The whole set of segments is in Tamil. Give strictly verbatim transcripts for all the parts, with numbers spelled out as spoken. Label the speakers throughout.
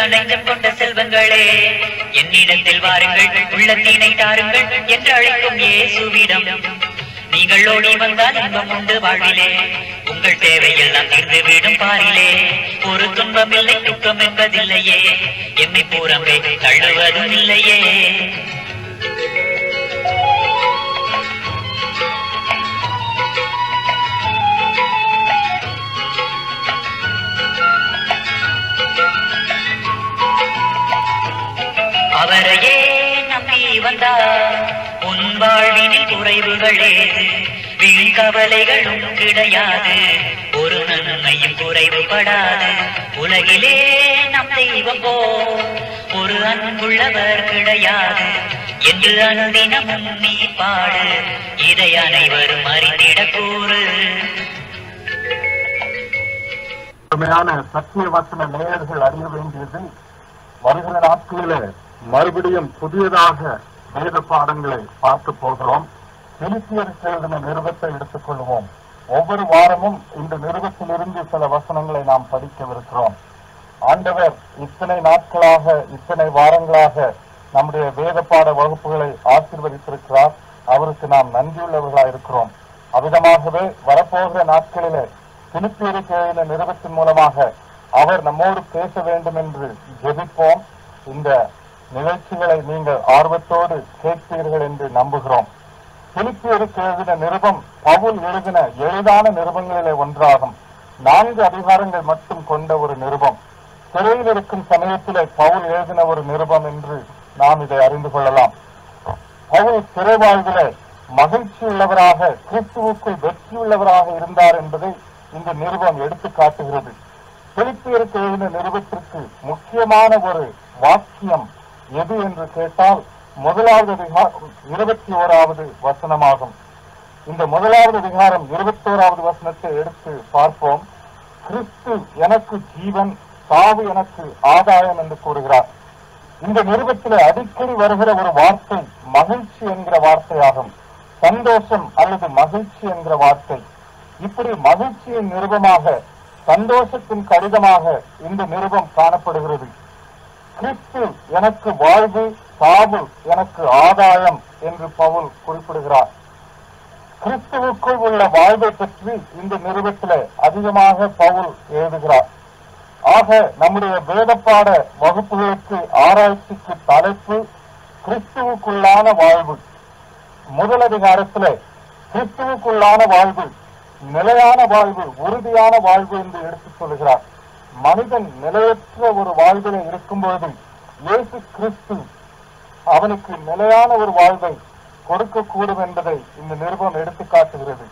Speaker 1: நெஞ்சம் கொண்ட செல்வங்களே, என்னிடத்தில் வாருங்கள், உள்ளத்தினை தாருங்கள் என்று அழைக்கும் இயேசுவிடம் நீங்கள் ஓடி வந்தால் இன்பம் உண்டு வாழ்விலே. உங்கள் தேவையெல்லாம் தீர்ந்துவிடும் பாரிலே. ஒரு துன்பம் இல்லை, துக்கம் என்பதில்லையே, எம்மை பூரம்பே தள்ளுவதும் இல்லையே. அவரையே நம்பி வந்தார் உன் வாழ்வினில் குறைவுகளே, வீண் கவலைகளும் கிடையாது, ஒரு நன்மையும் குறைவுபடாது. உலகிலே நம் தெய்வம் போ ஒரு அன்புள்ளவர் கிடையாது என்று அனுதினமும் நீ பாடு, இதை அனைவரும் அறிந்திட கூறு.
Speaker 2: சத்திய வசன நேயர்கள் அறிய வேண்டியது, வருகிற நாட்களிலே மறுபடியும் புதியதாக வேத பாடங்களை பார்க்க போகிறோம். பிலிப்பியருக்கு எழுதின நிருபத்தை எடுத்துக் கொள்வோம். ஒவ்வொரு வாரமும் இந்த நிருபத்திலிருந்து சில வசனங்களை நாம் படிக்கவிருக்கிறோம். ஆண்டவர் இத்தனை நாட்களாக இத்தனை வாரங்களாக நம்முடைய வேத பாட வகுப்புகளை ஆசீர்வதித்திருக்கிறார். அவருக்கு நாம் நன்றியுள்ளவர்களாக இருக்கிறோம். அவ்விதமாகவே வரப்போகிற நாட்களிலே பிலிப்பியருக்கு எழுதின நிருபத்தின் மூலமாக அவர் நம்மோடு பேச வேண்டும் என்று ஜெபிப்போம். இந்த நிகழ்ச்சிகளை நீங்கள் ஆர்வத்தோடு கேட்பீர்கள் என்று நம்புகிறோம். பிலிப்பியருக்கு எழுதின நிருபம் பவுல் எழுதின எளிதான நிருபங்களிலே ஒன்றாகும். நான்கு அதிகாரங்கள் மட்டும் கொண்ட ஒரு நிருபம். சிறையில் இருக்கும் சமயத்திலே பவுல் எழுதின ஒரு நிருபம் என்று நாம் இதை அறிந்து கொள்ளலாம். பவுல் சிறை வாழ்விலே மகிழ்ச்சி உள்ளவராக, கிறிஸ்துவுக்குள் வெற்றி உள்ளவராக இருந்தார் என்பதை இந்த நிருபம் எடுத்து காட்டுகிறது. பிலிப்பியருக்கு எழுதின நிருபத்திற்கு முக்கியமான ஒரு வாக்கியம் எது என்று கேட்டால் முதலாவது அதிகாரம் இருபத்தி ஓராவது வசனமாகும். இந்த முதலாவது அதிகாரம் இருபத்தி ஓராவது வசனத்தை எடுத்து பார்ப்போம். கிறிஸ்து எனக்கு ஜீவன், சாவு எனக்கு ஆதாயம் என்று கூறுகிறார். இந்த நிருபத்தில் அடிக்கடி வருகிற ஒரு வார்த்தை மகிழ்ச்சி என்கிற வார்த்தையாகும். சந்தோஷம் அல்லது மகிழ்ச்சி என்கிற வார்த்தை. இப்படி மகிழ்ச்சியின் நிருபமாக, சந்தோஷத்தின் கடிதமாக இந்த நிருபம் காணப்படுகிறது. கிறிஸ்து எனக்கு வாழ்வு, சாவு எனக்கு ஆதாயம் என்று பவுல் குறிப்பிடுகிறார். கிறிஸ்துவுக்குள் உள்ள வாழ்வை பற்றி இந்த நிருபத்திலே அதிகமாக பவுல் எழுதுகிறார். ஆக நம்முடைய வேதப்பாட வகுப்புகளுக்கு ஆராய்ச்சிக்கு தலைப்பு கிறிஸ்துவுக்குள்ளான வாழ்வு. முதல் அதிகாரத்திலே கிறிஸ்துவுக்குள்ளான வாழ்வு, நிலையான வாழ்வு, உறுதியான வாழ்வு என்று எடுத்துச் சொல்கிறார். மனிதன் நிலையற்ற ஒரு வாழ்விலே இருக்கும்போது இயேசு கிறிஸ்து அவனுக்கு நிலையான ஒரு வாழ்வை கொடுக்கக்கூடும் என்பதை இந்த நிருபம் எடுத்து காட்டுகிறது.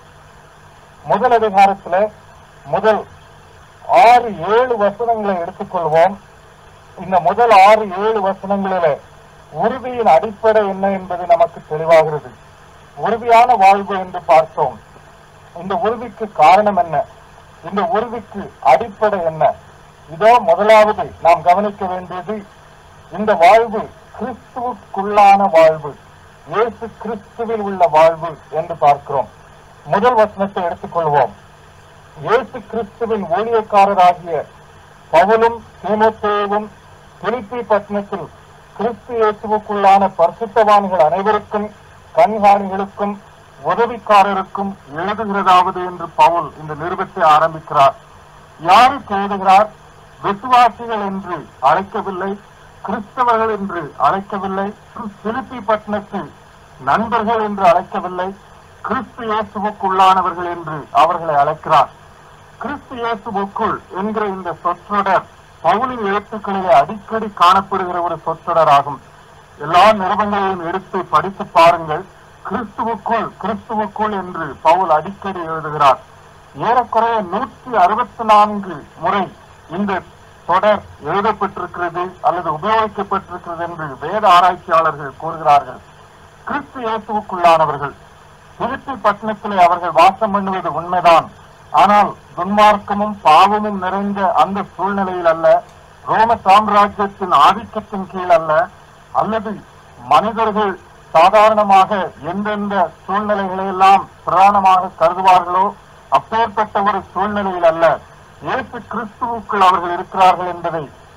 Speaker 2: முதல் அதிகாரத்தில் முதல் ஆறு ஏழு வசனங்களை எடுத்துக்கொள்வோம். இந்த முதல் ஆறு ஏழு வசனங்களிலே உறுதியின் அடிப்படை என்ன என்பது நமக்கு தெளிவாகிறது. உறுதியான வாழ்வு என்று பார்த்தோம். இந்த உறுதிக்கு காரணம் என்ன? இந்த உறுதிக்கு அடிப்படை என்ன? இதோ முதலாவது நாம் கவனிக்க வேண்டியது, இந்த வாழ்வு கிறிஸ்துவுக்குள்ளான வாழ்வு, இயேசு கிறிஸ்துவில் உள்ள வாழ்வு என்று பார்க்கிறோம். முதல் வசனத்தை எடுத்துக்கொள்வோம். இயேசு கிறிஸ்துவின் ஊழியக்காரராகிய பவுலும் தீமோத்தேயுவும் பிலிப்பி பட்டணத்தில் கிறிஸ்து இயேசுவுக்குள்ளான பரிசுத்தவான்கள் அனைவருக்கும், கண்காணிகளுக்கும், உதவிக்காரருக்கும் எழுதுகிறதாவது என்று பவுல் இந்த நிருபத்தை ஆரம்பிக்கிறார். யாருக்கு எழுதுகிறார்? விசுவாசிகள் என்று அழைக்கவில்லை, கிறிஸ்தவர்கள் என்று அழைக்கவில்லை, பிலிப்பி பட்டணத்தில் நண்பர்கள் என்று அழைக்கவில்லை, கிறிஸ்து இயேசுவுக்குள்ளானவர்கள் என்று அவர்களை அழைக்கிறார். கிறிஸ்து இயேசுவுக்குள் என்கிற இந்த சொற்றொடர் பவுலின் எழுத்துக்களிலே அடிக்கடி காணப்படுகிற ஒரு சொற்றொடர் ஆகும். எல்லா நிருபங்களையும் எடுத்து படித்து பாருங்கள். கிறிஸ்துவுக்குள், கிறிஸ்துவுக்குள் என்று பவுல் அடிக்கடி எழுதுகிறார். ஏறக்குறைய நூற்றி அறுபத்தி நான்கு முறை இந்த தொடர் எழுதப்பட்டிருக்கிறது அல்லது உபயோகிக்கப்பட்டிருக்கிறது என்று வேத ஆராய்ச்சியாளர்கள் கூறுகிறார்கள். கிறிஸ்து இயேசுவுக்குள்ளானவர்கள் பிலிப்பி பட்டணத்திலே அவர்கள் வாசம் பண்ணுவது உண்மைதான். ஆனால் துன்மார்க்கமும் பாவமும் நிறைந்த அந்த சூழ்நிலையில் அல்ல, ரோம சாம்ராஜ்யத்தின் ஆதிக்கத்தின் கீழ் அல்ல, அல்லது மனிதர்கள் சாதாரணமாக எந்தெந்த சூழ்நிலைகளை எல்லாம் பிரதானமாக கருதுவார்களோ அப்பேற்பட்ட ஒரு சூழ்நிலையில் அல்ல, இயேசு கிறிஸ்துவுக்குள் அவர்கள் இருக்கிறார்கள் என்பதை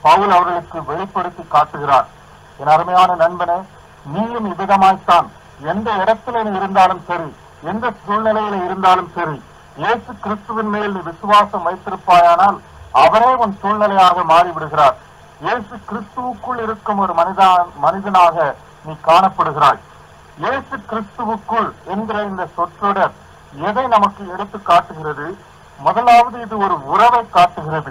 Speaker 2: பவுல் அவர்களுக்கு வெளிப்படுத்தி காட்டுகிறார். என் அருமையான நண்பனே, நீயும் இவ்விதமாய்த்தான் எந்த இடத்துல நீ இருந்தாலும் சரி, எந்த சூழ்நிலையில இருந்தாலும் சரி, இயேசு கிறிஸ்துவின் மேல் நீ விசுவாசம் வைத்திருப்பாயானால் அவரே உன் சூழ்நிலையாக மாறிவிடுகிறார். இயேசு கிறிஸ்துவுக்குள் இருக்கும் ஒரு மனிதா மனிதனாக நீ காணப்படுகிறாய். இயேசு கிறிஸ்துவுக்குள் என்கிற இந்த சொற்றொடர் எதை நமக்கு எடுத்து காட்டுகிறது? முதலாவது, இது ஒரு உறவை காட்டுகிறது.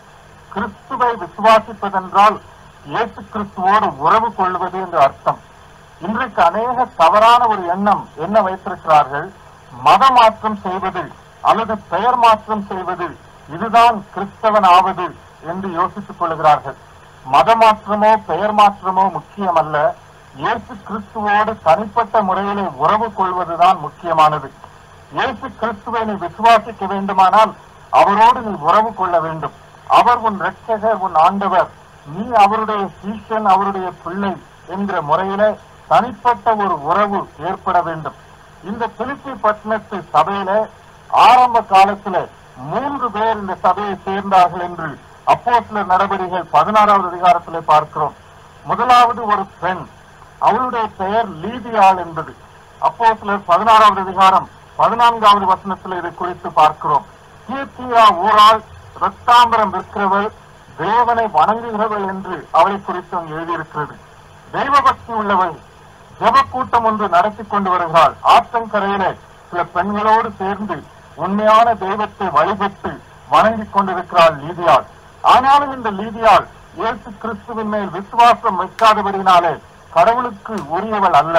Speaker 2: கிறிஸ்துவை விசுவாசிப்பதென்றால் இயேசு கிறிஸ்துவோடு உறவு கொள்வது என்று அர்த்தம். இன்றைக்கு அநேக தவறான ஒரு எண்ணம் என்ன வைத்திருக்கிறார்கள்? மத மாற்றம் செய்வது அல்லது பெயர் மாற்றம் செய்வது இதுதான் கிறிஸ்தவன் ஆவது என்று யோசித்துக் கொள்கிறார்கள். மத மாற்றமோ பெயர் மாற்றமோ முக்கியமல்ல. இயேசு கிறிஸ்துவோடு தனிப்பட்ட முறையிலே உறவு கொள்வதுதான் முக்கியமானது. இயேசு கிறிஸ்துவை நீ விசுவாசிக்க வேண்டுமானால் அவரோடு நீ உறவு கொள்ள வேண்டும். அவர் உன் இரட்சகர், உன் ஆண்டவர். நீ அவருடைய சீஷன், அவருடைய பிள்ளை என்கிற முறையிலே தனிப்பட்ட ஒரு உறவு ஏற்பட வேண்டும். இந்த பிலிப்பி பட்டணத்து சபையில ஆரம்ப காலத்துல மூன்று பேர் இந்த சபையை சேர்ந்தார்கள் என்று அப்போஸ்தலர் நடபடிகள் பதினாறாவது அதிகாரத்திலே பார்க்கிறோம். முதலாவது ஒரு பெண், அவளுடைய பெயர் லீதியாள் என்பது. அப்போஸ்தலர் பதினாறாவது அதிகாரம் பதினான்காவது வசனத்தில் இதை குறித்து பார்க்கிறோம். கீர்த்தியா ஊரால் ரத்தாம்பரம் விற்கிறவள், தேவனை வணங்குகிறவள் என்று அவளை குறித்து அங்கு எழுதியிருக்கிறது. தெய்வ பக்தி உள்ளவள், ஜெப கூட்டம் ஒன்று நடத்தி கொண்டு வருகிறாள். ஆற்றங்கரையில சில பெண்களோடு சேர்ந்து உண்மையான தெய்வத்தை வழிபட்டு வணங்கிக் கொண்டிருக்கிறாள் லீதியாள். ஆனாலும் இந்த லீதியாள் இயேசு கிறிஸ்துவின் மேல் விசுவாசம் வைக்காதபடினாலே கடவுளுக்கு உரியவள் அல்ல.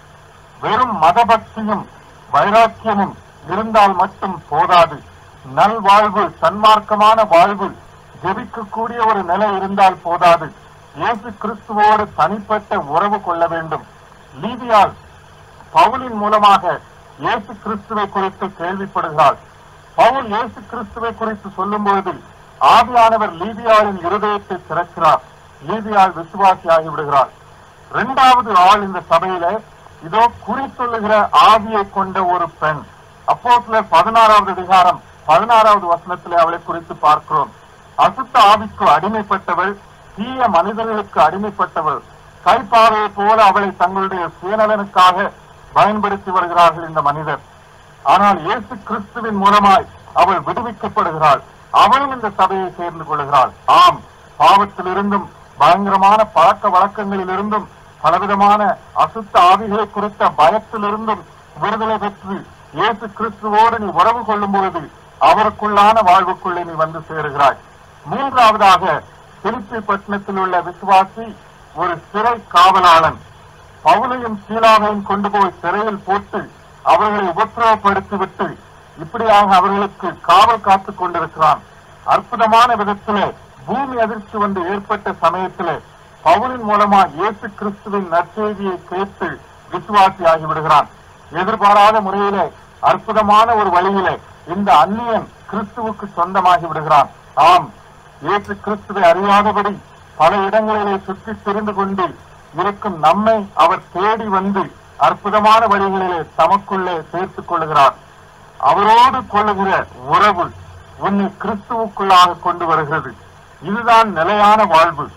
Speaker 2: வெறும் மதபக்தியும் வைராக்கியமும் இருந்தால் மட்டும் போதாது. நல்வாழ்வு, சன்மார்க்கமான வாழ்வு, ஜெபிக்கக்கூடிய ஒரு நிலை இருந்தால் போதாது. இயேசு கிறிஸ்துவோடு தனிப்பட்ட உறவு கொள்ள வேண்டும். லீதியாள் பவுலின் மூலமாக இயேசு கிறிஸ்துவை குறித்து கேள்விப்படுகிறாள். பவுல் இயேசு கிறிஸ்துவை குறித்து சொல்லும் பொழுது ஆவியானவர் லீதியாளின் இருதயத்தை திறக்கிறார். லீதியாள் விசுவாசி ஆகிவிடுகிறாள். இரண்டாவது ஆள் இந்த சபையில இதோ குறி சொல்லுகிற ஆவியை கொண்ட ஒரு பெண். அப்போஸ்தலர் பதினாறாவது அதிகாரம் பதினாறாவது வசனத்திலே அவளை குறித்து பார்க்கிறோம். அசுத்த ஆவிக்கு அடிமைப்பட்டவள், தீய மனிதர்களுக்கு அடிமைப்பட்டவள். கைப்பாவையை போல அவளை தங்களுடைய சுயநலனுக்காக பயன்படுத்தி வருகிறார்கள் இந்த மனிதர். ஆனால் இயேசு கிறிஸ்துவின் மூலமாய் அவள் விடுவிக்கப்படுகிறாள். அவளும் இந்த சபையை சேர்ந்து கொள்கிறாள். ஆம், பாவத்திலிருந்தும் பயங்கரமான பழக்க வழக்கங்களிலிருந்தும் பலவிதமான அசுத்த ஆவிகளை குறித்த பயத்திலிருந்தும் விடுதலை பெற்று இயேசு கிறிஸ்துவோடு நீ உறவு கொள்ளும் பொழுது அவருக்குள்ளான வாழ்வுக்குள்ளே நீ வந்து சேருகிறாய். மூன்றாவதாக, பிலிப்பி பட்டணத்தில் உள்ள விசுவாசி ஒரு சிறை காவலாளன். பவுலையும் சீலாவையும் கொண்டு போய் சிறையில் போட்டு அவர்களை உபத்திரவப்படுத்திவிட்டு இப்படியாக அவர்களுக்கு காவல் காத்துக் கொண்டிருக்கிறான். அற்புதமான விதத்திலே பூமி அதிர்ச்சி வந்து ஏற்பட்ட சமயத்திலே பவுலின் மூலமா இயேசு கிறிஸ்துவின் நற்செய்தியை கேட்டு விசுவாசி ஆகிவிடுகிறான். எதிர்பாராத முறையிலே அற்புதமான ஒரு வழியிலே இந்த அந்நியன் கிறிஸ்துவுக்கு சொந்தமாகி விடுகிறான். ஆம், இயேசு கிறிஸ்துவை அறியாதபடி பல இடங்களிலே சுற்றி திரிந்து கொண்டு இருக்கும் நம்மை அவர் தேடி வந்து அற்புதமான வழிகளிலே தமக்குள்ளே சேர்த்துக் கொள்ளுகிறார். அவரோடு கொள்ளுகிற உறவு உன்னை கிறிஸ்துவுக்குள்ளாக கொண்டு வருகிறது. இதுதான் நிலையான வாழ்வு.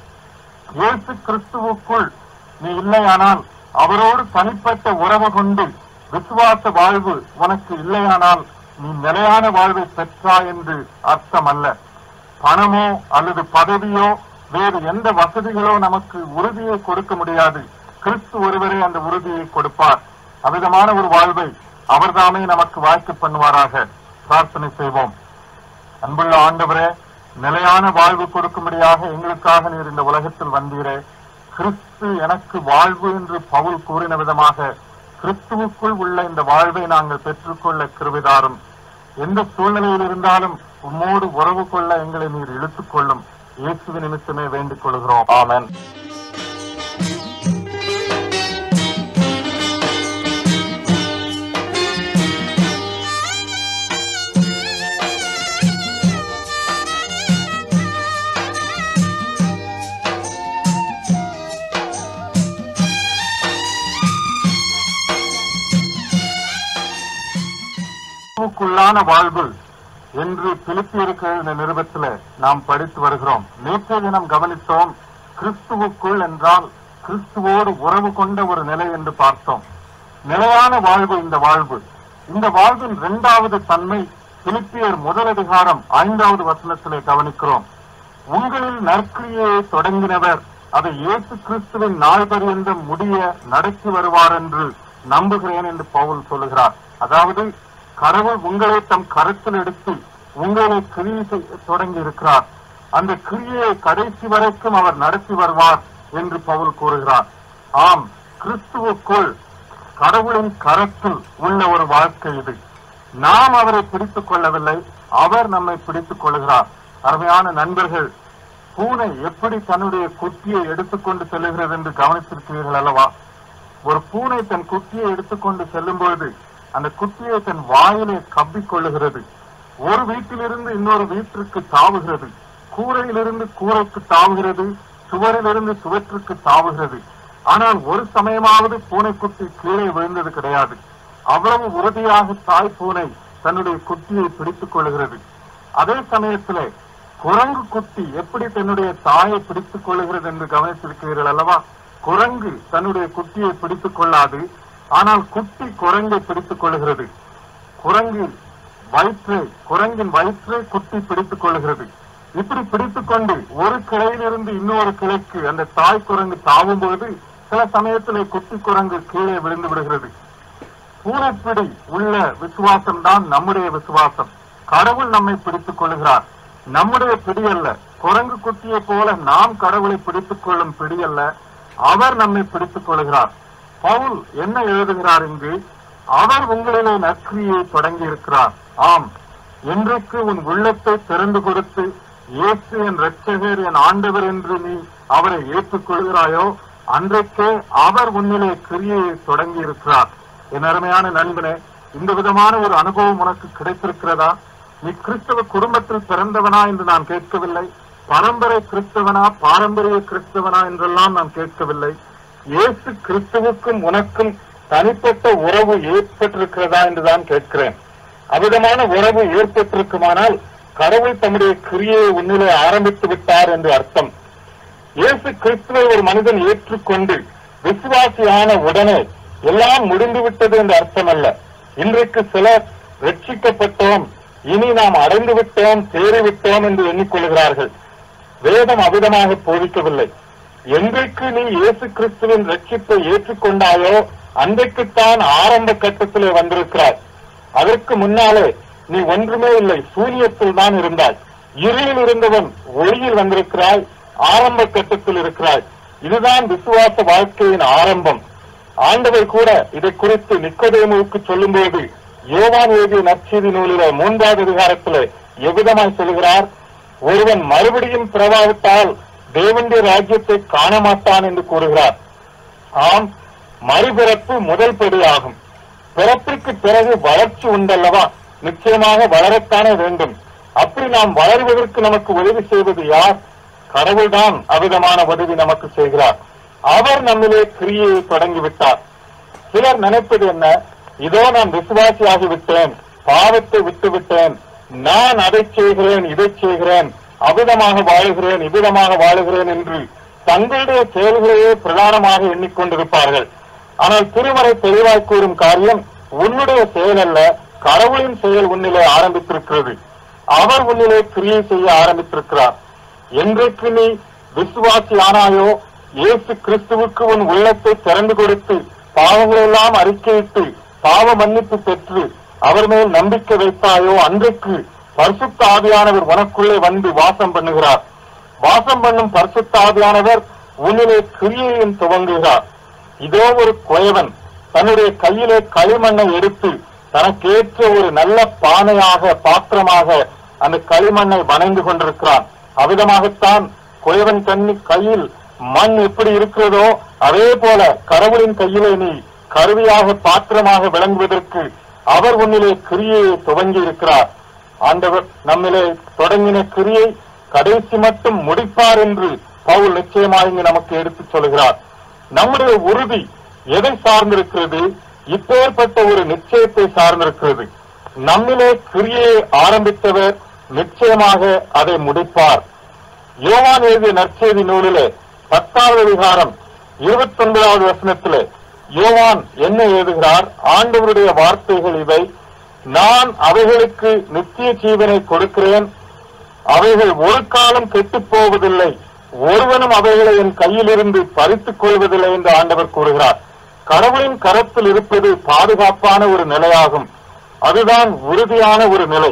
Speaker 2: இயேசு கிறிஸ்துவுக்குள் நீ இல்லையானால், அவரோடு தனிப்பட்ட உறவு கொண்டு விசுவாச வாழ்வு உனக்கு இல்லையானால் நீ நிலையான வாழ்வை பெற்றாய் என்று அர்த்தம் அல்ல. பணமோ அல்லது பதவியோ வேறு எந்த வசதிகளோ நமக்கு உறுதியை கொடுக்க முடியாது. கிறிஸ்து ஒருவரே அந்த உறுதியை கொடுப்பார். அவ்விதமான ஒரு வாழ்வை அவர்தாமே நமக்கு வாய்க்க பண்ணுவாராக. பிரார்த்தனை செய்வோம். அன்புள்ள ஆண்டவரே, நிலையான வாழ்வு கொடுக்கும்படியாக எங்களுக்காக நீர் இந்த உலகத்தில் வந்தீரே. கிறிஸ்து எனக்கு வாழ்வு என்று பவுல் கூறின விதமாக கிறிஸ்துவுக்குள் உள்ள இந்த வாழ்வை நாங்கள் பெற்றுக்கொள்ள கிருபைதாரும். எந்த சூழ்நிலையில் இருந்தாலும் உம்மோடு உறவு கொள்ள எங்களை நீர் இழுத்துக் கொள்ளும். இயேசுவின் நிமித்தமே வேண்டிக் கொள்கிறோம். ஆமென். கிறிஸ்துவுக்குள்ளான வாழ்வு என்று பிலிப்பியருக்கு எழுதின நிருபத்தில் நாம் படித்து வருகிறோம். நேற்றைய தினம் கவனித்தோம், கிறிஸ்துவுக்குள் என்றால் கிறிஸ்துவோடு உறவு கொண்ட ஒரு நிலை என்று பார்த்தோம். நிலையான வாழ்வு இந்த வாழ்வு. இந்த வாழ்வின் இரண்டாவது தன்மை பிலிப்பியர் முதல் அதிகாரம் ஐந்தாவது வசனத்திலே கவனிக்கிறோம். உங்களில் நற்கிரியை தொடங்கினவர் அதை இயேசு கிறிஸ்துவின் நாள் பரியந்தம் முடிய நடத்தி வருவார் என்று நம்புகிறேன் என்று பவுல் சொல்லுகிறார். அதாவது கடவுள் உங்களை தம் கருத்தில் எடுத்து உங்களை கிரியை தொடங்கி இருக்கிறார். அந்த கிரியை கடைசி வரைக்கும் அவர் நடத்தி வருவார் என்று பவுல் கூறுகிறார். ஆம், கிறிஸ்துவுக்குள் கடவுளின் கரத்தில் உள்ள ஒரு வாழ்க்கை இது. நாம் அவரை பிடித்துக் கொள்ளவில்லை, அவர் நம்மை பிடித்துக் கொள்கிறார். அருமையான நண்பர்கள், பூனை எப்படி தன்னுடைய குட்டியை எடுத்துக்கொண்டு செல்லுகிறது என்று கவனித்திருக்கிறீர்கள் அல்லவா? ஒரு பூனை தன் குட்டியை எடுத்துக்கொண்டு செல்லும் பொழுது அந்த குட்டியை தன் வாயிலே கவ்விக் கொள்ளுகிறது. ஒரு வீட்டிலிருந்து இன்னொரு வீட்டிற்கு தாவுகிறது, கூரையிலிருந்து கூரைக்கு தாவுகிறது, சுவரிலிருந்து சுவற்றுக்கு தாவுகிறது. ஆனால் ஒரு சமயமாவது பூனைக்குட்டி கீழே விழுந்தது கிடையாது. அவ்வளவு உறுதியாக தாய் பூனை தன்னுடைய குட்டியை பிடித்துக் கொள்ளுகிறது. அதே சமயத்திலே குரங்கு குட்டி எப்படி தன்னுடைய தாயை பிடித்துக் கொள்ளுகிறது என்று கவனித்திருக்கிறீர்கள் அல்லவா? குரங்கு தன்னுடைய குட்டியை பிடித்துக் கொள்ளாது, ஆனால் குட்டி குரங்கை பிடித்துக் கொள்ளுகிறது. குரங்கு வயிற்றை குரங்கின் வயிற்றை குட்டி பிடித்துக் கொள்ளுகிறது. இப்படி பிடித்துக் கொண்டு ஒரு கிளையிலிருந்து இன்னொரு கிளைக்கு அந்த தாய் குரங்கு தாவும் பொழுது சில சமயத்திலே குட்டி குரங்கு கீழே விழுந்து விடுகிறது. பூனைப்பிடி உள்ள விசுவாசம் தான் நம்முடைய விசுவாசம். கடவுள் நம்மை பிடித்துக் கொள்கிறார், நம்முடைய பிடி அல்ல. குரங்கு குட்டியை போல நாம் கடவுளை பிடித்துக் கொள்ளும் பிடி அல்ல, அவர் நம்மை பிடித்துக் கொள்கிறார். பவுல் என்ன எழுதுகிறார் இங்கு? அவர் உங்களிலே நற்கிரியை தொடங்கி இருக்கிறார். ஆம், இன்றைக்கு உன் உள்ளத்தை திறந்து கொடுத்து இயேசு என் இரட்சகர் என் ஆண்டவர் என்று நீ அவரை ஏற்றுக்கொள்கிறாயோ அன்றைக்கே அவர் உன்னிலே கிரியையை தொடங்கி இருக்கிறார். என் அருமையான நண்பனே, இந்த விதமான ஒரு அனுபவம் உனக்கு கிடைத்திருக்கிறதா? நீ கிறிஸ்தவ குடும்பத்தில் பிறந்தவனா என்று நான் கேட்கவில்லை, பரம்பரை கிறிஸ்தவனா பாரம்பரிய கிறிஸ்தவனா என்றெல்லாம் நான் கேட்கவில்லை. இயேசு கிறிஸ்துவுக்கும் உனக்கும் தனிப்பட்ட உறவு ஏற்பட்டிருக்கிறதா என்றுதான் கேட்கிறேன். அவ்விதமான உறவு ஏற்பட்டிருக்குமானால் கடவுள் தம்முடைய கிரியையை உன்னிலே ஆரம்பித்து விட்டார் என்று அர்த்தம். இயேசு கிறிஸ்துவை ஒரு மனிதன் ஏற்றுக்கொண்டு விசுவாசியான உடனே எல்லாம் முடிந்து விட்டது என்று அர்த்தம் அல்ல. இன்றைக்கு சிலர் ரட்சிக்கப்பட்டோம், இனி நாம் அடைந்து விட்டோம், தேறிவிட்டோம் என்று எண்ணிக்கொள்கிறார்கள். வேதம் அவிதமாக போதிக்கவில்லை. என்றைக்கு நீ இயேசு கிறிஸ்துவின் ரட்சிப்பை ஏற்றுக்கொண்டாயோ அன்றைக்குத்தான் ஆரம்ப கட்டத்திலே வந்திருக்கிறாய். அதற்கு முன்னாலே நீ ஒன்றுமே இல்லை, சூனியத்தில் தான் இருந்தாய். இருளில் இருந்தவன் ஒளியில் வந்திருக்கிறாய், ஆரம்ப கட்டத்தில் இருக்கிறாய். இதுதான் விசுவாச வாழ்க்கையின் ஆரம்பம். ஆண்டவர் கூட இதை குறித்து நிக்கோதேமுவுக்கு சொல்லும்போது யோவான் எழுதிய நற்செய்தி நூலிலே மூன்றாவது அதிகாரத்திலே எவ்விதமாய் சொல்கிறார்? ஒருவன் மறுபடியும் பிறவாவிட்டால் தேவனுடைய ராஜ்யத்தை காண மாட்டான் என்று கூறுகிறார். ஆம், மறுபிறப்பு முதல் படியாகும். பிறப்பிற்கு பிறகு வளர்ச்சி உண்டல்லவா? நிச்சயமாக வளரத்தானே வேண்டும். அப்படி நாம் வளருவதற்கு நமக்கு உதவி செய்வது யார்? கடவுள்தான் அவ்விதமான உதவி நமக்கு செய்கிறார். அவர் நம்மிலே கிரியையை தொடங்கிவிட்டார். சிலர் நினைப்பது என்ன? இதோ நான் விசுவாசியாகிவிட்டேன், பாவத்தை விட்டுவிட்டேன், நான் அதை செய்கிறேன், இதை செய்கிறேன், அவ்விதமாக வாழுகிறேன், இவ்விதமாக வாழுகிறேன் என்று தங்களுடைய செயல்களையே பிரதானமாக எண்ணிக்கொண்டிருப்பார்கள். ஆனால் திருமறை தெளிவாய் கூறும் காரியம் உன்னுடைய செயல் அல்ல, கடவுளின் செயல் உன்னிலே ஆரம்பித்திருக்கிறது. அவர் உன்னிலே கிரியை செய்ய ஆரம்பித்திருக்கிறார். என்றைக்கு நீ விசுவாசி ஆனாயோ, இயேசு கிறிஸ்துவுக்கு உன் உள்ளத்தை திறந்து கொடுத்து பாவங்களெல்லாம் அறிக்கையிட்டு பாவ மன்னிப்பு பெற்று அவர் மேல் நம்பிக்கை வைத்தாயோ அன்றைக்கு பரிசுத்த ஆவியானவர் உனக்குள்ளே வந்து வாசம் பண்ணுகிறார். வாசம் பண்ணும் பரிசுத்த ஆவியானவர் உன்னிலே கிரியையும் துவங்குகிறார். இதோ ஒரு குயவன் தன்னுடைய கையிலே களிமண்ணை எடுத்து தனக்கேற்ற ஒரு நல்ல பானையாக பாத்திரமாக அந்த களிமண்ணை வணைந்து கொண்டிருக்கிறான். அவ்விதமாகத்தான் குயவன் கண்ணி கையில் மண் எப்படி இருக்கிறதோ அதே போல கடவுளின் கையிலே நீ கருவியாக பாத்திரமாக விளங்குவதற்கு அவர் உன்னிலே கிரியையை துவங்கி இருக்கிறார். ஆண்டவர் நம்மிலே தொடங்கின கிரியை கடைசி மட்டும் முடிப்பார் என்று பவுல் நிச்சயமாக இங்கு நமக்கு எடுத்துச் சொல்கிறார். நம்முடைய உறுதி எதை சார்ந்திருக்கிறது? இப்பேற்பட்ட ஒரு நிச்சயத்தை சார்ந்திருக்கிறது. நம்மிலே கிரியை ஆரம்பித்தவர் நிச்சயமாக அதை முடிப்பார். யோவான் எழுதிய நற்செய்தி நூலிலே பத்தாவது அதிகாரம் இருபத்தி ஒன்பதாவது வசனத்திலே யோவான் என்ன எழுதுகிறார்? ஆண்டவருடைய வார்த்தைகள் இவை, நான் அவைகளுக்கு நித்திய ஜீவனை கொடுக்கிறேன், அவைகள் ஒரு காலம் கெட்டுப் போவதில்லை, ஒருவனும் அவைகளை என் கையிலிருந்து பறித்துக் கொள்வதில்லை என்று ஆண்டவர் கூறுகிறார். கடவுளின் கரத்தில் இருப்பது பாதுகாப்பான ஒரு நிலையாகும். அதுதான் உறுதியான ஒரு நிலை.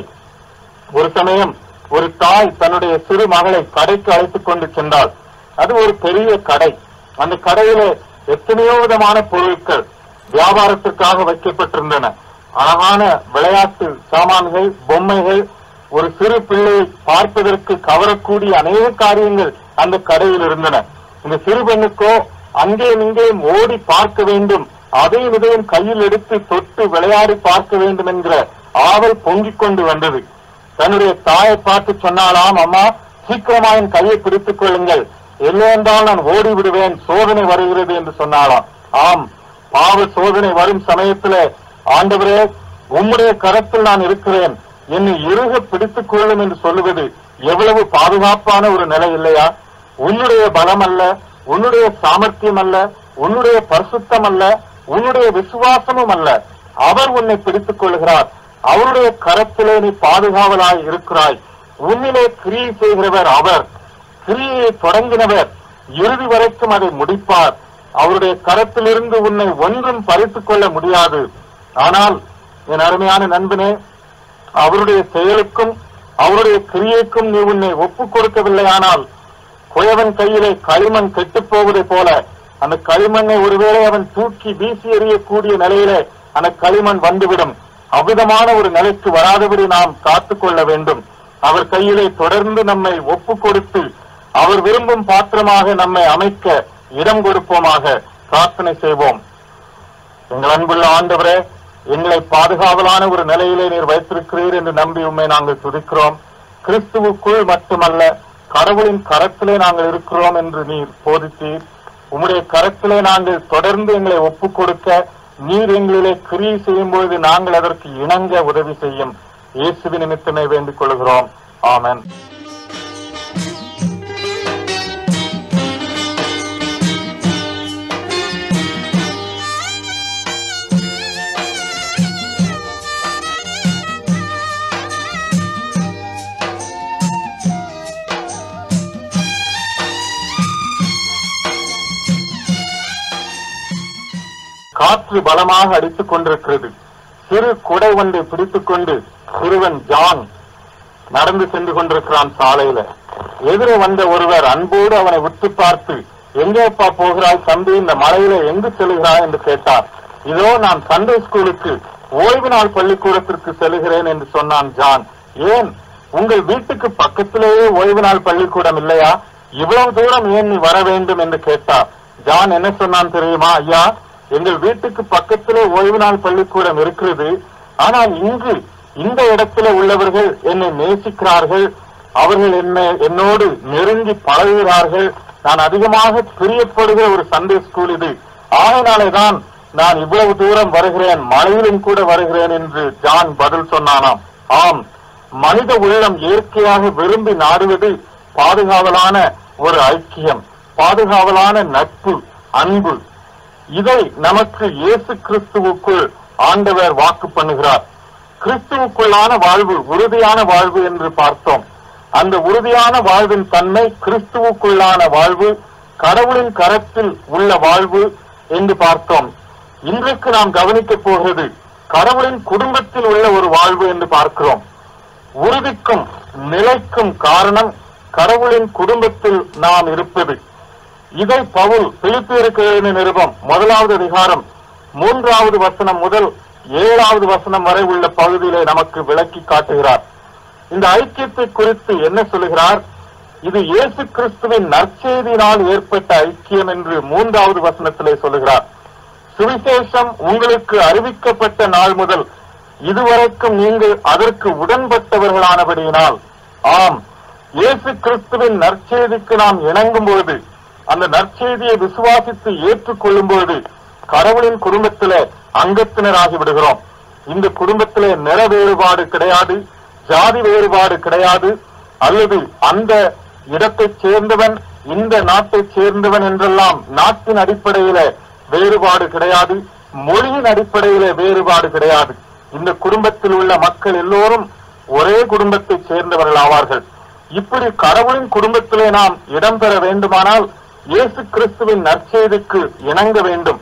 Speaker 2: ஒரு சமயம் ஒரு தாய் தன்னுடைய சிறு மகளை கடைக்கு அழைத்துக் கொண்டு சென்றாள். அது ஒரு பெரிய கடை. அந்த கடையில எத்தனையோ விதமான பொருட்கள் வியாபாரத்திற்காக வைக்கப்பட்டிருந்தன. அழகான விளையாட்டு சாமான்கள், பொம்மைகள், ஒரு சிறு பிள்ளையை பார்ப்பதற்கு கவரக்கூடிய அநேக காரியங்கள் அந்த கடையில் இருந்தன. இந்த சிறு பெண்ணுக்கோ அங்கேயும் இங்கேயும் ஓடி பார்க்க வேண்டும், அதையும் இதையும் கையில் எடுத்து தொட்டு விளையாடி பார்க்க வேண்டும் என்கிற ஆவல் பொங்கிக் கொண்டு வந்தது. தன்னுடைய தாயை பார்த்து சொன்னாலாம், அம்மா சீக்கிரமா என் கையை பிடித்துக் கொள்ளுங்கள், இல்லை என்றால் நான் ஓடி விடுவேன், சோதனை வருகிறது என்று சொன்னாலாம். ஆம், பாவ சோதனை வரும் சமயத்திலே ஆண்டவரே உம்முடைய கரத்தில் நான் இருக்கிறேன், என்னை இறுக பிடித்துக் கொள்ளும் என்று சொல்லுவது எவ்வளவு பாதுகாப்பான ஒரு நிலை இல்லையா? உன்னுடைய பலம் அல்ல, உன்னுடைய சாமர்த்தியம் அல்ல, உன்னுடைய பரிசுத்தம் அல்ல, உன்னுடைய விசுவாசமும் அல்ல, அவர் உன்னை பிடித்துக் கொள்கிறார். அவருடைய கரத்திலே நீ பாதுகாவலாய் இருக்கிறாய். உன்னிலே கிரியை செய்கிறவர் அவர். கிரியை தொடங்கினவர் இறுதி வரைக்கும் அதை முடிப்பார். அவருடைய கரத்திலிருந்து உன்னை ஒன்றும் பறித்துக் கொள்ள முடியாது. ஆனால் என் அருமையான நண்பனே, அவருடைய செயலுக்கும் அவருடைய கிரியைக்கும் நீ உன்னை ஒப்புக் கொடுக்கவில்லையானால் குயவன் கையிலே களிமண் கெட்டுப் போவதை போல அந்த களிமண்ணை ஒருவேளை அவன் தூக்கி வீசி எறியக்கூடிய நிலையிலே அந்த களிமண் வந்துவிடும். அவ்விதமான ஒரு நிலைக்கு வராதபடி நாம் காத்துக் கொள்ள வேண்டும். அவர் கையிலே தொடர்ந்து நம்மை ஒப்புக் கொடுத்து அவர் விரும்பும் பாத்திரமாக நம்மை அமைக்க இடம் கொடுப்போமாக. பிரார்த்தனை செய்வோம். எங்கள் அன்புள்ள ஆண்டவரே, எங்களை பாதுகாவலான ஒரு நிலையிலே நீர் வைத்திருக்கிறீர் என்று நம்பி உண்மை நாங்கள் துதிக்கிறோம். கிறிஸ்துவுக்குள் மட்டுமல்ல, கடவுளின் கரத்திலே நாங்கள் இருக்கிறோம் என்று நீர் போதித்தீர். உம்முடைய கரத்திலே நாங்கள் தொடர்ந்து எங்களை ஒப்புக் கொடுக்க நீர் எங்களிலே கிரியை செய்யும் பொழுது நாங்கள் அதற்கு இணங்க உதவி செய்யும். இயேசுவின் நிமித்தமே வேண்டிக் கொள்கிறோம். ஆமென். காற்று பலமாக அடித்துக் கொண்டிருக்கிறது. சிறு குடை ஒன்றை பிடித்துக் கொண்டு சிறுவன் ஜான் நடந்து சென்று கொண்டிருக்கிறான் சாலையில. எதிரே வந்த ஒருவர் அன்போடு அவனை விட்டு பார்த்து, எங்கேப்பா போகிறாய் தம்பி, இந்த மலையில எங்கு செல்கிறாய் என்று கேட்டார். இதோ நான் சண்டே ஸ்கூலுக்கு ஓய்வு நாள் பள்ளிக்கூடத்திற்கு செல்கிறேன் என்று சொன்னான் ஜான். ஏன், உங்கள் வீட்டுக்கு பக்கத்திலேயே ஓய்வு நாள் பள்ளிக்கூடம் இல்லையா? இவ்வளவு தூரம் ஏன் நீ வர வேண்டும் என்று கேட்டார். ஜான் என்ன சொன்னான் தெரியுமா? ஐயா, எங்கள் வீட்டுக்கு பக்கத்திலே ஓய்வு நாள் பள்ளிக்கூடம் இருக்கிறது. ஆனால் இங்கு இந்த இடத்துல உள்ளவர்கள் என்னை நேசிக்கிறார்கள், அவர்கள் என்னை என்னோடு நெருங்கி பழகுகிறார்கள். நான் அதிகமாக பிரியப்படுகிற ஒரு சண்டே ஸ்கூல் இது. ஆகையினாலேதான் நான் இவ்வளவு தூரம் வருகிறேன், மழையிலும் கூட வருகிறேன் என்று ஜான் பதில் சொன்னானாம். ஆம், மனித உள்ளம் இயற்கையாக விரும்பி நாடுவது பாதுகாவலான ஒரு ஐக்கியம், பாதுகாவலான நட்பு, அன்பு. இதை நமக்கு இயேசு கிறிஸ்துவுக்குள் ஆண்டவர் வாக்கு பண்ணுகிறார். கிறிஸ்துவுக்குள்ளான வாழ்வு உறுதியான வாழ்வு என்று பார்த்தோம். அந்த உறுதியான வாழ்வின் தன்மை கிறிஸ்துவுக்குள்ளான வாழ்வு, கடவுளின் கரத்தில் உள்ள வாழ்வு என்று பார்த்தோம். இன்றைக்கு நாம் கவனிக்கப் போகிறது கடவுளின் குடும்பத்தில் உள்ள ஒரு வாழ்வு என்று பார்க்கிறோம். உறுதிக்கும் நிலைக்கும் காரணம் கடவுளின் குடும்பத்தில் நாம் இருப்பது. இதை பவுல் பிலிப்பியருக்கு எழுதின நிருபம் முதலாவது அதிகாரம் மூன்றாவது வசனம் முதல் ஏழாவது வசனம் வரை உள்ள பகுதியிலே நமக்கு விளக்கி காட்டுகிறார். இந்த ஐக்கியத்தை குறித்து என்ன சொல்லுகிறார்? இது இயேசு கிறிஸ்துவின் நற்செய்தியினால் ஏற்பட்ட ஐக்கியம் என்று மூன்றாவது வசனத்திலே சொல்லுகிறார். சுவிசேஷம் உங்களுக்கு அறிவிக்கப்பட்ட நாள் முதல் இதுவரைக்கும் நீங்கள் அதற்கு உடன்பட்டவர்களானபடியினால், ஆம், இயேசு கிறிஸ்துவின் நற்செய்திக்கு நாம் இணங்கும் பொழுது, அந்த நற்செய்தியை விசுவாசித்து ஏற்றுக்கொள்ளும் பொழுது கடவுளின் குடும்பத்திலே அங்கத்தினராகி விடுகிறோம். இந்த குடும்பத்திலே நிற வேறுபாடு கிடையாது, ஜாதி வேறுபாடு கிடையாது, அல்லது அந்த இடத்தைச் சேர்ந்தவன் இந்த நாட்டைச் சேர்ந்தவன் என்றெல்லாம் நாட்டின் அடிப்படையில வேறுபாடு கிடையாது, மொழியின் அடிப்படையிலே வேறுபாடு கிடையாது. இந்த குடும்பத்தில் உள்ள மக்கள் எல்லோரும் ஒரே குடும்பத்தைச் சேர்ந்தவர்கள் ஆவார்கள். இப்படி கடவுளின் குடும்பத்திலே நாம் இடம்பெற வேண்டுமானால் இயேசு கிறிஸ்துவின் நற்செய்திக்கு இணங்க வேண்டும்.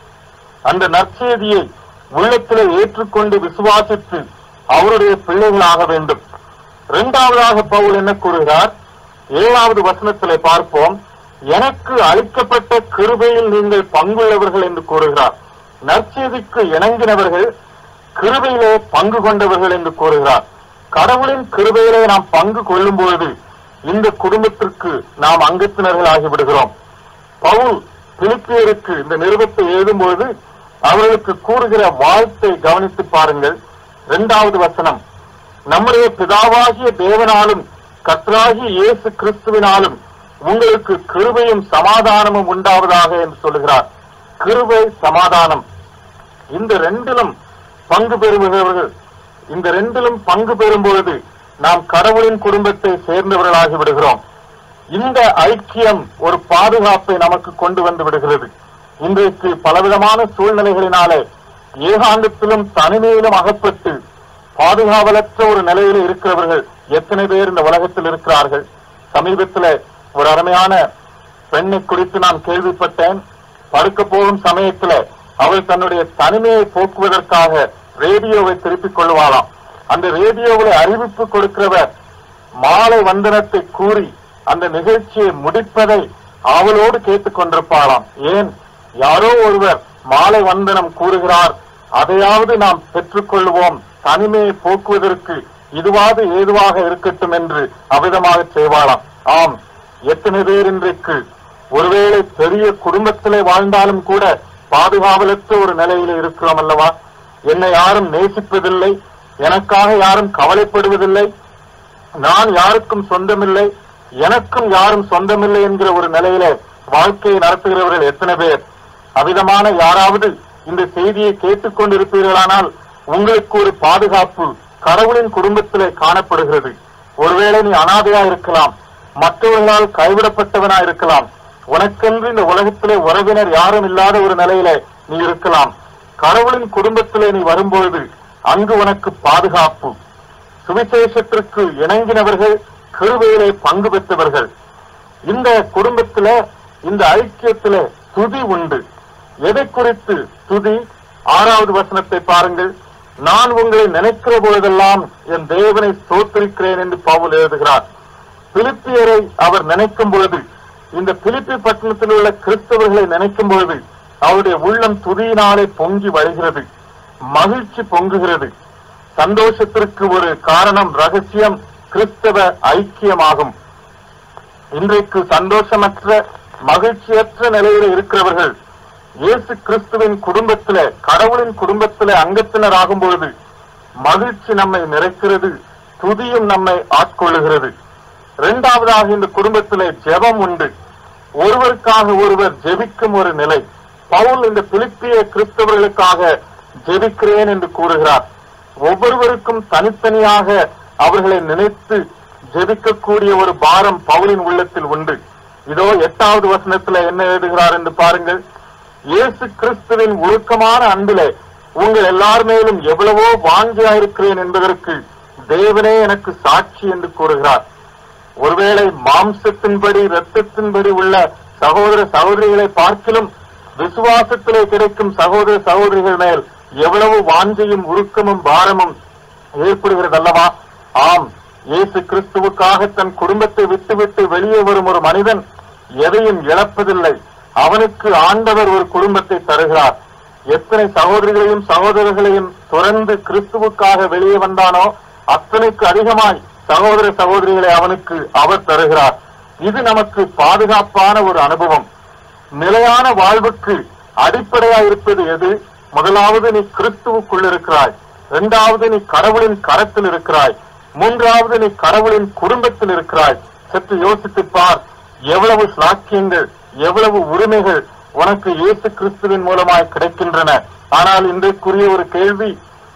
Speaker 2: அந்த நற்செய்தியை உள்ளத்திலே ஏற்றுக்கொண்டு விசுவாசித்து அவருடைய பிள்ளைகளாக வேண்டும். இரண்டாவதாக பவுல் என்ன கூறுகிறார்? ஏழாவது வசனத்திலே பார்ப்போம். எனக்கு அளிக்கப்பட்ட கிருபையில் நீங்கள் பங்குள்ளவர்கள் என்று கூறுகிறார். நற்செய்திக்கு இணங்கினவர்கள், கிருபையிலே பங்கு கொண்டவர்கள் என்று கூறுகிறார். கடவுளின் கிருபையிலே நாம் பங்கு கொள்ளும் பொழுது இந்த குடும்பத்திற்கு நாம் அங்கத்தினர்கள் ஆகிவிடுகிறோம். பவுல் பிலிப்பியருக்கு இந்த நிருபத்தை எழுதும்பொழுது அவர்களுக்கு கூறுகிற வாழ்த்தை கவனித்து பாருங்கள். இரண்டாவது வசனம், நம்முடைய பிதாவாகிய தேவனாலும் கர்த்தராகிய இயேசு கிறிஸ்துவினாலும் உங்களுக்கு கிருபையும் சமாதானமும் உண்டாவதாக என்று சொல்லுகிறார். கிருபை, சமாதானம், இந்த ரெண்டிலும் பங்கு பெறுபவர்கள். இந்த ரெண்டிலும் பங்கு பெறும் பொழுது நாம் கடவுளின் குடும்பத்தை சேர்ந்தவர்களாகி விடுகிறோம். இந்த ஐக்கியம் ஒரு பாதுகாப்பை நமக்கு கொண்டு வந்து விடுகிறது. இன்றைக்கு பலவிதமான சூழ்நிலைகளினாலே ஏகாந்தத்திலும் தனிமையிலும் அகப்பட்டு பாதுகாவலற்ற ஒரு நிலையில இருக்கிறவர்கள் எத்தனை பேர் இந்த உலகத்தில் இருக்கிறார்கள். சமீபத்தில் ஒரு அருமையான பெண்ணை குறித்து நான் கேள்விப்பட்டேன். படுக்க போகும் சமயத்தில் அவள் தன்னுடைய தனிமையை போக்குவதற்காக ரேடியோவை திருப்பிக் கொள்வாளாம். அந்த ரேடியோவில் அறிவிப்பு கொடுக்கிறவர் மாலை வந்தனத்தை கூறி அந்த நிகழ்ச்சியை முடிப்பதை அவளோடு கேட்டுக் கொண்டிருப்பாளாம். ஏன், யாரோ ஒருவர் மாலை வந்தனம் கூறுகிறார், அதையாவது நாம் பெற்றுக்கொள்வோம், தனிமையை போக்குவதற்கு இதுவாது ஏதுவாக இருக்கட்டும் என்று அவிதமாக செய்வாளாம். ஆம், எத்தனை பேர் இன்றைக்கு ஒருவேளை பெரிய குடும்பத்திலே வாழ்ந்தாலும் கூட பாதுகாவலற்ற ஒரு நிலையில இருக்கிறோம் அல்லவா? என்னை யாரும் நேசிப்பதில்லை, எனக்காக யாரும் கவலைப்படுவதில்லை, நான் யாருக்கும் சொந்தமில்லை, எனக்கும் யாரும் சொந்தமில்லை என்கிற ஒரு நிலையில வாழ்க்கையை நடத்துகிறவர்கள் எத்தனை பேர்? அவ்விதமான யாராவது இந்த செய்தியை கேட்டுக் கொண்டிருப்பீர்களானால் உங்களுக்கு ஒரு பாதுகாப்பு கடவுளின் குடும்பத்திலே காணப்படுகிறது. ஒருவேளை நீ அனாதையா இருக்கலாம், மற்றவர்களால் கைவிடப்பட்டவனா இருக்கலாம், உனக்கென்று இந்த உலகத்திலே உறவினர் யாரும் இல்லாத ஒரு நிலையில நீ இருக்கலாம். கடவுளின் குடும்பத்திலே நீ வரும்பொழுது அங்கு உனக்கு பாதுகாப்பு. சுவிசேஷத்திற்கு இணங்கினவர்கள், கிருபையிலே பங்கு பெற்றவர்கள். இந்த குடும்பத்தில, இந்த ஐக்கியத்திலே துதி உண்டு. எதை குறித்து துதி? ஆறாவது வசனத்தை பாருங்கள். நான் உங்களை நினைக்கிற பொழுதெல்லாம் என் தேவனை ஸ்தோத்திரிக்கிறேன் என்று பவுல் எழுதுகிறார். பிலிப்பியரை அவர் நினைக்கும் பொழுது, இந்த பிலிப்பி பட்டணத்தில் உள்ள கிறிஸ்தவர்களை நினைக்கும் பொழுது அவருடைய உள்ளம் துதியினாலே பொங்கி வழிகிறது, மகிழ்ச்சி பொங்குகிறது. சந்தோஷத்திற்கு ஒரு காரணம், ரகசியம் கிறிஸ்தவ ஐக்கியமாகும். இன்றைக்கு சந்தோஷமற்ற, மகிழ்ச்சியற்ற நிலையில இருக்கிறவர்கள் இயேசு கிறிஸ்துவின் குடும்பத்தில, கடவுளின் குடும்பத்தில அங்கத்தினர் ஆகும் பொழுது மகிழ்ச்சி நம்மை நிறைக்கிறது, துதியும் நம்மை ஆட்கொள்ளுகிறது. இரண்டாவதாக இந்த குடும்பத்திலே ஜெபம் உண்டு. ஒருவருக்காக ஒருவர் ஜெபிக்கும் ஒரு நிலை. பவுல் இந்த பிலிப்பிய கிறிஸ்தவர்களுக்காக ஜெபிக்கிறேன் என்று கூறுகிறார். ஒவ்வொருவருக்கும் தனித்தனியாக அவர்களை நினைத்து ஜெபிக்கக்கூடிய ஒரு பாரம் பவுலின் உள்ளத்தில் உண்டு. இதோ எட்டாவது வசனத்துல என்ன எழுதுகிறார் என்று பாருங்கள். இயேசு கிறிஸ்துவின் ஒழுக்கமான அன்பிலே உங்கள் எல்லார் மேலும் எவ்வளவோ வாஞ்சியாயிருக்கிறேன் என்பதற்கு தேவனே எனக்கு சாட்சி என்று கூறுகிறார். ஒருவேளை மாம்சத்தின்படி, இரத்தத்தின்படி உள்ள சகோதர சகோதரிகளை பார்க்கிலும் விசுவாசத்திலே கிடைக்கும் சகோதர சகோதரிகள் மேல் எவ்வளவு வாஞ்சையும் உருக்கமும் பாரமும் ஏற்படுகிறது அல்லவா? ஆம், இயேசு கிறிஸ்துவுக்காக தன் குடும்பத்தை விட்டுவிட்டு வெளியே வரும் ஒரு மனிதன் எதையும் இழப்பதில்லை. அவனுக்கு ஆண்டவர் ஒரு குடும்பத்தை தருகிறார். எத்தனை சகோதரிகளையும் சகோதரர்களையும் துறந்து கிறிஸ்துவுக்காக வெளியே வந்தானோ அத்தனைக்கு அதிகமாய் சகோதர சகோதரிகளை அவனுக்கு அவர் தருகிறார். இது நமக்கு பாதுகாப்பான ஒரு அனுபவம். நிலையான வாழ்வுக்கு அடிப்படையா இருப்பது எது? முதலாவது, நீ கிறிஸ்துவுக்குள் இருக்கிறாய். இரண்டாவது, நீ கடவுளின் கரத்தில் இருக்கிறாய். மூன்றாவது, நீ கடவுளின் குடும்பத்தில் இருக்கிறாய். சற்று யோசித்து பார், எவ்வளவு சாக்கியங்கள், எவ்வளவு உரிமைகள் உனக்கு இயேசு கிறிஸ்துவின் மூலமாய் கிடைக்கின்றன. ஆனால் இன்றைக்குரிய ஒரு கேள்வி,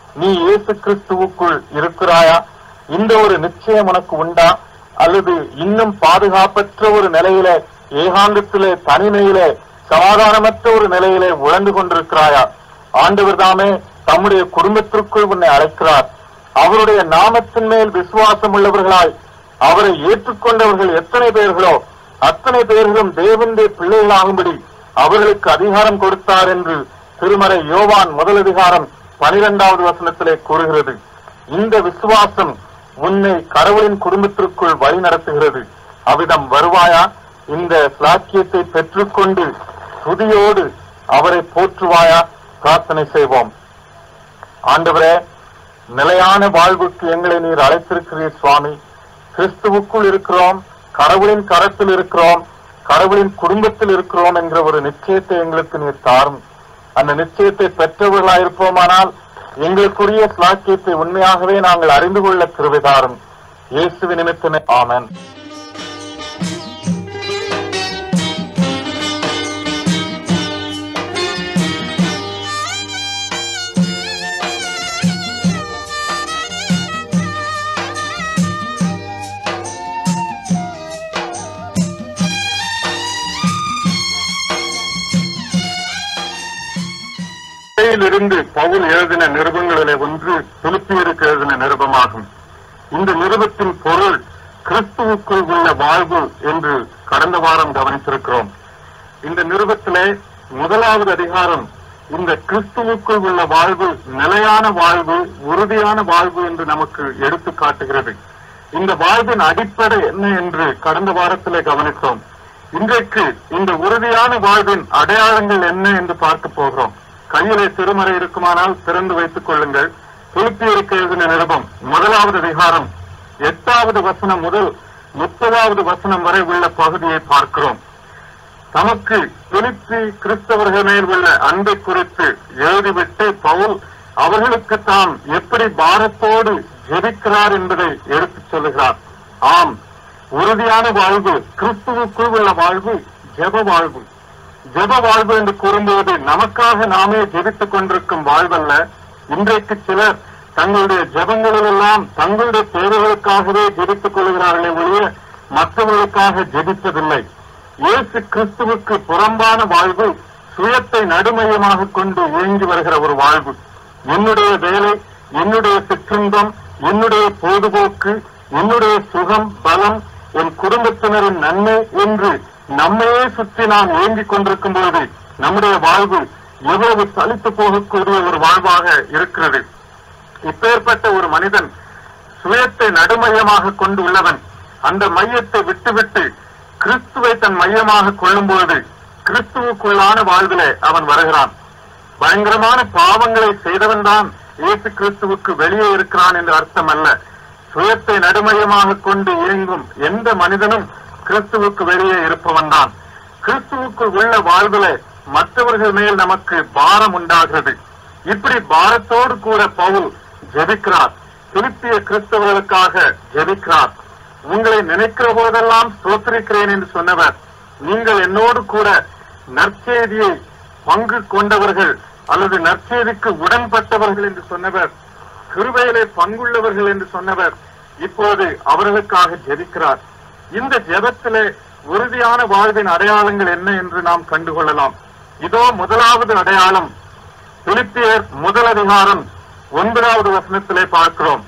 Speaker 2: நீ இயேசு கிறிஸ்துவுக்குள் இருக்கிறாயா? இந்த ஒரு நிச்சயம் உனக்கு உண்டா? அல்லது இன்னும் பாதுகாப்பற்ற ஒரு நிலையிலே, ஏகாந்தத்திலே, தனிமையிலே, சமாதானமற்ற ஒரு நிலையிலே உழந்து கொண்டிருக்கிறாயா? ஆண்டவர் தாமே தம்முடைய குடும்பத்திற்குள் உன்னை அழைக்கிறார். அவருடைய நாமத்தின் மேல் விசுவாசம் உள்ளவர்களாய் அவரை ஏற்றுக்கொண்டவர்கள் எத்தனை பேர்களோ அத்தனை பேர்களும் தேவனுடைய பிள்ளைகளாகும்படி அவர்களுக்கு அதிகாரம் கொடுத்தார் என்று திருமறை யோவான் முதல் அதிகாரம் பனிரெண்டாவது வசனத்திலே கூறுகிறது. இந்த விசுவாசம் உன்னை கடவுளின் குடும்பத்திற்குள் வழி நடத்துகிறது. அவ்விதம் வருவாயா? இந்த சாக்கியத்தை பெற்றுக்கொண்டு துதியோடு அவரை போற்றுவாயா? பிரார்த்தனை செய்வோம். ஆண்டவரே, நிலையான வாழ்வுக்கு எங்களை நீர் அழைத்திருக்கிறீர் சுவாமி. கிறிஸ்துவுக்குள் இருக்கிறோம், கடவுளின் கரத்தில் இருக்கிறோம், கடவுளின் குடும்பத்தில் இருக்கிறோம் என்கிற ஒரு நிச்சயத்தை எங்களுக்கு நீர் தாரும். அந்த நிச்சயத்தை பெற்றவர்களாயிருப்போமானால் எங்களுக்குரிய சாக்கியத்தை உண்மையாகவே நாங்கள் அறிந்து கொள்ள கிருபை தாரும். இயேசுவின் நிமித்தமே ஆமென். இருந்து பவுல் எழுதின நிருபங்களிலே ஒன்று பிலிப்பியருக்கு எழுதின நிருபமாகும். இந்த நிருபத்தின் பொருள் கிறிஸ்துவுக்குள் உள்ள வாழ்வு என்று கடந்த வாரம் கவனித்திருக்கிறோம். இந்த நிருபத்திலே முதலாவது அதிகாரம் இந்த கிறிஸ்துவுக்குள் உள்ள வாழ்வு நிலையான வாழ்வு, உறுதியான வாழ்வு என்று நமக்கு எடுத்து காட்டுகிறது. இந்த வாழ்வின் அடிப்படை என்ன என்று கடந்த வாரத்திலே கவனித்தோம். இன்றைக்கு இந்த உறுதியான வாழ்வின் அடையாளங்கள் என்ன என்று பார்க்க போகிறோம். கையிலே திருமறை இருக்குமானால் திறந்து வைத்துக் கொள்ளுங்கள். பிலிப்பியருக்கு எழுதின நிருபம் முதலாவது அதிகாரம் எட்டாவது வசனம் முதல் முப்பதாவது வசனம் வரை உள்ள பகுதியை பார்க்கிறோம். தமக்கு பிலிப்பி கிறிஸ்தவர்கள் மேல் உள்ள அன்பை குறித்து எழுதிவிட்டு பவுல் அவர்களுக்கு தாம் எப்படி பாரத்தோடு ஜெபிக்கிறார் என்பதை எடுத்துச் சொல்லுகிறார். ஆம், உறுதியான வாழ்வு, கிறிஸ்துவுக்குள் உள்ள வாழ்வு ஜெப வாழ்வு. ஜெப வாழ்வு என்று கூறும்போது நமக்காக நாமே ஜெபித்துக் கொண்டிருக்கும் வாழ்வல்ல. இன்றைக்கு சிலர் தங்களுடைய ஜெபங்களிலெல்லாம் தங்களுடைய தேவைகளுக்காகவே ஜெபித்துக் கொள்கிறார்களே ஒழிய மற்றவர்களுக்காக ஜெபிப்பதில்லை. இயேசு கிறிஸ்துவுக்கு புறம்பான வாழ்வு சுயத்தை நடுமையமாக கொண்டு இயங்கி வருகிற ஒரு வாழ்வு. என்னுடைய வேலை, என்னுடைய சிற்றின்பம், என்னுடைய பொழுதுபோக்கு, என்னுடைய சுகம், பலம், என் குடும்பத்தினரின் நன்மை என்று நம்மையே சுற்றி நாம் இயங்கிக் கொண்டிருக்கும் பொழுது நம்முடைய வாழ்வு எவ்வளவு சலித்து போகக்கூடிய ஒரு வாழ்வாக இருக்கிறது. இப்பேற்பட்ட ஒரு மனிதன் சுயத்தை நடுமையமாக கொண்டு உள்ளவன் அந்த மையத்தை விட்டுவிட்டு கிறிஸ்துவை தன் மையமாக கொள்ளும் பொழுது கிறிஸ்துவுக்குள்ளான வாழ்விலே அவன் வருகிறான். பயங்கரமான பாவங்களை செய்தவன் தான் இயேசு கிறிஸ்துவுக்கு வெளியே இருக்கிறான் என்று அர்த்தம் அல்ல. சுயத்தை நடுமையமாக கொண்டு இயங்கும் எந்த மனிதனும் கிறிஸ்துவுக்கு வெளியே இருப்பவன் தான். கிறிஸ்துவுக்குள் உள்ள வாழ்விலே மற்றவர்கள் மேல் நமக்கு பாரம் உண்டாகிறது. இப்படி பாரத்தோடு கூட பவுல் ஜெபிக்கிறார். பிலிப்பிய கிறிஸ்தவர்களுக்காக ஜெபிக்கிறார். உங்களை நினைக்கிற போதெல்லாம் ஸ்தோத்திரிக்கிறேன் என்று சொன்னவர், நீங்கள் என்னோடு கூட நற்செய்தியை பங்கு கொண்டவர்கள் அல்லது நற்செய்திக்கு உடன்பட்டவர்கள் என்று சொன்னவர், கிருபையிலே பங்குள்ளவர்கள் என்று சொன்னவர், இப்போது அவர்களுக்காக ஜெபிக்கிறார். இந்த ஜெபத்திலே உறுதியான வாழ்வின் அடையாளங்கள் என்ன என்று நாம் கண்டுகொள்ளலாம். இதோ முதலாவது அடையாளம் பிலிப்பியர் முதல் அதிகாரம் ஒன்பதாவது வசனத்திலே பார்க்கிறோம்.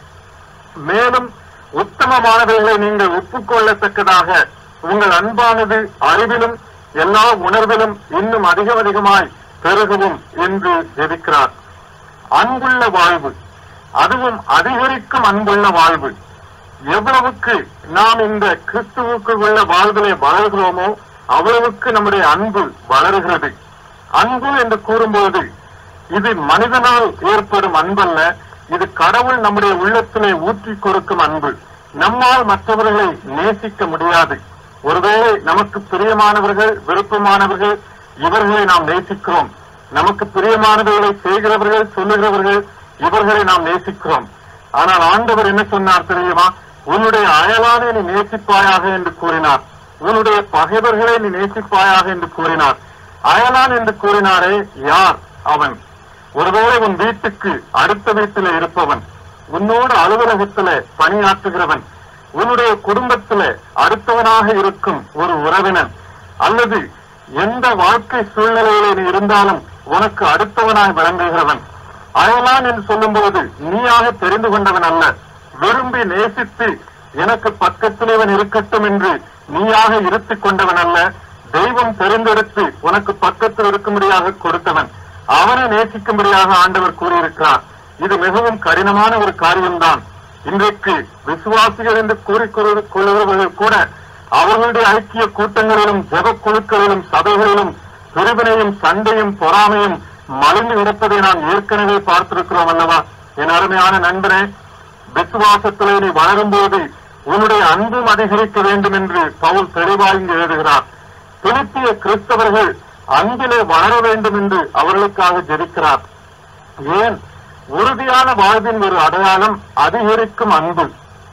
Speaker 2: மேலும் உத்தமமானவைகளை நீங்கள் ஒப்புக்கொள்ளத்தக்கதாக உங்கள் அன்பானது அறிவிலும் எல்லா உணர்விலும் இன்னும் அதிகம் அதிகமாய் பெருகவும் என்று ஜெபிக்கிறார். அன்புள்ள வாழ்வு, அதுவும் அதிகரிக்கும் அன்புள்ள வாழ்வு. எவ்வளவுக்கு நாம் இந்த கிறிஸ்துவுக்கு உள்ள வாழ்விலே வளர்கிறோமோ அவ்வளவுக்கு நம்முடைய அன்பு வளர்கிறது. அன்பு என்று கூறும்போது இது மனிதனால் ஏற்படும் அன்பல்ல, இது கடவுள் நம்முடைய உள்ளத்திலே ஊற்றி கொடுக்கும் அன்பு. நம்மால் மற்றவர்களை நேசிக்க முடியாது. ஒருவேளை நமக்கு பிரியமானவர்கள், விருப்பமானவர்கள், இவர்களை நாம் நேசிக்கிறோம். நமக்கு பிரியமானவர்களை செய்கிறவர்கள், சொல்லுகிறவர்கள், இவர்களை நாம் நேசிக்கிறோம். ஆனால் ஆண்டவர் என்ன சொன்னார் தெரியுமா? உன்னுடைய அயலானை நீ நேசிப்பாயாக என்று கூறினார். உன்னுடைய பகைவர்களை நீ நேசிப்பாயாக என்று கூறினார். அயலான் என்று கூறினாரே, யார் அவன்? ஒருவேளை உன் வீட்டுக்கு அடுத்த வீட்டில இருப்பவன், உன்னோடு அலுவலகத்தில பணியாற்றுகிறவன், உன்னுடைய குடும்பத்தில அடுத்தவனாக இருக்கும் ஒரு உறவினன், அல்லது எந்த வாழ்க்கை சூழ்நிலையில நீ இருந்தாலும் உனக்கு அடுத்தவனாய் விளங்குகிறவன், அயலான் என்று சொல்லும் போது நீயாக தெரிந்து கொண்டவன் அல்ல, விரும்பி நேசித்து எனக்கு பக்கத்தில் இவன் இருக்கட்டும் என்று நீயாக இருத்திக் கொண்டவன் அல்ல, தெய்வம் தெரிந்தெடுத்து உனக்கு பக்கத்தில் இருக்கும்படியாக கொடுத்தவன், அவனை நேசிக்கும்படியாக ஆண்டவர் கூறியிருக்கிறார். இது மிகவும் கடினமான ஒரு காரியம்தான். இன்றைக்கு விசுவாசிகள் என்று கூறிக்கொள்கிறவர்கள் கூட அவர்களுடைய ஐக்கிய கூட்டங்களிலும் ஜெப குழுக்களிலும் சபைகளிலும் பிரிவினையும் சண்டையும் பொறாமையும் மலிந்து கிடப்பதை நாம் ஏற்கனவே பார்த்திருக்கிறோம் அல்லவா? என் அருமையான நண்பனே, விசுவாசத்திலே நீ வளரும்போது உன்னுடைய அன்பும் அதிகரிக்க வேண்டும் என்று பவுல் தெளிவாக இங்கு எழுதுகிறார். பிலிப்பிய கிறிஸ்தவர்கள் அன்பிலே வளர வேண்டும் என்று அவர்களுக்காக ஜெபிக்கிறார். ஏன்? உறுதியான வாழ்வின் ஒரு அடையாளம் அதிகரிக்கும் அன்பு.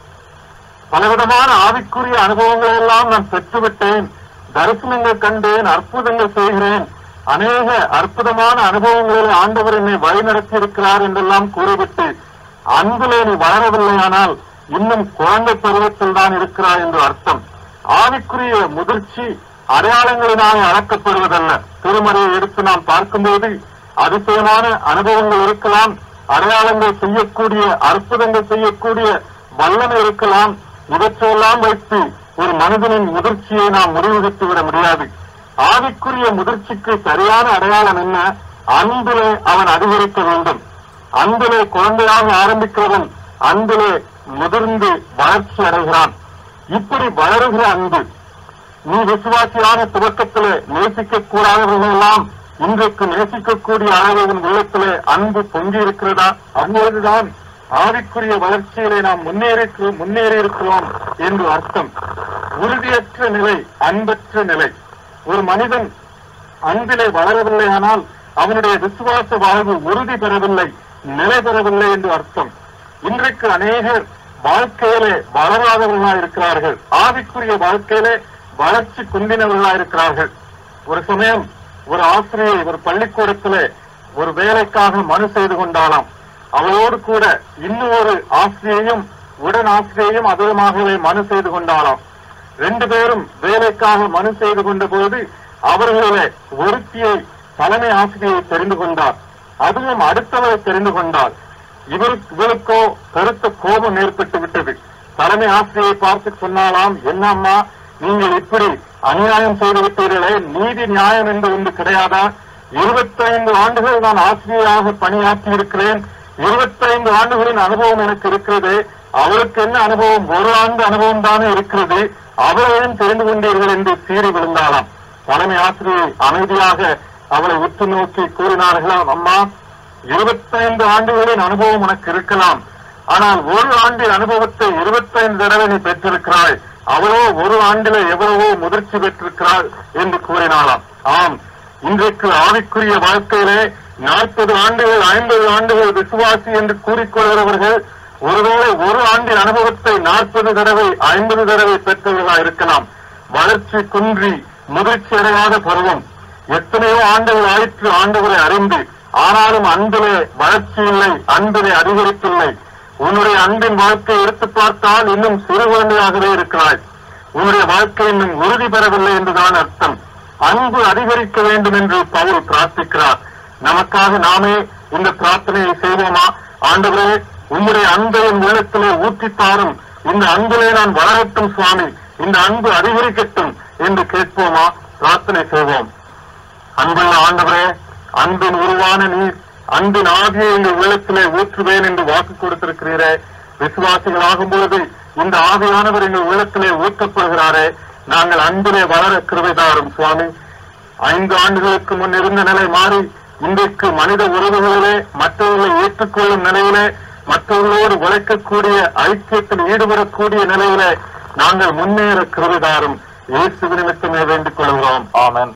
Speaker 2: பலவிதமான ஆவிக்குரிய அனுபவங்களை எல்லாம் நான் பெற்றுவிட்டேன், தரிசனங்கள் கண்டேன், அற்புதங்கள் செய்கிறேன், அநேக அற்புதமான அனுபவங்களில் ஆண்டவர் என்னை வழிநடத்தி இருக்கிறார் என்றெல்லாம் கூறிவிட்டு அன்பிலே நீ வளரவில்லையானால் இன்னும் குழந்தை பருவத்தில் தான் இருக்கிறார் என்று அர்த்தம். ஆவிக்குரிய முதிர்ச்சி அடையாளங்களினாலே அளக்கப்படுவதல்ல. திருமறையை எடுத்து நாம் பார்க்கும்போது அதிசயமான அனுபவங்கள் இருக்கலாம், அடையாளங்கள் செய்யக்கூடிய, அற்புதங்கள் செய்யக்கூடிய வல்லமை இருக்கலாம். இவற்றையெல்லாம் வைத்து ஒரு மனிதனின் முதிர்ச்சியை நாம் முடிவெடுத்து விட முடியாது. ஆவிக்குரிய முதிர்ச்சிக்கு சரியான அடையாளம் என்ன? அன்பிலே அவன் அதிகரிக்க வேண்டும். அன்பிலே குழந்தையாக ஆரம்பிக்கிறவன் அன்பிலே முதிர்ந்து வளர்ச்சி அடைகிறான். இப்படி வளருகிற அன்பு, நீ விசுவாசியான துவக்கத்திலே நேசிக்க கூடாதவர்கள் எல்லாம் இன்றைக்கு நேசிக்கக்கூடிய அளவு உன் உள்ளத்திலே அன்பு பொங்கி இருக்கிறதா? அப்பொழுதுதான் ஆவிக்குரிய வளர்ச்சியிலே நாம் முன்னேறி முன்னேறி இருக்கிறோம் என்று அர்த்தம். உறுதியற்ற நிலை, அன்பற்ற நிலை. ஒரு மனிதன் அன்பிலே வளரவில்லையானால் அவனுடைய விசுவாச வாழ்வு உறுதி பெறவில்லை, நிலை பெறவில்லை என்று அர்த்தம். இன்றைக்கு அநேகர் வாழ்க்கையிலே வளராதவர்களா இருக்கிறார்கள், ஆவிக்குரிய வாழ்க்கையிலே வளர்ச்சி குந்தினவர்களா இருக்கிறார்கள். ஒரு சமயம் ஒரு ஆசிரியை ஒரு பள்ளிக்கூடத்திலே ஒரு வேலைக்காக மனு செய்து கொண்டாலாம். அவளோடு கூட இன்னும் ஒரு ஆசிரியையும் உடன் ஆசிரியையும் அதிகமாகவே மனு செய்து கொண்டாலாம். ரெண்டு பேரும் வேலைக்காக மனு செய்து கொண்ட போது அவர்களிலே ஒருத்தியை தலைமை ஆசிரியை தெரிந்து கொண்டார், அதுவும் அடுத்தவரை தெரிந்து கொண்டார். இவருக்கு இவருக்கோ பெருத்த கோபம் ஏற்பட்டு விட்டது. தலைமை ஆசிரியை பார்த்து சொன்னாலாம், என்னம்மா நீங்கள் இப்படி அநியாயம் செய்து விட்டீர்களே, நீதி நியாயம் என்று ஒன்று கிடையாதா? இருபத்தைந்து ஆண்டுகள் நான் ஆசிரியராக பணியாற்றி இருக்கிறேன், இருபத்தைந்து ஆண்டுகளின் அனுபவம் எனக்கு இருக்கிறது, அவருக்கு என்ன அனுபவம்? ஒரு ஆண்டு அனுபவம் தானே இருக்கிறது, அவரையும் தெரிந்து கொண்டீர்கள் என்று சீறி விழுந்தாளாம். தலைமை ஆசிரியை அமைதியாக அவளை உற்று நோக்கி கூறினார்களாம், அம்மா, இருபத்தைந்து ஆண்டுகளின் அனுபவம் உனக்கு இருக்கலாம், ஆனால் ஒரு ஆண்டின் அனுபவத்தை இருபத்தைந்து தடவை நீ பெற்றிருக்கிறாய், அவளோ ஒரு ஆண்டிலே எவ்வளவோ முதிர்ச்சி பெற்றிருக்கிறாள் என்று கூறினாளாம். ஆம், இன்றைக்கு ஆவிக்குரிய வாழ்க்கையிலே நாற்பது ஆண்டுகள் ஐம்பது ஆண்டுகள் விசுவாசி என்று கூறிக்கொள்கிறவர்கள் ஒருவேளை ஒரு ஆண்டின் அனுபவத்தை நாற்பது தடவை ஐம்பது தடவை பெற்றவர்களாக இருக்கலாம். வளர்ச்சி குன்றி முதிர்ச்சி அடையாத பருவம். எத்தனையோ ஆண்டுகள் ஆயிற்று ஆண்டவரை அறிந்து, ஆனாலும் அன்பிலே வளர்ச்சி இல்லை, அன்பிலே அதிகரிப்பில்லை. உன்னுடைய அன்பின் வாழ்க்கை எடுத்து பார்த்தால் இன்னும் சிறு குழந்தையாகவே இருக்கிறாய். உன்னுடைய வாழ்க்கை இன்னும் உறுதி பெறவில்லை என்றுதான் அர்த்தம். அன்பு அதிகரிக்க வேண்டும் என்று பவுல் பிரார்த்திக்கிறார். நமக்காக நாமே இந்த பிரார்த்தனையை செய்வோமா? ஆண்டவரே, உம்முடைய அன்பை என் உள்ளத்திலே ஊற்றித்தாரும், இந்த அன்பிலே நான் வளரட்டும் சுவாமி, இந்த அன்பு அதிகரிக்கட்டும் என்று கேட்போமா? பிரார்த்தனை செய்வோம். அன்புள்ள ஆண்டவரே, அன்பின் உருவான நீர் அன்பின் ஆகிய எங்கள் உள்ளத்திலே ஊற்றுவேன் என்று வாக்கு கொடுத்திருக்கிறீரே. விசுவாசிகள் ஆகும் பொழுது இந்த ஆவியானவர் எங்கள் உள்ளத்திலே ஊற்றப்படுகிறாரே. நாங்கள் அன்பிலே வளர கிருபைதாரும் சுவாமி. ஐந்து ஆண்டுகளுக்கு முன் இருந்த நிலை மாறி இன்றைக்கு மனித உறவுகளிலே மற்றவர்களை ஏற்றுக்கொள்ளும் நிலையிலே, மற்றவர்களோடு உழைக்கக்கூடிய ஐக்கியத்தில் ஈடுபடக்கூடிய நிலையிலே நாங்கள் முன்னேற கிருபைதாரும் இயேசு நிமித்தமே வேண்டிக் கொள்கிறோம். ஆமென்.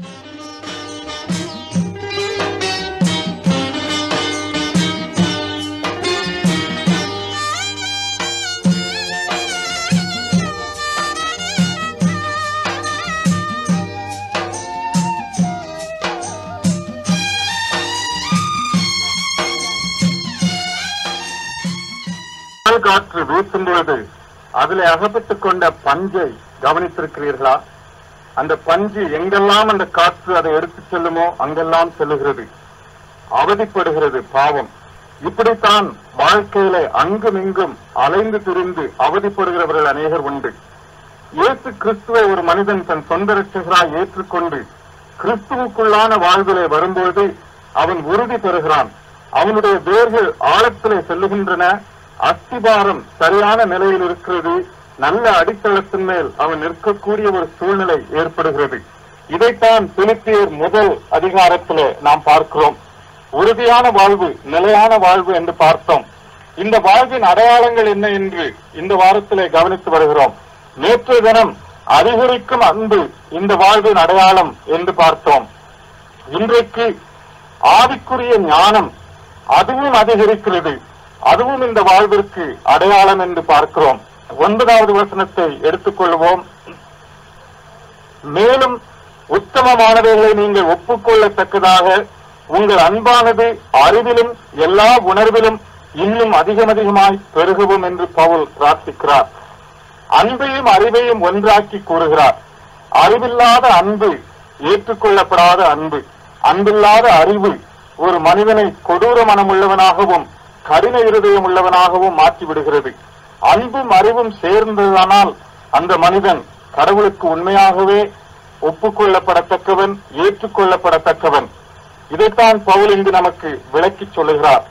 Speaker 2: புயல் காற்று வீசும் பொழுது அதில் அகப்பட்டுக் கொண்ட பஞ்சை கவனித்திருக்கிறீர்களா? அந்த பஞ்சு எங்கெல்லாம் அந்த காற்று அதை எடுத்துச் செல்லுமோ அங்கெல்லாம் செல்லுகிறது, அவதிப்படுகிறது பாவம். இப்படித்தான் வாழ்க்கையில அங்கும் இங்கும் அலைந்து திரிந்து அவதிப்படுகிறவர்கள் அநேகர் உண்டு. இயேசு கிறிஸ்துவை ஒரு மனிதன் தன் சொந்த ரட்சகராய் ஏற்றுக்கொண்டு கிறிஸ்துவுக்குள்ளான வாழ்விலே வரும்போது அவன் உறுதி பெறுகிறான். அவனுடைய வேர்கள் ஆழத்திலே செல்லுகின்றன, அஸ்திபாரம் சரியான நிலையில் இருக்கிறது, நல்ல அடித்தளத்தின் மேல் அவன் நிற்கக்கூடிய ஒரு சூழ்நிலை ஏற்படுகிறது. இதைத்தான் பிலிப்பியர் முதல் அதிகாரத்திலே நாம் பார்க்கிறோம். உறுதியான வாழ்வு, நிலையான வாழ்வு என்று பார்த்தோம். இந்த வாழ்வின் அடையாளங்கள் என்ன என்று இந்த வாரத்திலே கவனித்து வருகிறோம். நேற்று தினம் அதிகரிக்கும் அன்பு இந்த வாழ்வின் அடையாளம் என்று பார்த்தோம். இன்றைக்கு ஆவிக்குரிய ஞானம், அதுவும் அதிகரிக்கிறது, அதுவும் இந்த வாழ்விற்கு அடையாளம் என்று பார்க்கிறோம். ஒன்பதாவது வசனத்தை எடுத்துக்கொள்வோம். மேலும் உத்தமமானவைகளை நீங்கள் ஒப்புக்கொள்ளத்தக்கதாக உங்கள் அன்பானது அறிவிலும் எல்லா உணர்விலும் இன்னும் அதிகம் அதிகமாய் பெருகவும் என்று பவுல் பிரார்த்திக்கிறார். அன்பையும் அறிவையும் ஒன்றாக்கி கூறுகிறார். அறிவில்லாத அன்பு ஏற்றுக்கொள்ளப்படாத அன்பு, அன்பில்லாத அறிவு ஒரு மனிதனை கொடூர மனமுள்ளவனாகவும் கடின இருதயம் உள்ளவனாகவும் மாற்றிவிடுகிறது. அன்பும் அறிவும் சேர்ந்ததானால் அந்த மனிதன் கடவுளுக்கு உண்மையாகவே ஒப்புக்கொள்ளப்படத்தக்கவன், ஏற்றுக்கொள்ளப்படத்தக்கவன். இதைத்தான் பவுல் இங்கு நமக்கு விளக்கி சொல்லுகிறார்.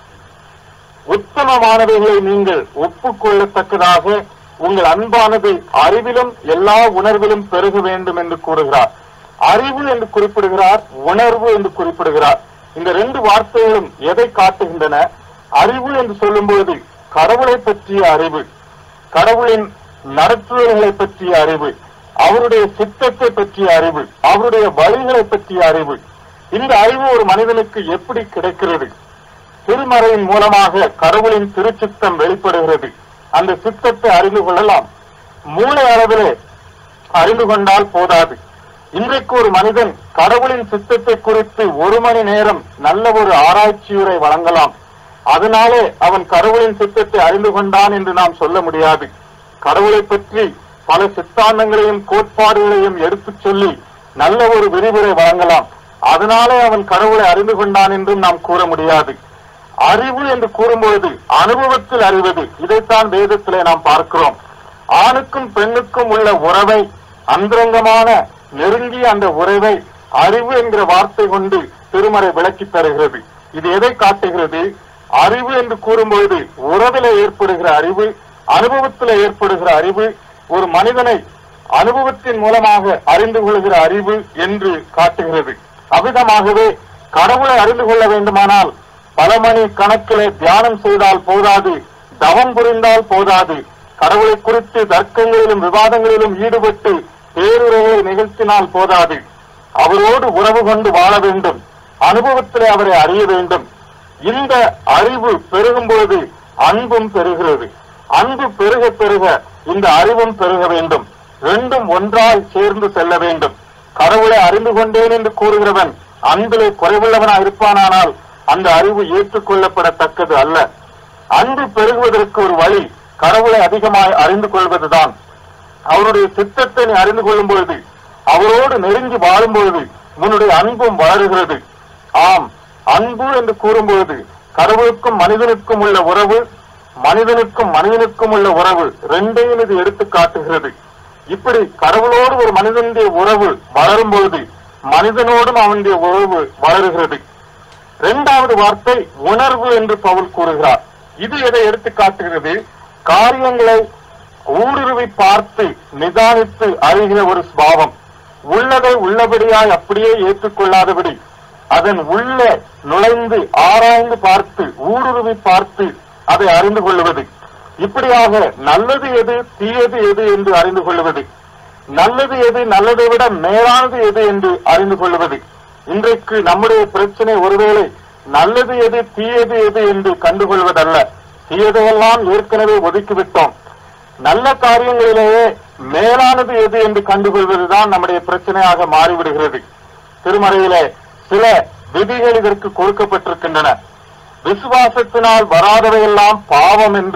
Speaker 2: உத்தமமானவைகளை நீங்கள் ஒப்புக்கொள்ளத்தக்கதாக உங்கள் அன்பானது அறிவிலும் எல்லா உணர்விலும் பெருக வேண்டும் என்று கூறுகிறார். அறிவு என்று குறிப்பிடுகிறார், உணர்வு என்று குறிப்பிடுகிறார். இந்த ரெண்டு வார்த்தைகளும் எதை காட்டுகின்றன? அறிவு என்று சொல்லும்போது கடவுளை பற்றிய அறிவு, கடவுளின் நடத்துதல்களை பற்றிய அறிவு, அவருடைய சித்தத்தை பற்றிய அறிவு, அவருடைய வழிகளை பற்றிய அறிவு. இந்த அறிவு ஒரு மனிதனுக்கு எப்படி கிடைக்கிறது? திருமறையின் மூலமாக கடவுளின் திருச்சித்தம் வெளிப்படுகிறது. அந்த சித்தத்தை அறிந்து கொள்ளலாம். மூளை அளவிலே அறிந்து கொண்டால் போதாது. இன்றைக்கு ஒரு மனிதன் கடவுளின் சித்தத்தை குறித்து ஒரு மணி நேரம் நல்ல ஒரு ஆராய்ச்சியுரை வழங்கலாம். அதனாலே அவன் கடவுளின் சித்தத்தை அறிந்து கொண்டான் என்று நாம் சொல்ல முடியாது. கடவுளை பற்றி பல சித்தாந்தங்களையும் கோட்பாடுகளையும் எடுத்துச் சொல்லி நல்ல ஒரு விரிவுரை வழங்கலாம். அதனாலே அவன் கடவுளை அறிந்து கொண்டான் என்றும் நாம் கூற முடியாது. அறிவு என்று கூறும்பொழுது அனுபவத்தில் அறிவது, இதைத்தான் வேதத்திலே நாம் பார்க்கிறோம். ஆணுக்கும் பெண்ணுக்கும் உள்ள உறவை, அந்தரங்கமான நெருங்கிய அந்த உறவை அறிவு என்கிற வார்த்தை கொண்டு திருமறை விளக்கி தருகிறது. இது எதை காட்டுகிறது? அறிவு என்று கூறும்பொழுது உறவில ஏற்படுகிற அறிவு, அனுபவத்தில் ஏற்படுகிற அறிவு, ஒரு மனிதனை அனுபவத்தின் மூலமாக அறிந்து கொள்கிற அறிவு என்று காட்டுகிறது. அவ்விதமாகவே கடவுளை அறிந்து கொள்ள வேண்டுமானால் பல மணி கணக்கிலே தியானம் செய்தால் போதாது, தவம் புரிந்தால் போதாது, கடவுளை குறித்து தர்க்கங்களிலும் விவாதங்களிலும் ஈடுபட்டு பேருரையை நிகழ்த்தினால் போதாது. அவரோடு உறவு கொண்டு வாழ வேண்டும், அனுபவத்திலே அவரை அறிய வேண்டும். இந்த அறிவு பெருகும் பொழுது அன்பும் பெறுகிறது. அன்பு பெருக பெருக இந்த அறிவும் பெருக வேண்டும். ரெண்டும் ஒன்றாய் சேர்ந்து செல்ல வேண்டும். கடவுளை அறிந்து கொண்டேன் என்று கூறுகிறவன் அன்பிலே குறைவுள்ளவனா இருப்பானால் அந்த அறிவு ஏற்றுக்கொள்ளப்படத்தக்கது அல்ல. அன்பு பெருகுவதற்கு ஒரு வழி கடவுளை அதிகமாய் அறிந்து கொள்வதுதான். அவருடைய சித்தத்தை நீ அறிந்து கொள்ளும் பொழுது, அவரோடு நெருங்கி வாழும் பொழுது உன்னுடைய அன்பும் வளருகிறது. ஆம், அன்பு என்று கூறும்பொழுது கடவுளுக்கும் மனிதனுக்கும் உள்ள உறவு, மனிதனுக்கும் மனிதனுக்கும் உள்ள உறவு ரெண்டையும் இது எடுத்து காட்டுகிறது. இப்படி கடவுளோடு ஒரு மனிதனுடைய உறவு வளரும் பொழுது மனிதனோடும் அவனுடைய உறவு வளருகிறது. இரண்டாவது வார்த்தை உணர்வு என்று பவுல் கூறுகிறார். இது எதை எடுத்து காட்டுகிறது? காரியங்களை ஊடுருவி பார்த்து நிதானித்து அறிகிற ஒரு சுபாவம். உள்ளதை உள்ளபடியாய் அப்படியே ஏற்றுக்கொள்ளாதபடி அதன் உள்ளே நுழைந்து ஆராய்ந்து பார்த்து ஊடுருவி பார்த்து அதை அறிந்து கொள்வது. இப்படியாக நல்லது எது, தீயது எது என்று அறிந்து கொள்வது, நல்லது எது, நல்லதை விட மேலானது எது என்று அறிந்து கொள்வது. இன்றைக்கு நம்முடைய பிரச்சனை ஒருவேளை நல்லது எது, தீயது எது என்று கண்டுகொள்வதல்ல. தீயதையெல்லாம் ஏற்கனவே ஒதுக்கிவிட்டோம். நல்ல காரியங்களிலேயே மேலானது எது என்று கண்டுகொள்வதுதான் நம்முடைய பிரச்சனையாக மாறிவிடுகிறது. திருமறையிலே சில விதிகள் இதற்கு கொடுக்கப்பட்டிருக்கின்றன. விசுவாசத்தினால் வராதவையெல்லாம் பாவம் என்று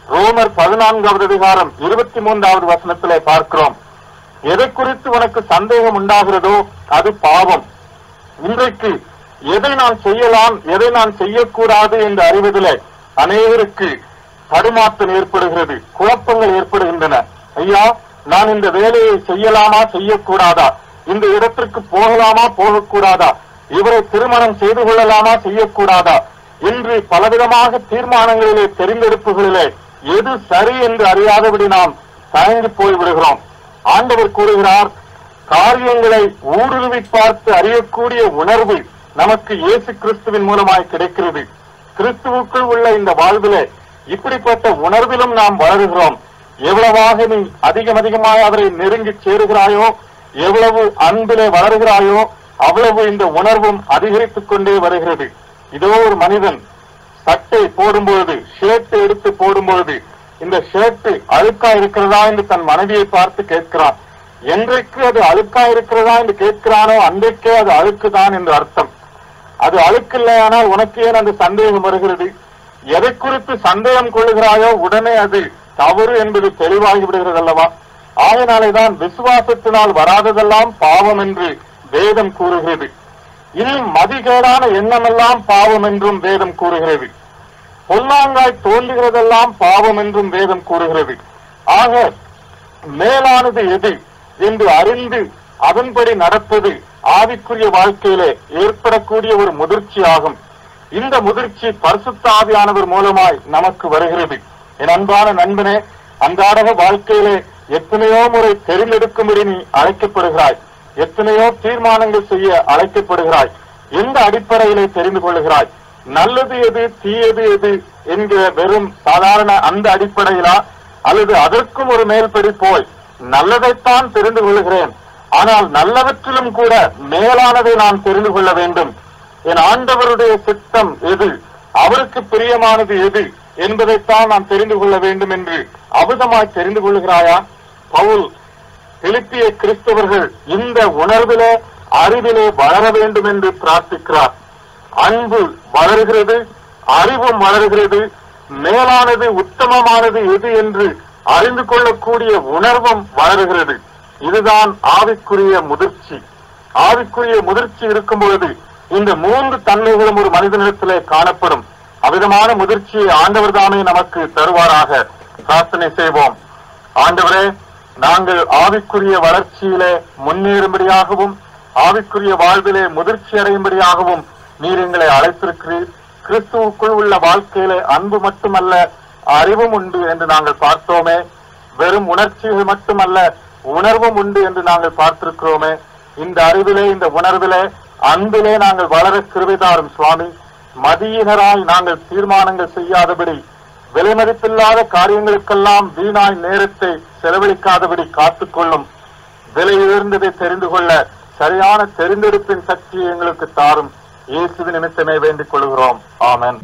Speaker 2: ரோமர் பதினான்காவது அதிகாரம் இருபத்தி மூன்றாவது வசனத்திலே பார்க்கிறோம். எதை குறித்து உனக்கு சந்தேகம் உண்டாகிறதோ அது பாவம். இன்றைக்கு எதை நான் செய்யலாம், எதை நான் செய்யக்கூடாது என்று அறிவதிலே அநேகருக்கு தடுமாற்றம் ஏற்படுகிறது, குழப்பங்கள் ஏற்படுகின்றன. ஐயா, நான் இந்த வேலையை செய்யலாமா செய்யக்கூடாதா, இந்த இடத்திற்கு போகலாமா போகக்கூடாதா, இவரை திருமணம் செய்து கொள்ளலாமா செய்யக்கூடாதா என்று பலவிதமாக தீர்மானங்களிலே தெரிந்தெடுப்புகளிலே எது சரி என்று அறியாதபடி நாம் தயங்கி போய்விடுகிறோம். ஆண்டவர் கூறுகிறார், காரியங்களை ஊடுருவி பார்த்து அறியக்கூடிய உணர்வு நமக்கு இயேசு கிறிஸ்துவின் மூலமாய் கிடைக்கிறது. கிறிஸ்துவுக்குள் உள்ள இந்த வாழ்விலே இப்படிப்பட்ட உணர்விலும் நாம் வளருகிறோம். எவ்வளவாக நீ அதிகம் அதிகமாக அவரை நெருங்கி சேருகிறாயோ, எவ்வளவு அன்பிலே வளர்கிறாயோ, அவ்வளவு இந்த உணர்வும் அதிகரித்துக் கொண்டே வருகிறது. இதோ ஒரு மனிதன் சட்டை போடும்பொழுது, ஷர்ட் எடுத்து போடும்பொழுது, இந்த ஷர்ட் அழுக்கா இருக்கிறதா என்று தன் மனைவியை பார்த்து கேட்கிறான். என்றைக்கு அது அழுக்கா இருக்கிறதா என்று கேட்கிறானோ அன்றைக்கே அது அழுக்குதான் என்று அர்த்தம். அது அழுக்கில்லையானால் உனக்கு ஏன் அந்த சந்தேகம் வருகிறது? எதை குறித்து சந்தேகம் கொள்ளுகிறாயோ உடனே அது தவறு என்பது தெளிவாகி விடுகிறது அல்லவா? ஆகையினாலேதான் விசுவாசத்தினால் வராததெல்லாம் பாவம் என்று வேதம் கூறுகிறது. இனி மதிகேடான எண்ணமெல்லாம் பாவம் என்றும் வேதம் கூறுகிறது. பொல்லாங்காய் தோன்றுகிறதெல்லாம் பாவம் என்றும் வேதம் கூறுகிறது. ஆக மேலானது எது என்று அறிந்து அதன்படி நடப்பது ஆவிக்குரிய வாழ்க்கையிலே ஏற்படக்கூடிய ஒரு முதிர்ச்சி ஆகும். இந்த முதிர்ச்சி பரிசுத்த ஆவியானவர் மூலமாய் நமக்கு வருகிறது. என் அன்பான நண்பனே, அன்றாட வாழ்க்கையிலே எத்தனையோ முறை தெரிந்தெடுக்கும்படி நீ அழைக்கப்படுகிறாய், எத்தனையோ தீர்மானங்கள் செய்ய அழைக்கப்படுகிறாய். எந்த அடிப்படையிலே தெரிந்து கொள்ளுகிறாய்? நல்லது எது, தீயது எது என்கிற வெறும் சாதாரண அந்த அடிப்படையிலா, அல்லது அதற்கும் ஒரு மேல்படி போய் நல்லதைத்தான் தெரிந்து கொள்ளுகிறேன், ஆனால் நல்லவற்றிலும் கூட மேலானதை நான் தெரிந்து கொள்ள வேண்டும், என் ஆண்டவருடைய சித்தம் எது, அவருக்கு பிரியமானது எது என்பதைத்தான் நான் தெரிந்து கொள்ள வேண்டும் என்று அபுதமாய் தெரிந்து கொள்ளுகிறாயா? பவுல் பிலிப்பிய கிறிஸ்தவர்கள் இந்த உணர்விலே அறிவிலே வளர வேண்டும் என்று பிரார்த்திக்கிறார். அன்பு வளர்கிறது, அறிவும் வளர்கிறது, மேலானது உத்தமமானது எது என்று அறிந்து கொள்ளக்கூடிய உணர்வும் வளர்கிறது. இதுதான் ஆவிக்குரிய முதிர்ச்சி. ஆவிக்குரிய முதிர்ச்சி இருக்கும் பொழுது இந்த மூன்று தன்மைகளும் ஒரு மனிதனிடத்திலே காணப்படும். அவ்விதமான முதிர்ச்சியை ஆண்டவர் தாமே நமக்கு தருவாராக. பிரார்த்தனை செய்வோம். ஆண்டவரே, நாங்கள் ஆவிக்குரிய வளர்ச்சியிலே முன்னேறும்படியாகவும் ஆவிக்குரிய வாழ்விலே முதிர்ச்சி அடையும்படியாகவும் நீர் எங்களை அழைத்திருக்கிறீர். கிறிஸ்துவுக்குள் உள்ள வாழ்க்கையிலே அன்பு மட்டுமல்ல, அறிவும் உண்டு என்று நாங்கள் பார்த்தோமே. வெறும் உணர்ச்சிகள் மட்டுமல்ல, உணர்வும் உண்டு என்று நாங்கள் பார்த்திருக்கிறோமே. இந்த அறிவிலே, இந்த உணர்விலே, அன்பிலே நாங்கள் வளர கிருபைதாரும் சுவாமி. மதியினராய் நாங்கள் தீர்மானங்கள் செய்யாதபடி, விலைமதிப்பில்லாத காரியங்களுக்கெல்லாம் வீணாய் நேரத்தை செலவழிக்காதபடி காத்துக்கொள்ளும். விலை உயர்ந்ததை தெரிந்து கொள்ள சரியான தெரிந்தெடுப்பின் சக்தியை எங்களுக்கு தாரும். இயேசுவின் நிமித்தமே வேண்டிக் கொள்கிறோம். ஆமென்.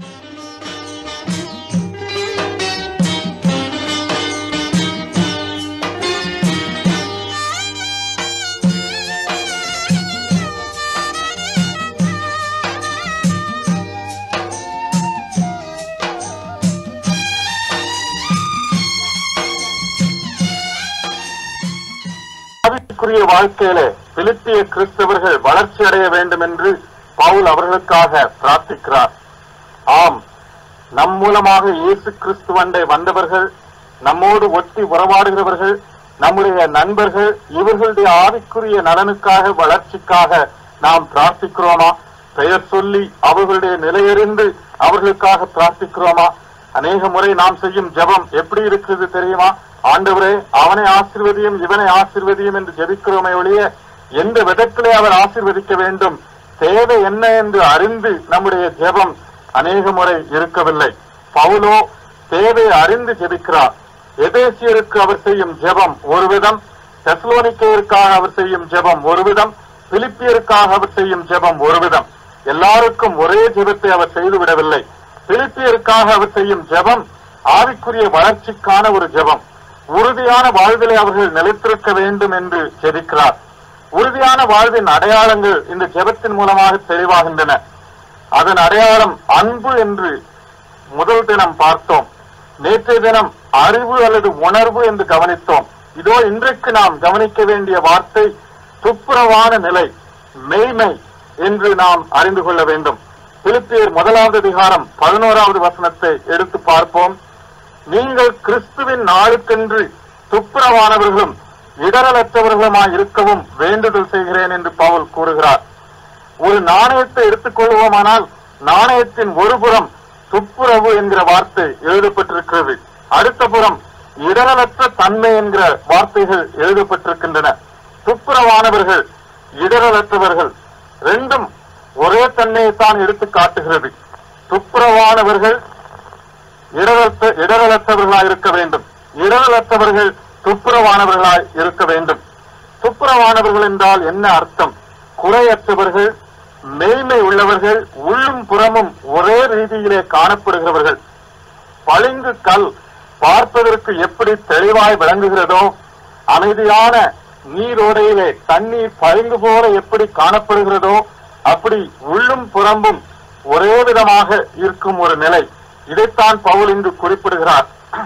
Speaker 2: ஆவிக்குரிய வாழ்க்கையிலே பிலிப்பிய கிறிஸ்தவர்கள் வளர்ச்சி அடைய வேண்டும் என்று பவுல் அவர்களுக்காக பிரார்த்திக்கிறார். ஆம், நம் மூலமாக இயேசு கிறிஸ்துவண்டை வந்தவர்கள், நம்மோடு ஒட்டி உறவாடுகிறவர்கள், நம்முடைய நண்பர்கள், இவர்களுடைய ஆவிக்குரிய நலனுக்காக, வளர்ச்சிக்காக நாம் பிரார்த்திக்கிறோமா? பெயர் சொல்லி அவர்களுடைய நிலையறிந்து அவர்களுக்காக பிரார்த்திக்கிறோமா? அநேக முறை நாம் செய்யும் ஜெபம் எப்படி இருக்கிறது தெரியுமா? ஆண்டவரே, அவனை ஆசீர்வதியும், இவனை ஆசீர்வதியும் என்று ஜெபிக்கிறோமே ஒழிய எந்த விதத்திலே அவர் ஆசீர்வதிக்க வேண்டும், தேவை என்ன என்று அறிந்து நம்முடைய ஜெபம் அநேக முறை இருக்கவில்லை. பவுலோ தேவையை அறிந்து ஜெபிக்கிறார். எபேசியருக்கு அவர் செய்யும் ஜெபம் ஒரு விதம், தெசலோனிக்கேயருக்காக அவர் செய்யும் ஜெபம் ஒரு விதம், பிலிப்பியருக்காக அவர் செய்யும் ஜெபம் ஒரு விதம். எல்லாருக்கும் ஒரே ஜெபத்தை அவர் செய்து விடவில்லை. பிலிப்பியருக்காக அவர் செய்யும் ஜெபம் ஆவிக்குரிய வளர்ச்சிக்கான ஒரு ஜெபம். உறுதியான வாழ்விலே அவர்கள் நிலைத்திருக்க வேண்டும் என்று ஜெபிக்கிறார். உறுதியான வாழ்வின் அடையாளங்கள் இந்த ஜெபத்தின் மூலமாக தெளிவாகின்றன. அதன் அடையாளம் அன்பு என்று முதல் தினம் பார்த்தோம். நேற்றைய தினம் அறிவு அல்லது உணர்வு என்று கவனித்தோம். இதோ இன்றைக்கு நாம் கவனிக்க வேண்டிய வார்த்தை துப்புரவான நிலை, மெய்மை என்று நாம் அறிந்து கொள்ள வேண்டும். பிலிப்பியர் முதலாவது அதிகாரம் பதினோராவது வசனத்தை எடுத்து பார்ப்போம். நீங்கள் கிறிஸ்துவின் நாளுக்கென்று துப்புரவானவர்களும் இடரலற்றவர்களுமாய் இருக்கவும் வேண்டுதல் செய்கிறேன் என்று பவுல் கூறுகிறார். ஒரு நாணயத்தை எடுத்துக்கொள்வோமானால் நாணயத்தின் ஒரு புறம் துப்புரவு என்கிற வார்த்தை எழுதப்பட்டிருக்கிறது, அடுத்த புறம் இடரலற்ற தன்மை என்கிற வார்த்தைகள் எழுதப்பட்டிருக்கின்றன. துப்புரவானவர்கள், இடரலற்றவர்கள் ரெண்டும் ஒரே தன்மையைத்தான் எடுத்து காட்டுகிறது. துப்புரவானவர்கள் இடரற்ற இடரலற்றவர்களாய் இருக்க வேண்டும், இடரலற்றவர்கள் துப்புரவானவர்களாய் இருக்க வேண்டும். துப்புரவானவர்கள் என்றால் என்ன அர்த்தம்? குறையற்றவர்கள், மெய்மை உள்ளவர்கள், உள்ளும் புறமும் ஒரே ரீதியிலே காணப்படுகிறவர்கள். பளிங்கு கல் பார்ப்பதற்கு எப்படி தெளிவாய் விளங்குகிறதோ, அமைதியான நீரோடையிலே தண்ணீர் பளிங்கு போல எப்படி காணப்படுகிறதோ, அப்படி உள்ளும் புறம்பும் ஒரே விதமாக இருக்கும் ஒரு நிலை. இதைத்தான் பவுல் இங்கு குறிப்பிடுகிறார்.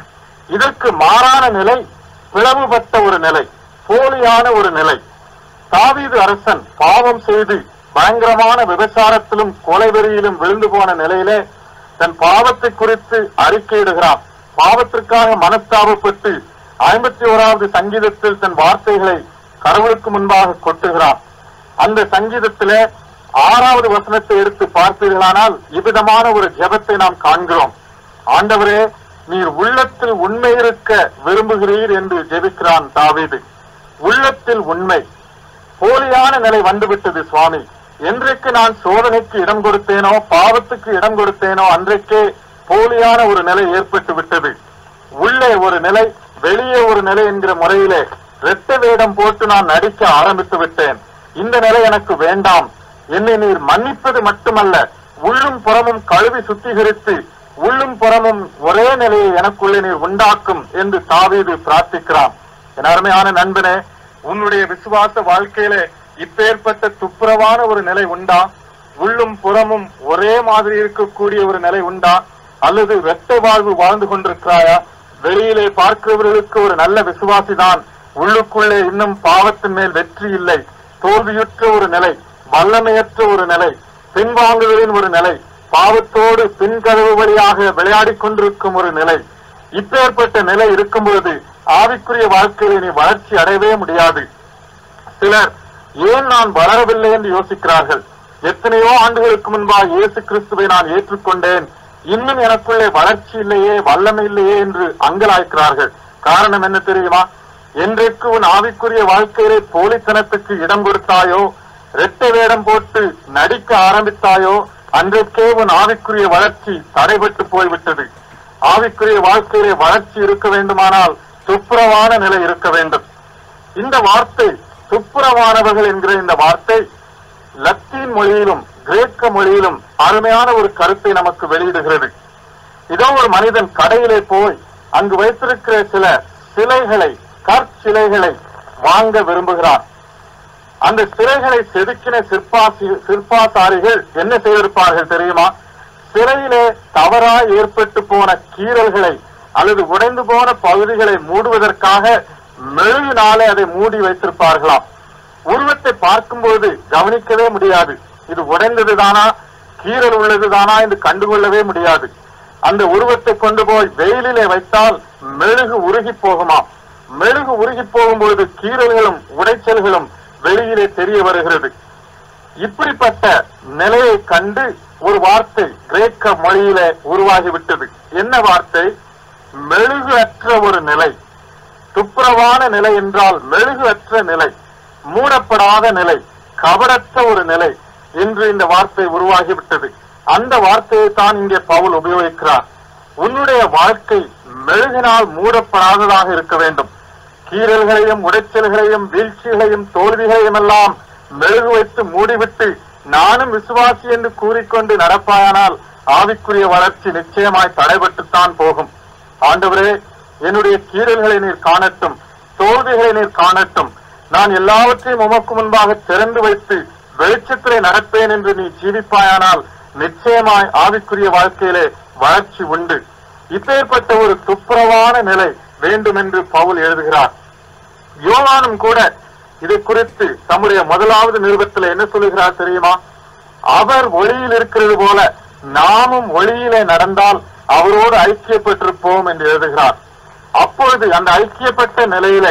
Speaker 2: இதற்கு மாறான நிலை பிளவுபட்ட ஒரு நிலை, போலியான ஒரு நிலை. தாவீது அரசன் பாவம் செய்து பயங்கரமான விபச்சாரத்திலும் கொலைவெறியிலும் விழுந்து போன நிலையிலே தன் பாவத்தை குறித்து அறிக்கையிடுகிறான். பாவத்திற்காக மனஸ்தாபப்பட்டு ஐம்பத்தி ஓராவது சங்கீதத்தில் தன் வார்த்தைகளை கடவுளுக்கு முன்பாக கொட்டுகிறான். அந்த சங்கீதத்திலே ஆறாவது வசனத்தை எடுத்து பார்ப்பீர்களானால் இவ்விதமான ஒரு ஜெபத்தை நாம் காண்கிறோம். ஆண்டவரே, நீர் உள்ளத்தில் உண்மை இருக்க விரும்புகிறீர் என்று ஜெபிக்கிறான் தாவீது. உள்ளத்தில் உண்மை. போலியான நிலை வந்துவிட்டது சுவாமி. என்றைக்கு நான் சோதனைக்கு இடம் கொடுத்தேனோ, பாவத்துக்கு இடம் கொடுத்தேனோ, அன்றைக்கே போலியான ஒரு நிலை ஏற்பட்டு விட்டது. உள்ளே ஒரு நிலை, வெளியே ஒரு நிலை என்கிற முறையிலே இரட்ட வேடம் போட்டு நான் நடிக்க ஆரம்பித்து விட்டேன். இந்த நிலை எனக்கு வேண்டாம். என்னை நீர் மன்னிப்பது மட்டுமல்ல, உள்ளும் புறமும் கழுவி சுத்திகரித்து உள்ளும் புறமும் ஒரே நிலையை எனக்குள்ளே நீர் உண்டாக்கும் என்று தாவீது பிரார்த்திக்கிறான். என் அருமையான நண்பனே, உன்னுடைய விசுவாச வாழ்க்கையிலே இப்பேற்பட்ட துப்புரவான ஒரு நிலை உண்டா? உள்ளும் புறமும் ஒரே மாதிரி இருக்கக்கூடிய ஒரு நிலை உண்டா? அல்லது இரட்டை வாழ்வு வாழ்ந்து கொண்டிருக்கிறாயா? வெளியிலே பார்க்கிறவர்களுக்கு ஒரு நல்ல விசுவாசிதான், உள்ளுக்குள்ளே இன்னும் பாவத்தின் மேல் வெற்றி இல்லை, தோல்வியுற்ற ஒரு நிலை, வல்லமையற்ற ஒரு நிலை, பின்வாங்குதலின் ஒரு நிலை, பாவத்தோடு பின்கதவு வழியாக விளையாடிக் கொண்டிருக்கும் ஒரு நிலை. இப்பேற்பட்ட நிலை இருக்கும் பொழுது ஆவிக்குரிய வாழ்க்கையில நீ வளர்ச்சி அடையவே முடியாது. சிலர் ஏன் நான் வளரவில்லை என்று யோசிக்கிறார்கள். எத்தனையோ ஆண்டுகளுக்கு முன்பாக இயேசு கிறிஸ்துவை நான் ஏற்றுக்கொண்டேன், இன்னும் எனக்குள்ளே வளர்ச்சி இல்லையே, வல்லமை இல்லையே என்று அங்கலாய்க்கிறார்கள். காரணம் என்ன தெரியுமா? என்றைக்கு உன் ஆவிக்குரிய வாழ்க்கையிலே போலித்தனத்துக்கு இடம் கொடுத்தாயோ, இரட்டை வேடம் போட்டு நடிக்க ஆரம்பித்தாயோ, அன்றைக்கே உன் ஆவிக்குரிய வளர்ச்சி தடைபட்டு போய்விட்டது. ஆவிக்குரிய வாழ்க்கையிலே வளர்ச்சி இருக்க வேண்டுமானால் துப்புரவான நிலை இருக்க வேண்டும். இந்த வார்த்தை துப்புரவானவர்கள் என்கிற இந்த வார்த்தை லத்தீன் மொழியிலும் கிரேக்க மொழியிலும் அருமையான ஒரு கருத்தை நமக்கு வெளியிடுகிறது. இதோ ஒரு மனிதன் கடையிலே போய் அங்கு வைத்திருக்கிற சில சிலைகளை, கற்சிலைகளை வாங்க விரும்புகிறான். அந்த சிலைகளை செதுக்கின சிற்பாசி சிற்பாசாரிகள் என்ன செய்திருப்பார்கள் தெரியுமா? சிலையிலே தவறாய் ஏற்பட்டு போன கீறல்களை அல்லது உடைந்து போன பகுதிகளை மூடுவதற்காக மெழுகினாலே அதை மூடி வைத்திருப்பார்களாம். உருவத்தை பார்க்கும்போது கவனிக்கவே முடியாது, இது உடைந்ததுதானா, கீறல் உள்ளதுதானா என்று கண்டுகொள்ளவே முடியாது. அந்த உருவத்தை கொண்டு போய் வெயிலிலே வைத்தால் மெழுகு உருகி போகுமாம். மெழுகு உருகி போகும்போது கீறல்களும் உடைச்சல்களும் வெளியிலே தெரிய வருகிறது. இப்படிப்பட்ட நிலையை கண்டு ஒரு வார்த்தை கிரேக்க மொழியிலே உருவாகிவிட்டது. என்ன வார்த்தை? மெழுகு அற்ற ஒரு நிலை. துப்புரவான நிலை என்றால் மெழுகு அற்ற நிலை, மூடப்படாத நிலை, கவரற்ற ஒரு நிலை என்று இந்த வார்த்தை உருவாகிவிட்டது. அந்த வார்த்தையை தான் இங்கே பவுல் உபயோகிக்கிறார். உன்னுடைய வாழ்க்கை மெழுகினால் மூடப்படாததாக இருக்க வேண்டும். கீறல்களையும் உடைச்சல்களையும் வீழ்ச்சிகளையும் தோல்விகளையும் எல்லாம் மெழுகு வைத்து மூடிவிட்டு நானும் விசுவாசி என்று கூறிக்கொண்டு நடப்பாயானால் ஆவிக்குரிய வளர்ச்சி நிச்சயமாய் தடைபட்டுத்தான் போகும். ஆண்டவரே, என்னுடைய கீறல்களை நீர் காணட்டும், தோல்விகளை நீர் காணட்டும், நான் எல்லாவற்றையும் உமக்கு முன்பாக திறந்து வைத்து வெளிச்சத்திலே நடப்பேன் என்று நீ ஜீவிப்பாயானால் நிச்சயமாய் ஆவிக்குரிய வாழ்க்கையிலே வளர்ச்சி உண்டு. இப்பேற்பட்ட ஒரு துப்புரவான நிலை வேண்டும் என்று பவுல் எழுதுகிறார். யோவானும் கூட இதை குறித்து தம்முடைய முதலாவது நிருபத்தில் என்ன சொல்லுகிறார் தெரியுமா? அவர் ஒளியில் இருக்கிறது போல நாமும் ஒளியிலே நடந்தால் அவரோடு ஐக்கியப்பட்டிருப்போம் என்று எழுதுகிறார். அப்பொழுது அந்த ஐக்கியப்பட்ட நிலையிலே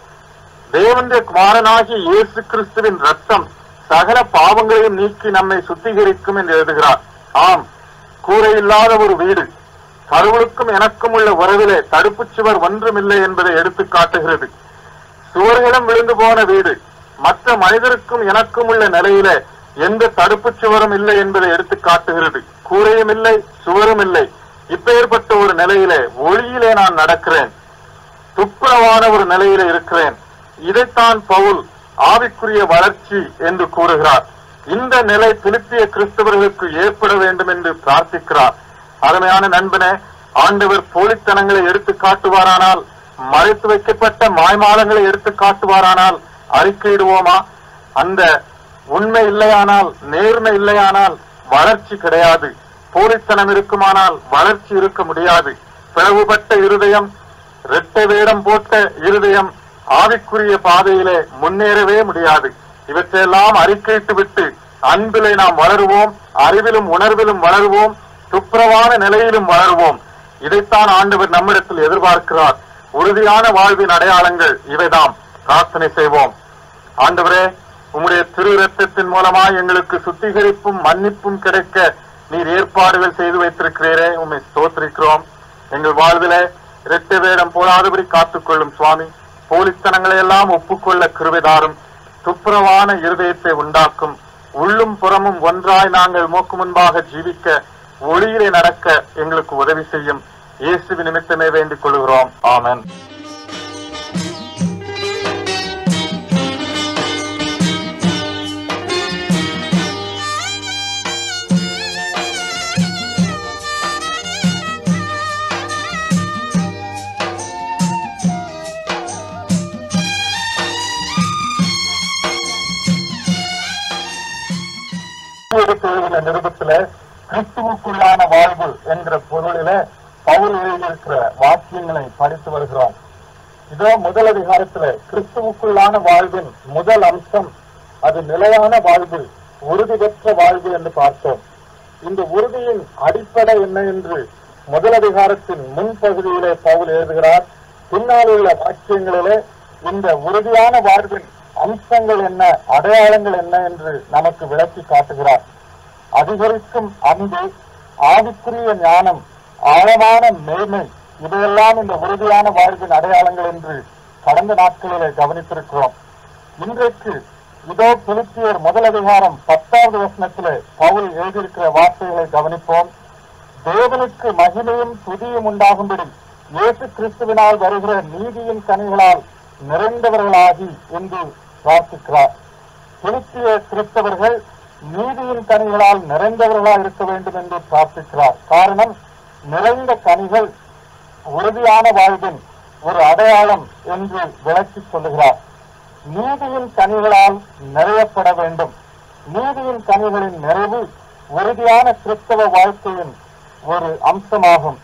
Speaker 2: தேவனுடைய குமாரனாகிய இயேசு கிறிஸ்துவின் ரத்தம் சகல பாவங்களையும் நீக்கி நம்மை சுத்திகரிக்கும் என்று எழுதுகிறார். ஆம், கூரையில்லாத ஒரு வீடு, கடவுளுக்கும் எனக்கும் உள்ள உறவிலே தடுப்புச் சுவர் ஒன்றுமில்லை என்பதை எடுத்து காட்டுகிறது. சுவர்களும் விழுந்து போன வீடு, மற்ற மனிதருக்கும் எனக்கும் உள்ள நிலையிலே எந்த தடுப்புச் சுவரும் இல்லை என்பதை எடுத்து காட்டுகிறது. கூரையும் இல்லை, சுவரும் இல்லை. இப்பேற்பட்ட ஒரு நிலையிலே ஒளியிலே நான் நடக்கிறேன், துப்புரவான ஒரு நிலையிலே இருக்கிறேன். இதைத்தான் பவுல் ஆவிக்குரிய வளர்ச்சி என்று கூறுகிறார். இந்த நிலை பிலிப்பிய கிறிஸ்தவர்களுக்கு ஏற்பட வேண்டும் என்று பிரார்த்திக்கிறார். அருமையான நண்பனே, ஆண்டவர் போலித்தனங்களை எடுத்து காட்டுவாரானால், மறைத்து வைக்கப்பட்ட மாய்மாலங்களை எடுத்து காட்டுவாரானால் அறிக்கையிடுவோமா? அந்த உண்மை இல்லையானால், நேர்மை இல்லையானால் வளர்ச்சி கிடையாது. போலித்தனம் இருக்குமானால் வளர்ச்சி இருக்க முடியாது. பிளவுபட்ட இருதயம், இரட்டை வேடம் போட்ட இருதயம் ஆவிக்குரிய பாதையிலே முன்னேறவே முடியாது. இவற்றையெல்லாம் அறிக்கையிட்டு விட்டு அன்பிலே நாம் வளருவோம், அறிவிலும் உணர்விலும் வளருவோம், துப்புரவான நிலையிலும் வளருவோம். இதைத்தான் ஆண்டவர் நம்மிடத்தில் எதிர்பார்க்கிறார். உறுதியான வாழ்வின் அடையாளங்கள் இவைதாம். பிரார்த்தனை செய்வோம். ஆண்டவரே, உம்முடைய திரு இரத்தத்தின் மூலமாய் எங்களுக்கு சுத்திகரிப்பும் மன்னிப்பும் கிடைக்க நீர் ஏற்பாடுகள் செய்து வைத்திருக்கிறீரே, உம்மை ஸ்தோத்திரிக்கிறோம். எங்கள் வாழ்விலே இரட்டை வேடம் போடாதபடி காத்துக்கொள்ளும் சுவாமி. போலித்தனங்களை எல்லாம் ஒப்புக்கொள்ள கிருபைதாரும். துப்புரவான இருதயத்தை உண்டாக்கும். உள்ளும் புறமும் ஒன்றாய் நாங்கள் மூக்கு முன்பாக ஜீவிக்க, ஒளியிலே நடக்க எங்களுக்கு உதவி செய்யும். இயேசு நிமித்தமே வேண்டிக் கொள்கிறோம். ஆமென். நிருபத்தில கிறிஸ்துவுக்குள்ளான வாழ்வு என்ற பொருளில பவுல் எழுதியிருக்கிற வாக்கியங்களை படித்து வருகிறோம். இதோ முதல் அதிகாரத்துல கிறிஸ்துவுக்குள்ளான வாழ்வின் முதல் அம்சம் அது நிலையான வாழ்வு, உறுதி பெற்ற வாழ்வு என்று பார்த்தோம். இந்த உறுதியின் அடிப்படை என்ன என்று முதல் அதிகாரத்தின் முன்பகுதியிலே பவுல் எழுதுகிறார். பின்னால் உள்ள வாக்கியங்களிலே இந்த உறுதியான வாழ்வின் அம்சங்கள் என்ன, அடையாளங்கள் என்ன என்று நமக்கு விளக்கி காட்டுகிறார். அதிகரிக்கும் அன்பு, ஆவிக்குரிய ஞானம், ஆழமான மேன்மை, இதையெல்லாம் இந்த உறுதியான வாழ்வின் அடையாளங்கள் என்று கடந்த நாட்களிலே கவனித்திருக்கிறோம். இன்றைக்கு இதோ பிலிப்பியர் முதல் அதிகாரம் பத்தாவது வசனத்திலே பவுல் எழுதியிருக்கிற வார்த்தைகளை கவனிப்போம். தேவனுக்கு மகிமையும் துதியும் உண்டாகும்படி இயேசு கிறிஸ்துவினால் வருகிற நீதியின் கனிகளால் நிறைந்தவர்களாகி என்று பிரார்த்திக்கிறார். பிலிப்பிய கிறிஸ்தவர்கள் நீதியின் கனிகளால் நிறைந்தவர்களாக இருக்க வேண்டும் என்று பிரார்த்திக்கிறார். காரணம், நிறைந்த கனிகள் உறுதியான வாழ்வின் ஒரு அடையாளம் என்று விளக்கி சொல்லுகிறார். நீதியின் கனிகளால் நிறையப்பட வேண்டும். நீதியின் கனிகளின் நிறைவு உறுதியான கிறிஸ்தவ வாழ்க்கையின் ஒரு அம்சமாகும்.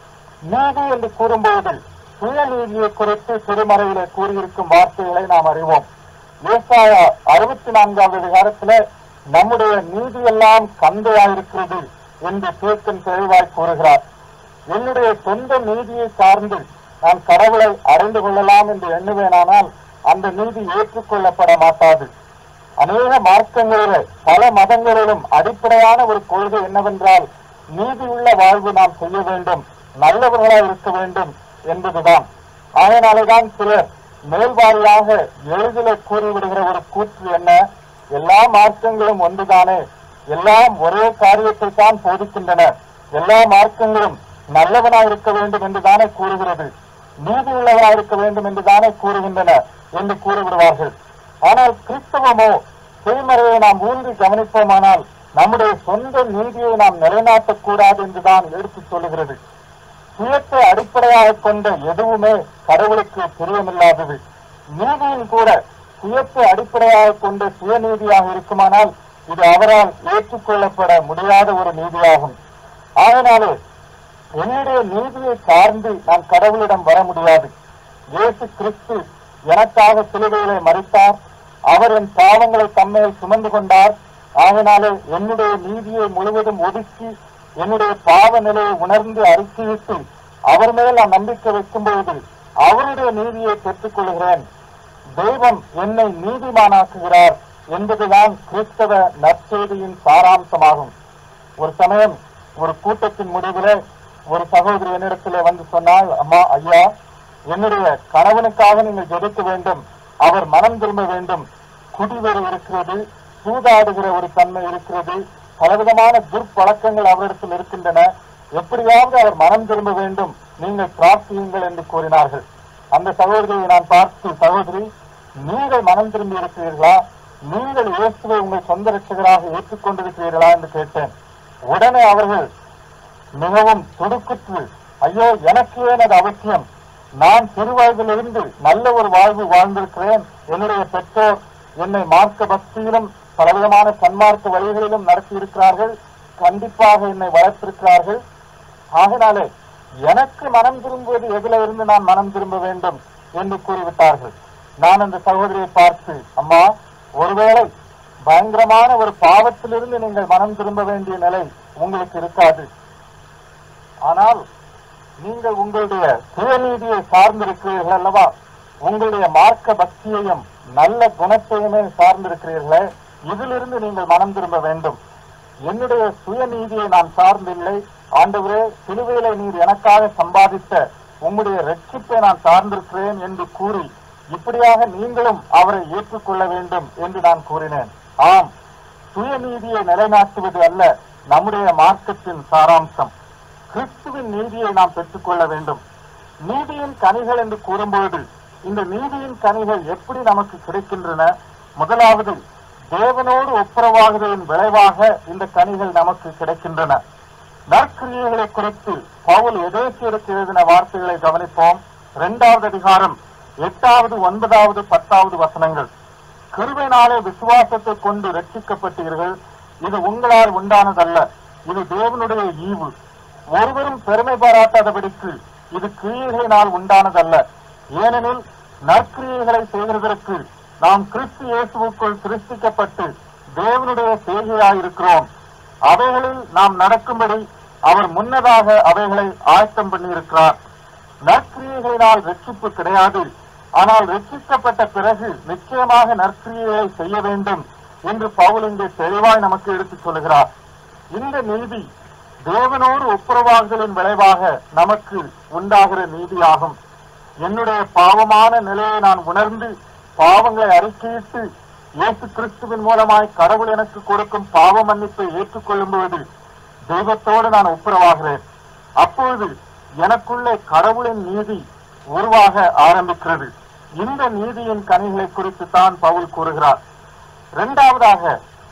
Speaker 2: நீதி என்று கூறும்போது சுய நீதியை குறித்து திருமறையிலே கூறியிருக்கும் வார்த்தைகளை நாம் அறிவோம். ஏசாயா அறுபத்தி நான்காவது அதிகாரத்திலே நம்முடைய நீதி எல்லாம் கந்தையாயிருக்கிறது என்று கேட்கும் தெளிவாய் கூறுகிறார். என்னுடைய சொந்த நீதியை சார்ந்து நான் கடவுளை அறிந்து கொள்ளலாம் என்று எண்ணுவேனானால் அந்த நீதி ஏற்றுக்கொள்ளப்பட மாட்டாது. அநேக மார்க்கங்களிலே பல மதங்களிலும் அடிப்படையான ஒரு கொள்கை என்னவென்றால் நீதியுள்ள வாழ்வு நாம் செய்ய வேண்டும், நல்லவர்களாக இருக்க வேண்டும் என்பதுதான். அதனாலேதான் சிலர் மேல்வாரியாக எளிதிலே கூறிவிடுகிற ஒரு கூற்று என்ன, எல்லா மார்க்கங்களும் ஒன்றுதானே, எல்லாம் ஒரே காரியத்தை தான் போதிக்கின்றன, எல்லா மார்க்கங்களும் நல்லவனாக இருக்க வேண்டும் என்றுதானே கூறுகிறது, நீதி உள்ளவனாக இருக்க வேண்டும் என்றுதானே கூறுகின்றன என்று கூறிவிடுவார்கள். ஆனால் கிறிஸ்தவமோ செய்மறையை நாம் ஊன்றி கவனிப்போமானால் நம்முடைய சொந்த நீதியை நாம் நிலைநாட்டக்கூடாது என்றுதான் எடுத்துச் சொல்லுகிறது. சுயத்தை அடிப்படையாக கொண்ட எதுவுமே கடவுளுக்கு பிரியமில்லாதது. நீதியும் கூட சுயத்தை அடிப்படையாக கொண்ட சுயநீதியாக இருக்குமானால் இது அவரால் ஏற்றுக்கொள்ளப்பட முடியாத ஒரு நீதியாகும். அதனாலே என்னுடைய நீதியை சார்ந்து நான் கடவுளிடம் வர முடியாது. இயேசு கிறிஸ்து எனக்காக சிலுவையிலே மரித்தார். அவர் என் பாவங்களை தம்மேல் சுமந்து கொண்டார். ஆகினாலே என்னுடைய நீதியை முழுவதும் ஒதுக்கி என்னுடைய பாவ நிலையை உணர்ந்து அறிக்கையிட்டு அவர் மேல் நான் நம்பிக்கை வைக்கும்போது அவருடைய நீதியை பெற்றுக் கொள்கிறேன். தெய்வம் என்னை நீதிமானாக்குகிறார் என்பதுதான் கிறிஸ்தவ நற்செய்தியின் சாராம்சமாகும். ஒரு சமயம் ஒரு கூட்டத்தின் முடிவிலே ஒரு சகோதரி என்னிடத்திலே வந்து சொன்னால், அம்மா ஐயா, என்னுடைய கணவனுக்காக நீங்கள் ஜெபிக்க வேண்டும், அவர் மனம் திரும்ப வேண்டும். குடிவெறி இருக்கிறது, சூதாடுகிற ஒரு தன்மை இருக்கிறது, பலவிதமான துர்பழக்கங்கள் அவரிடத்தில் இருக்கின்றன. எப்படியாவது அவர் மனம் திரும்ப வேண்டும், நீங்கள் பிரார்த்தியுங்கள் என்று கூறினார்கள். அந்த சகோதரியை நான் பார்த்து, சகோதரி, நீங்கள் மனம் திரும்பி இருக்கிறீர்களா? நீங்கள் இயேசுவை உங்கள் சொந்த ரட்சகராக ஏற்றுக்கொண்டிருக்கிறீர்களா என்று கேட்டேன். உடனே அவர்கள் மிகவும் துடுக்குற்று, ஐயோ, எனக்கு ஏன் அது அவசியம்? நான் சிறுவயதிலிருந்து நல்ல ஒரு வாழ்வு வாழ்ந்திருக்கிறேன். என்னுடைய பெற்றோர் என்னை மார்க்க பக்தியிலும் பலவிதமான சன்மார்க்க வழிகளிலும் நடத்தி இருக்கிறார்கள். கண்டிப்பாக என்னை வளர்த்திருக்கிறார்கள். ஆகினாலே எனக்கு மனம் திரும்புவது எதில இருந்து நான் மனம் திரும்ப வேண்டும் என்று கூறிவிட்டார்கள். நான் அந்த சகோதரியை பார்த்து, அம்மா, ஒருவேளை பயங்கரமான ஒரு பாவத்திலிருந்து நீங்கள் மனம் திரும்ப வேண்டிய நிலை உங்களுக்கு இருக்காது. ஆனால் நீங்கள் உங்களுடைய சுயநீதியை சார்ந்திருக்கிறீர்கள் அல்லவா? உங்களுடைய மார்க்க பக்தியையும் நல்ல குணத்தையுமே சார்ந்திருக்கிறீர்களே, இதிலிருந்து நீங்கள் மனம் திரும்ப வேண்டும். என்னுடைய சுயநீதியை நான் சார்ந்தில்லை ஆண்டவரே, சிலுவையிலே நீர் எனக்காக சம்பாதித்த உங்களுடைய ரட்சிப்பை நான் சார்ந்திருக்கிறேன் என்று கூறி இப்படியாக நீங்களும் அவரை ஏற்றுக்கொள்ள வேண்டும் என்று நான் கூறினேன். ஆம், சுயநீதியை நிலைநாட்டுவது அல்ல நம்முடைய மார்க்கத்தின் சாராம்சம். கிறிஸ்துவின் நீதியை நாம் பெற்றுக்கொள்ள வேண்டும். நீதியின் கனிகள் என்று கூறும்போது இந்த நீதியின் கனிகள் எப்படி நமக்கு கிடைக்கின்றன? முதலாவது, தேவனோடு ஒப்புரவாகுவதன் விளைவாக இந்த கனிகள் நமக்கு கிடைக்கின்றன. நற்கிரியைகளை குறித்து பவுல் எதேசியருக்கு எழுதின வார்த்தைகளை கவனிப்போம். இரண்டாவது அதிகாரம் எட்டாவது ஒன்பதாவது பத்தாவது வசனங்கள். கிருபையினாலே விசுவாசத்தை கொண்டு ரட்சிக்கப்பட்டீர்கள். இது உங்களால் உண்டானதல்ல, இது தேவனுடைய ஈவு. ஒருவரும் பெருமை பாராட்டாதபடிக்கு இது கிரியைகளினால் உண்டானதல்ல. ஏனெனில் நற்கிரியைகளை செய்கிறதற்கு நாம் கிறிஸ்து இயேசுவுக்குள் கிறிஸ்திக்கப்பட்டு தேவனுடைய செய்கையாயிருக்கிறோம். அவைகளில் நாம் நடக்கும்படி அவர் முன்னதாக அவைகளை ஆயத்தம் பண்ணியிருக்கிறார். நற்கிரியைகளினால் ரட்சிப்பு கிடையாது. ஆனால் ரட்சிக்கப்பட்ட பிறகு நிச்சயமாக நற்கிரியைகளை செய்ய வேண்டும் என்று பவுல் இங்கே தெளிவாய் நமக்கு எடுத்துச் சொல்லுகிறார். இந்த நீதி தேவனோடு ஒப்புரவாகுதலின் விளைவாக நமக்கு உண்டாகிற நீதியாகும். என்னுடைய பாவமான நிலையை நான் உணர்ந்து பாவங்களை அறிக்கையிட்டு இயேசு கிறிஸ்துவின் மூலமாய் கடவுள் எனக்கு கொடுக்கும் பாவ மன்னிப்பை ஏற்றுக்கொள்ளும் போது தெய்வத்தோடு நான் ஒப்புரவாகிறேன். அப்பொழுது எனக்குள்ளே கடவுளின் நீதி உருவாக ஆரம்பிக்கிறது. இந்த நீதியின் கனிகளை குறித்து தான் பவுல் கூறுகிறார். இரண்டாவதாக,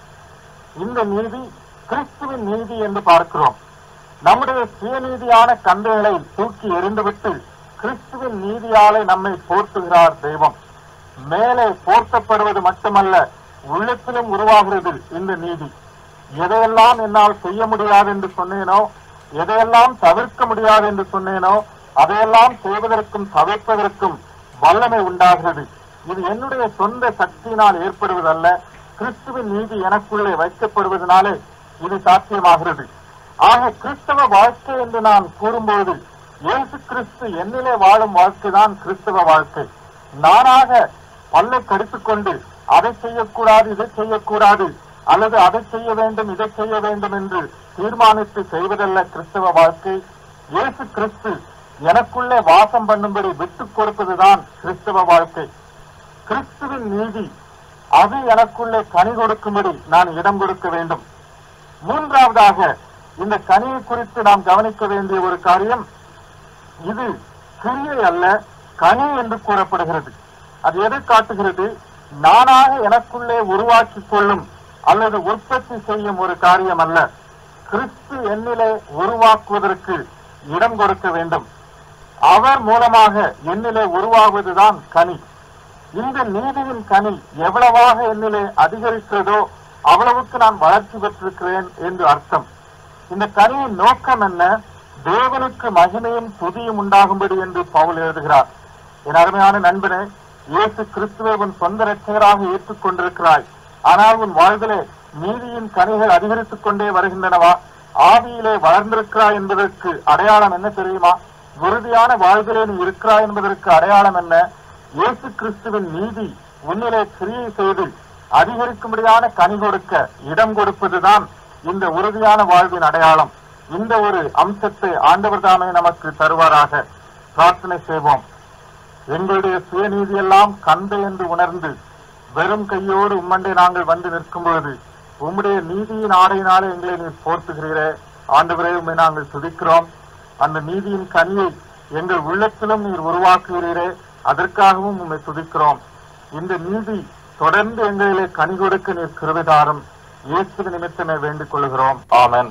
Speaker 2: இந்த நீதி கிறிஸ்துவின் நீதி என்று பார்க்கிறோம். நம்முடைய சுயநீதியான கந்தைகளை தூக்கி எறிந்துவிட்டு கிறிஸ்துவின் நீதியாலே நம்மை போர்த்துகிறார் தெய்வம். மேலே போர்த்தப்படுவது மட்டுமல்ல, உள்ளத்திலும் உருவாகிறது இந்த நீதி. எதையெல்லாம் என்னால் செய்ய முடியாது என்று சொன்னேனோ, எதையெல்லாம் தவிர்க்க முடியாது என்று சொன்னேனோ, அதையெல்லாம் செய்வதற்கும் தவிர்ப்பதற்கும் வல்லமை உண்டாகிறது. இது என்னுடைய சொந்த சக்தியினால் ஏற்படுவதல்ல, கிறிஸ்துவின் நீதி எனக்குள்ளே வைக்கப்படுவதனாலே இது சாத்தியமாகிறது. ஆக கிறிஸ்தவ வாழ்க்கை என்று நான் கூறும்போது இயேசு கிறிஸ்து என்னிலே வாழும் வாழ்க்கைதான் கிறிஸ்தவ வாழ்க்கை. நானாக பல்லை கடித்துக் கொண்டு அதை செய்யக்கூடாது, இதை செய்யக்கூடாது, அல்லது அதை செய்ய வேண்டும், இதை செய்ய வேண்டும் என்று தீர்மானித்து செய்வதல்ல கிறிஸ்தவ வாழ்க்கை. இயேசு கிறிஸ்து எனக்குள்ளே வாசம் பண்ணும்படி விட்டுக் கொடுப்பதுதான் கிறிஸ்தவ வாழ்க்கை. கிறிஸ்துவின் நீதி அது எனக்குள்ளே கனி கொடுக்கும்படி நான் இடம் கொடுக்க வேண்டும். மூன்றாவதாக, இந்த கனியை குறித்து நாம் கவனிக்க வேண்டிய ஒரு காரியம், இது கிரியை அல்ல, கனி என்று கூறப்படுகிறது. அது எதை காட்டுகிறது? நானாக எனக்குள்ளே உருவாக்கி கொள்ளும் அல்லது உற்பத்தி செய்யும் ஒரு காரியம் அல்ல. கிறிஸ்து என்னிலே உருவாக்குவதற்கு இடம் கொடுக்க வேண்டும். அவர் மூலமாக என்னிலே உருவாகுவதுதான் கனி. இந்த நீதியின் கனி எவ்வளவாக என்னிலே அதிகரிக்கிறதோ அவ்வளவுக்கு நான் வளர்ச்சி பெற்றிருக்கிறேன் என்று அர்த்தம். இந்த கனியின் நோக்கம் என்ன? தேவனுக்கு மகிமையும் துதியும் உண்டாகும்படி என்று பவுல் எழுதுகிறார். என் அருமையான நண்பனே, இயேசு கிறிஸ்துவை உன் சொந்த இரட்சகராக ஏற்றுக் கொண்டிருக்கிறாய். ஆனால் உன் வாழ்விலே நீதியின் கனிகள் அதிகரித்துக் கொண்டே வருகின்றனவா? ஆவியிலே வளர்ந்திருக்கிறாய் என்பதற்கு அடையாளம் என்ன தெரியுமா? உறுதியான வாழ்விலே நீ இருக்கிறாய் என்பதற்கு அடையாளம் என்ன? இயேசு கிறிஸ்துவின் நீதி உன்னிலே கிரியை செய்து அதிகரிக்கும்படியான கனி கொடுக்க இடம் கொடுப்பதுதான் இந்த உறுதியான வாழ்வின் அடையாளம். இந்த ஒரு அம்சத்தை ஆண்டவர் தாமே நமக்கு தருவாராக. பிரார்த்தனை செய்வோம். எங்களுடைய சுயநீதியெல்லாம் கந்தை என்று உணர்ந்து வெறும் கையோடு உம்மண்டை நாங்கள் வந்து நிற்கும் பொழுது உம்முடைய நீதியின் ஆடையினாலே எங்களை நீர் போர்த்துகிறீரே. ஆண்டவரே, உம்மை நாங்கள் துதிக்கிறோம். அந்த நீதியின் கனியை எங்கள் உள்ளத்திலும் நீர் உருவாக்குகிறீரே, அதற்காகவும் உம்மை துதிக்கிறோம். இந்த நீதி தொடர்ந்து எங்களிலே கனி கொடுக்க நீர் கிருபைதாரும். இயேசு நிமித்தமே வேண்டிக் கொள்கிறோம். ஆமென்.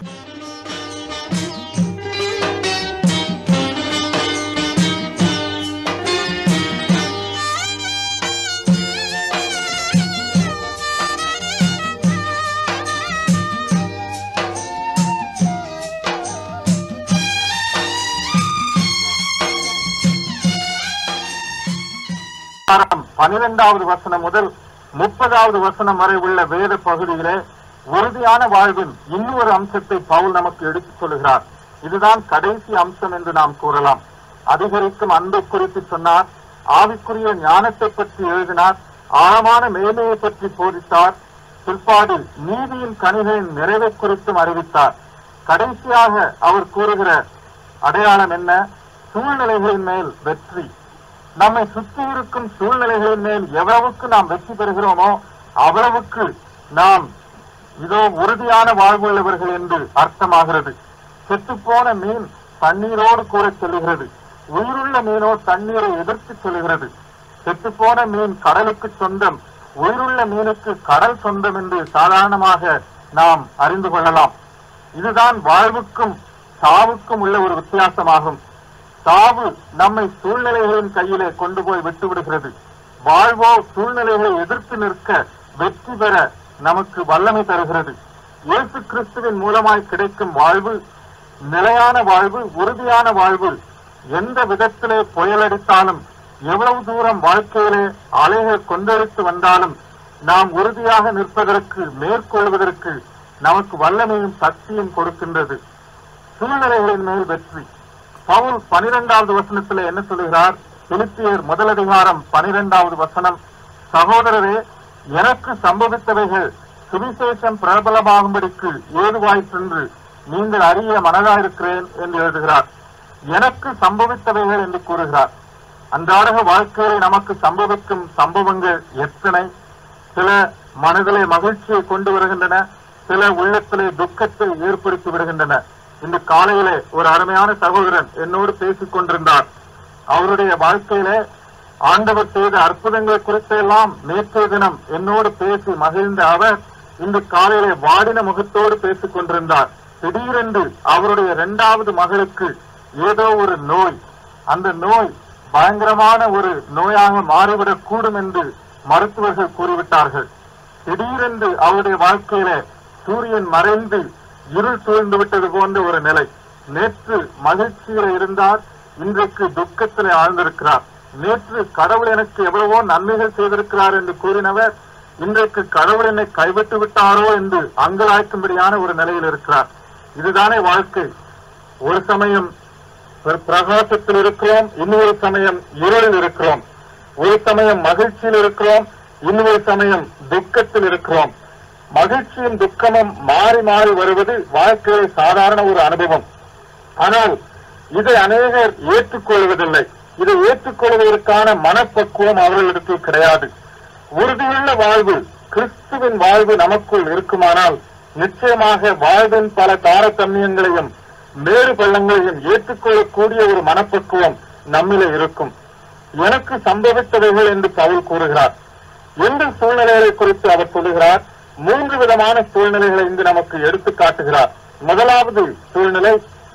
Speaker 2: பனிரெண்டாவது வசனம் முதல் முப்பதாவது வசனம் வரை உள்ள வேத பகுதியிலே உறுதியான வாழ்வின் இன்னொரு அம்சத்தை பவுல் நமக்கு எடுத்துச் சொல்கிறார். இதுதான் கடைசி அம்சம் என்று நாம் கூறலாம். அதிகரிக்கும் அன்பை குறித்து சொன்னார், ஆவிக்குரிய ஞானத்தை பற்றி எழுதினார், ஆழமான மேன்மையை பற்றி போதித்தார், பிற்பாடு நீதியின் கனிகளின் நிறைவை குறித்தும் அறிவித்தார். கடைசியாக அவர் கூறுகிற அடையாளம் என்ன? சூழ்நிலைகளின் மேல் வெற்றி. நம்மை சுற்றி இருக்கும் சூழ்நிலைகளின் மேல் எவ்வளவுக்கு நாம் வெற்றி பெறுகிறோமோ அவ்வளவுக்கு நாம் இதோ உறுதியான வாழ்வுள்ளவர்கள் என்று அர்த்தமாகிறது. செத்துப்போன மீன் தண்ணீரோடு கூட செல்லுகிறது, உயிருள்ள மீனோ தண்ணீரை எதிர்த்து செல்லுகிறது. செத்துப்போன மீன் கடலுக்கு சொந்தம், உயிருள்ள மீனுக்கு கடல் சொந்தம் என்று சாதாரணமாக நாம் அறிந்து கொள்ளலாம். இதுதான் வாழ்வுக்கும் சாவுக்கும் உள்ள ஒரு வித்தியாசமாகும். சாவு நம்மை சூழ்நிலைகளின் கையிலே கொண்டு போய் விட்டு விடுகிறது. வாழ்வோ சூழ்நிலைகளை எதிர்த்து நிற்க வெற்றி பெற நமக்கு வல்லமை தருகிறது. இயேசு கிறிஸ்துவின் மூலமாய் கிடைக்கும் வாழ்வு நிலையான வாழ்வு, உறுதியான வாழ்வு. எந்த விதத்திலே புயலடித்தாலும், எவ்வளவு தூரம் வாழ்க்கையிலே அலைகள் கொந்தளித்து வந்தாலும் நாம் உறுதியாக நிற்பதற்கு, மேற்கொள்வதற்கு நமக்கு வல்லமையும் சக்தியும் கொடுக்கின்றது. சூழ்நிலைகளின் மேல் வெற்றி. பவுல் பனிரெண்டாவது வசனத்தில் என்ன சொல்கிறார்? பிலிப்பியர் முதல் அதிகாரம் பனிரெண்டாவது வசனம், சகோதரரே, எனக்கு சம்பவித்தவைகள் சுவிசேஷம் பிரபலமாகும்படிக்கு ஏதுவாயிற்றென்று நீங்கள் அறிய மனதாயிருக்கிறேன் என்று எழுதுகிறார். எனக்கு சம்பவித்தவைகள் என்று கூறுகிறார். அன்றாட வாழ்க்கையில் நமக்கு சம்பவிக்கும் சம்பவங்கள் எத்தனை! சில மனதிலே மகிழ்ச்சியை கொண்டு வருகின்றன, சில உள்ளத்திலே துக்கத்தை ஏற்படுத்தி விடுகின்றன. இந்த காலையிலே ஒரு அருமையான சகோதரன் என்னோடு பேசிக் கொண்டிருந்தார். அவருடைய வாழ்க்கையிலே ஆண்டவர் செய்த அற்புதங்களை குறித்தெல்லாம் நேற்றைய தினம் என்னோடு பேசி மகிழ்ந்த அவர் இந்த காலையிலே வாடின முகத்தோடு பேசிக் கொண்டிருந்தார். திடீரென்று அவருடைய இரண்டாவது மகளுக்கு ஏதோ ஒரு நோய், அந்த நோய் பயங்கரமான ஒரு நோயாக மாறிவிடக் கூடும் என்று மருத்துவர்கள் கூறிவிட்டார்கள். திடீரென்று அவருடைய வாழ்க்கையில சூரியன் மறைந்து இருள் சூழ்ந்து விட்டது போன்ற ஒரு நிலை. நேற்று மகிழ்ச்சியில இருந்தார், இன்றைக்கு துக்கத்திலே ஆழ்ந்திருக்கிறார். நேற்று கடவுள் எனக்கு எவ்வளவோ நன்மைகள் செய்திருக்கிறார் என்று கூறினவர் இன்றைக்கு கடவுள் என்னை கைவிட்டு விட்டாரோ என்று அங்கலாய்க்கும்படியான ஒரு நிலையில் இருக்கிறார். இதுதானே வாழ்க்கை. ஒரு சமயம் பிரகாசத்தில் இருக்கிறோம், இன்னொரு சமயம் இருளில் இருக்கிறோம். ஒரு சமயம் மகிழ்ச்சியில் இருக்கிறோம், இன்னொரு சமயம் துக்கத்தில் இருக்கிறோம். மகிழ்ச்சியும் துக்கமும் மாறி மாறி வருவது வாழ்க்கையில் சாதாரண ஒரு அனுபவம். ஆனால் இதை அநேகர் ஏற்றுக்கொள்வதில்லை. இதை ஏற்றுக்கொள்வதற்கான மனப்பக்குவம் அவர்களிடத்தில் கிடையாது. உறுதியுள்ள வாழ்வு, கிறிஸ்துவின் வாழ்வு நமக்குள் இருக்குமானால் நிச்சயமாக வாழ்வின் பல தாரதமியங்களையும் மேறு பள்ளங்களையும் ஏற்றுக்கொள்ளக்கூடிய ஒரு மனப்பக்குவம் நம்மிலே இருக்கும். எனக்கு சம்பவித்தவைகள் என்று பவுல் கூறுகிறார். எந்த சூழ்நிலைகளை குறித்து அவர் சொல்லுகிறார்? மூன்று விதமான சூழ்நிலைகளை இங்கு நமக்கு எடுத்து காட்டுகிறார். முதலாவது சூழ்நிலை,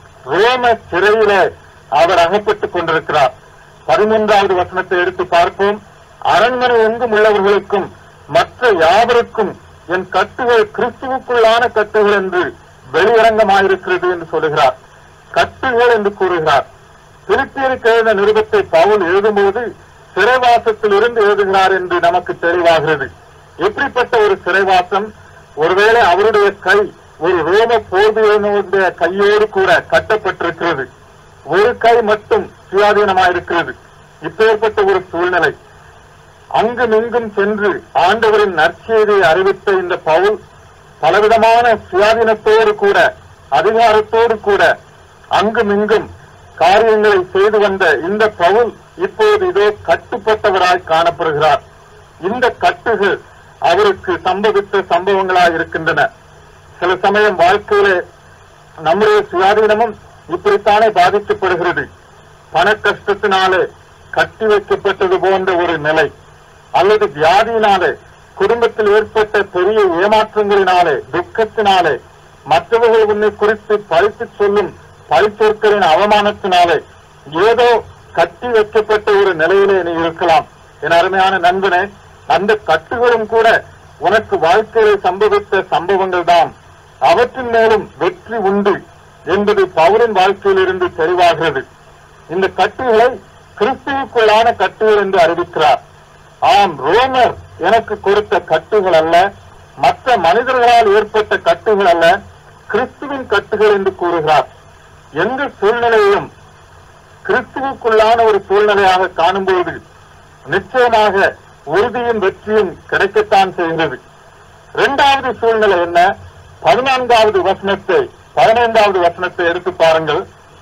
Speaker 2: ரோம சிறையிலே அவர் அகப்பட்டுக் கொண்டிருக்கிறார். பதிமூன்றாவது வசனத்தை எடுத்து பார்ப்போம். அரண்மனை எங்கும் உள்ளவர்களுக்கும் மற்ற யாவருக்கும் என் கட்டுகள் கிறிஸ்துவுக்குள்ளான கட்டுகள் என்று வெளியரங்கமாயிருக்கிறது என்று சொல்லுகிறார். கட்டுகள் என்று கூறுகிறார். பிலிப்பியருக்கு எழுதின நிருபத்தை பவுல் எழுதும்போது சிறைவாசத்தில் இருந்து எழுதுகிறார் என்று நமக்கு தெளிவாகிறது. எப்படிப்பட்ட ஒரு சிறைவாசம்! ஒருவேளை அவருடைய கை ஒரு ரோம போர்வையினுடைய கையோடு கூட கட்டப்பட்டிருக்கிறது, ஒரு கை மட்டும் சுயாதீனமாயிருக்கிறது. இப்பேற்பட்ட ஒரு சூழ்நிலை. அங்கும் இங்கும் சென்று ஆண்டவரின் நற்செய்தியை அறிவித்த இந்த பவுல் பலவிதமான சுயாதீனத்தோடு கூட அதிகாரத்தோடு கூட அங்கும் இங்கும் காரியங்களை செய்து வந்த இந்த பவுல் இப்போது இதோ கட்டுப்பட்டவராய் காணப்படுகிறார். இந்த கட்டுகள் அவருக்கு சம்பவித்த சம்பவங்களாய் இருக்கின்றன. சில சமயம் வாழ்க்கையிலே நம்முடைய சுயாதீனமும் இப்படித்தானே பாதிக்கப்படுகிறது. பண கஷ்டத்தினாலே கட்டி வைக்கப்பட்டது போன்ற ஒரு நிலை, அல்லது வியாதியினாலே, குடும்பத்தில் ஏற்பட்ட பெரிய ஏமாற்றங்களினாலே, துக்கத்தினாலே, மற்றவர்கள் உன்னை குறித்து பழித்து சொல்லும் பழிச்சொற்களின் அவமானத்தினாலே ஏதோ கட்டி வைக்கப்பட்ட ஒரு நிலையிலே நீ இருக்கலாம். என் அருமையான நண்பனே, அந்த கட்டுகளும் கூட உனக்கு வாழ்க்கையிலே சம்பவித்த சம்பவங்கள் தான். அவற்றின் மேலும் வெற்றி உண்டு என்பது பவுலின் வாழ்க்கையில் இருந்து தெளிவாகிறது. இந்த கட்டுகளை கிறிஸ்துவுக்குள்ளான கட்டுகள் என்று அறிவிக்கிறார். ஆம், ரோமர் எனக்கு கொடுத்த கட்டுகள் அல்ல, மற்ற மனிதர்களால் ஏற்பட்ட கட்டுகள் அல்ல, கிறிஸ்துவின் கட்டுகள் என்று கூறுகிறார். எந்த சூழ்நிலையிலும் கிறிஸ்துவுக்குள்ளான ஒரு சூழ்நிலையாக காணும்போது நிச்சயமாக உறுதியும் வெற்றியும் கிடைக்கத்தான் செய்கிறது. இரண்டாவது சூழ்நிலை என்ன? பதினான்காவது வசனத்தை பதினைந்தாவது வசனத்தை எடுத்து பாருங்கள்.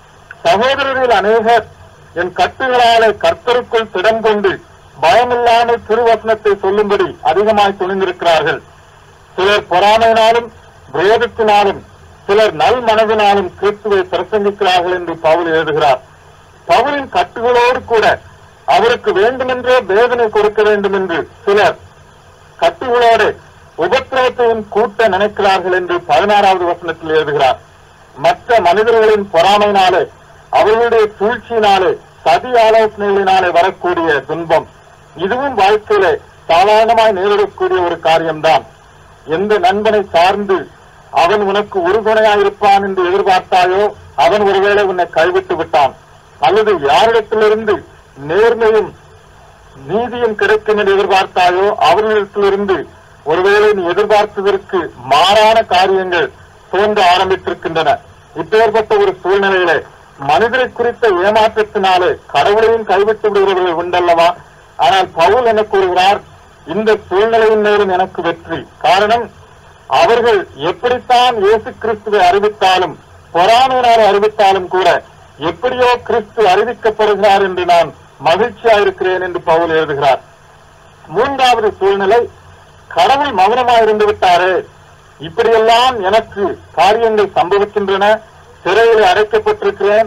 Speaker 2: சகோதரரில் அநேகர் என் கட்டுகளாலே கர்த்தருக்குள் திடம் கொண்டு பயமில்லாமல் திருவசனத்தை சொல்லும்படி அதிகமாய் துணிந்திருக்கிறார்கள். சிலர் பொறாமையினாலும் விரோதத்தினாலும் சிலர் நல் மனதினாலும் கிறிஸ்துவை பிரசங்கிக்கிறார்கள் என்று பவுல் எழுதுகிறார். பவுலின் கட்டுகளோடு கூட அவருக்கு வேண்டுமென்றே வேதனை கொடுக்க வேண்டும் என்று சிலர் கட்டுகளோடு உபத்திரவத்தையும் கூட்ட நினைக்கிறார்கள் என்று பதினாறாவது வசனத்தில் எழுதுகிறார். மற்ற மனிதர்களின் பொறாமையினாலே, அவர்களுடைய சூழ்ச்சியினாலே, சதி ஆலோசனைகளினாலே வரக்கூடிய துன்பம், இதுவும் வாழ்க்கையிலே சாதாரணமாய் நேரிடக்கூடிய ஒரு காரியம்தான். எந்த நண்பனை சார்ந்து அவன் உனக்கு உறுதுணையாயிருப்பான் என்று எதிர்பார்த்தாயோ அவன் ஒருவேளை உன்னை கைவிட்டு விட்டான். அல்லது யாரிடத்திலிருந்து நேர்மையும் நீதியும் கிடைக்கும் என்று எதிர்பார்த்தாயோ அவர்களிடத்திலிருந்து ஒருவேளை நீ எதிர்பார்த்ததற்கு மாறான காரியங்கள் தோன்ற ஆரம்பித்திருக்கின்றன. இப்பேற்பட்ட ஒரு சூழ்நிலையிலே மனிதரை குறித்த ஏமாற்றத்தினாலே கடவுளையும் கைவிட்டு விடுகிறவர்கள் உண்டல்லவா? ஆனால் பவுல் என்ன கூறுகிறார்? இந்த சூழ்நிலையின் மேலும் எனக்கு வெற்றி. காரணம், அவர்கள் எப்படித்தான் இயேசு கிறிஸ்துவை அறிவித்தாலும் பொறாமையினாலே அறிவித்தாலும் கூட எப்படியோ கிறிஸ்து அறிவிக்கப்படுகிறார் என்று நான் மகிழ்ச்சியாயிருக்கிறேன் என்று பவுல் எழுதுகிறார். மூன்றாவது சூழ்நிலை, கடவுள் மௌனமாயிருந்து விட்டாரே, இப்படியெல்லாம் எனக்கு காரியங்கள் சம்பவிக்கின்றன, சிறையில் அடைக்கப்பட்டிருக்கிறேன்,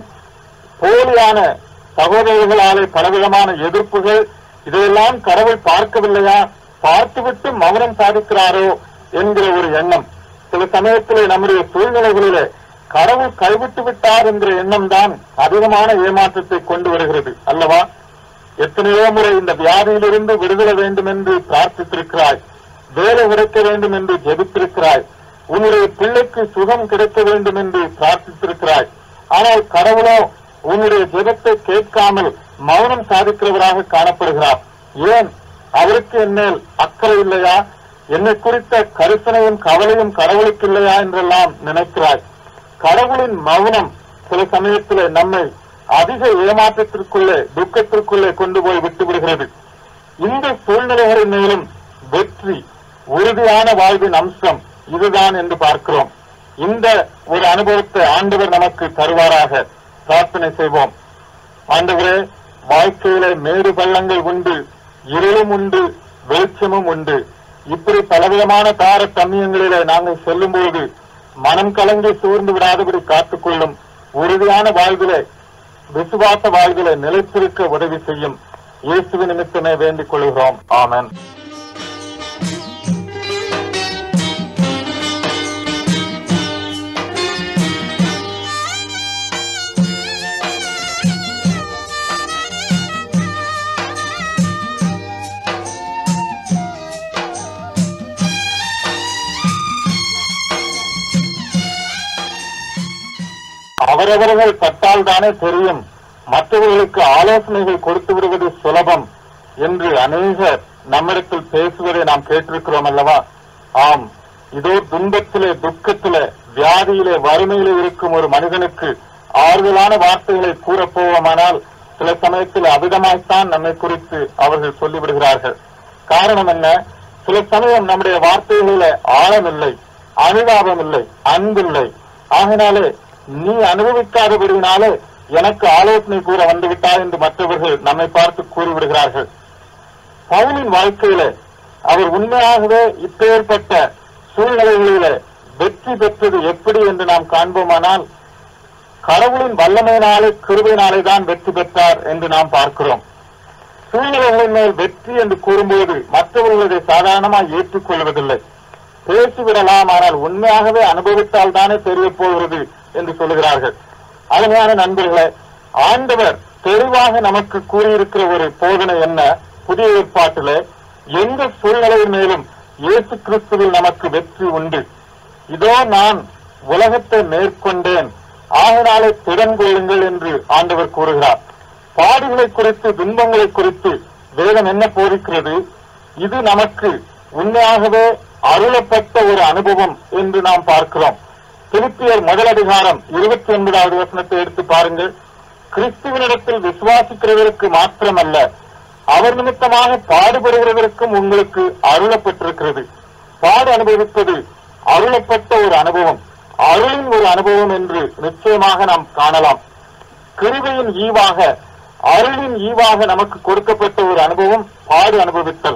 Speaker 2: போலியான சகோதரர்களாலே பலவிதமான எதிர்ப்புகள், இதையெல்லாம் கடவுள் பார்க்கவில்லையா, பார்த்துவிட்டு மௌனம் சாதிக்கிறாரோ என்கிற ஒரு எண்ணம். சில சமயத்திலே நம்முடைய சூழ்நிலைகளிலே கடவுள் கைவிட்டு விட்டார் என்கிற எண்ணம் தான் அதிகமான ஏமாற்றத்தை கொண்டு வருகிறது அல்லவா? எத்தனையோ முறை இந்த வியாதியிலிருந்து விடுதலை வேண்டும் என்று பிரார்த்தித்திருக்கிறாய், வேலை கிடைக்க வேண்டும் என்று ஜெபித்திருக்கிறாய், உன்னுடைய பிள்ளைக்கு சுகம் கிடைக்க வேண்டும் என்று பிரார்த்தித்திருக்கிறாய். ஆனால் கடவுளோ உன்னுடைய ஜெபத்தை கேட்காமல் மௌனம் சாதிக்கிறவராக காணப்படுகிறார். ஏன்? அவருக்கு என் மேல் அக்கறை இல்லையா? என்னை குறித்த கரிசனையும் கவலையும் கடவுளுக்கு இல்லையா என்றெல்லாம் நினைக்கிறாய். கடவுளின் மௌனம் சில சமயத்திலே நம்மை அதிக ஏமாற்றத்திற்குள்ளே துக்கத்திற்குள்ளே கொண்டு போய் விட்டு விடுகிறது. இந்த சூழ்நிலைகளின் மேலும் வெற்றி, உறுதியான வாழ்வின் அம்சம் இதுதான் என்று பார்க்கிறோம். இந்த ஒரு அனுபவத்தை ஆண்டவர் நமக்கு தருவாராக பிரார்த்தனை செய்வோம். ஆண்டவரே, வாழ்க்கையிலே மேடு பள்ளங்கள் உண்டு, இருளும் உண்டு, வெளிச்சமும் உண்டு. இப்படி பலவிதமான தார தம்மியங்களிலே நாங்கள் செல்லும்போது மனம் கலங்கி சூழ்ந்து விடாதபடி காத்துக்கொள்ளும். உறுதியான வாழ்விலே, விசுவாச வாழ்விலே நிலைத்திருக்க உதவி செய்யும். இயேசுவின் நிமித்தமே வேண்டிக் கொள்கிறோம். ஆமென். அவரவர்கள் பட்டால் தானே தெரியும், மற்றவர்களுக்கு ஆலோசனைகள் கொடுத்து விடுவது சுலபம் என்று அநேகர் நம்மிடத்தில் பேசுவதை நாம் கேட்டிருக்கிறோம் அல்லவா? ஆம், இதோ துன்பத்திலே, துக்கத்திலே, வியாதியிலே, வறுமையிலே இருக்கும் ஒரு மனிதனுக்கு ஆறுதலான வார்த்தைகளை கூறப்போவோமானால் சில சமயத்தில் அவிதமாய்த்தான் நம்மை குறித்து அவர்கள் சொல்லிவிடுகிறார்கள். காரணம் என்ன? சில சமயம் நம்முடைய வார்த்தைகளில ஆழமில்லை, அனுதாபம் இல்லை, அன்பில்லை. ஆகினாலே நீ அனுபவிக்காதபடினாலே எனக்கு ஆலோசனை கூற வந்துவிட்டார் என்று மற்றவர்கள் நம்மை பார்த்து கூறிவிடுகிறார்கள். பவுலின் வாழ்க்கையில அவர் உண்மையாகவே இப்பேற்பட்ட சூழ்நிலைகளில வெற்றி பெற்றது எப்படி என்று நாம் காண்போமானால் கடவுளின் வல்லமையினாலே, கிருபையினாலே தான் வெற்றி பெற்றார் என்று நாம் பார்க்கிறோம். சூழ்நிலைகளின் மேல் வெற்றி என்று கூறும்போது மற்றவர்கள் இதை சாதாரணமாக ஏற்றுக்கொள்வதில்லை. பேசிவிடலாம், ஆனால் உண்மையாகவே அனுபவித்தால் தானே தெரிய போகிறது என்று சொல்லுகிறார்கள். அருமையான நண்பர்களே, ஆண்டவர் தெளிவாக நமக்கு கூறியிருக்கிற ஒரு போதனை என்ன? புதிய ஏற்பாட்டிலே எந்த சூழ்நிலையின் மேலும் இயேசு கிறிஸ்துவில் நமக்கு வெற்றி உண்டு. இதோ நான் உலகத்தை மேற்கொண்டேன், ஆகினாலே திறன் கொள்ளுங்கள் என்று ஆண்டவர் கூறுகிறார். பாடுகளை குறித்து, துன்பங்களை குறித்து வேதம் என்ன போதிக்கிறது? இது நமக்கு உண்மையாகவே அருளப்பட்ட ஒரு அனுபவம் என்று நாம் பார்க்கிறோம். பிலிப்பியர் முதல் அதிகாரம் இருபத்தி ஒன்பதாவது வசனத்தை எடுத்து பாருங்கள். கிறிஸ்துவனிடத்தில் விசுவாசிக்கிறவருக்கு மாத்திரமல்ல, அவர் நிமித்தமாக பாடுபடுகிறவருக்கும் உங்களுக்கு அருளப்பட்டிருக்கிறது. பாடு அனுபவிப்பது அருளப்பட்ட ஒரு அனுபவம், அருளின் ஒரு அனுபவம் என்று நிச்சயமாக நாம் காணலாம். கிருபையின் ஈவாக, அருளின் ஈவாக நமக்கு கொடுக்கப்பட்ட ஒரு அனுபவம் பாடு அனுபவித்தல்.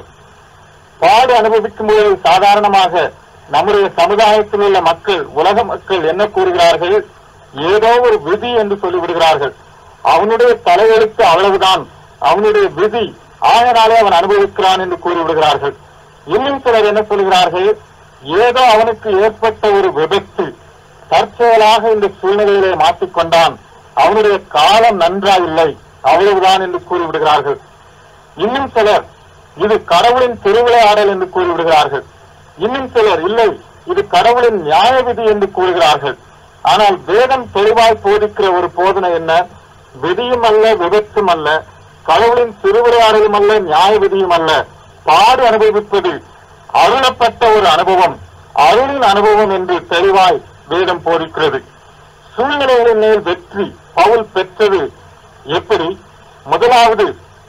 Speaker 2: பாடு அனுபவிக்கும் போது சாதாரணமாக நம்முடைய சமுதாயத்தில் உள்ள மக்கள், உலக மக்கள் என்ன கூறுகிறார்கள்? ஏதோ ஒரு விதி என்று சொல்லிவிடுகிறார்கள். அவனுடைய தலையெழுத்து அவ்வளவுதான், அவனுடைய விதி, ஆகினாலே அவன் அனுபவிக்கிறான் என்று கூறிவிடுகிறார்கள். இன்னும் சிலர் என்ன சொல்கிறார்கள்? ஏதோ அவனுக்கு ஏற்பட்ட ஒரு விபத்து, தற்செயலாக இந்த சூழ்நிலையிலே மாற்றிக்கொண்டான், அவனுடைய காலம் நன்றாயில்லை, அவ்வளவுதான் என்று கூறிவிடுகிறார்கள். இன்னும் சிலர் இது கடவுளின் திருவிளையாடல் என்று கூறிவிடுகிறார்கள். இன்னும் சிலர் இல்லை, இது கடவுளின் நியாய விதி என்று கூறுகிறார்கள். ஆனால் வேதம் தெளிவாய் போதிக்கிற ஒரு போதனை என்ன? விதியும் அல்ல, விபத்தும் அல்ல, கடவுளின் திருவிளையாடலும் அல்ல, நியாய விதியும் அல்ல. பாடு அனுபவிப்பது அருளப்பட்ட ஒரு அனுபவம், அருளின் அனுபவம் என்று தெளிவாய் வேதம் போதிக்கிறது. சூழ்நிலைகளின் மேல் வெற்றி பவுல் பெற்றது எப்படி? முதலாவது,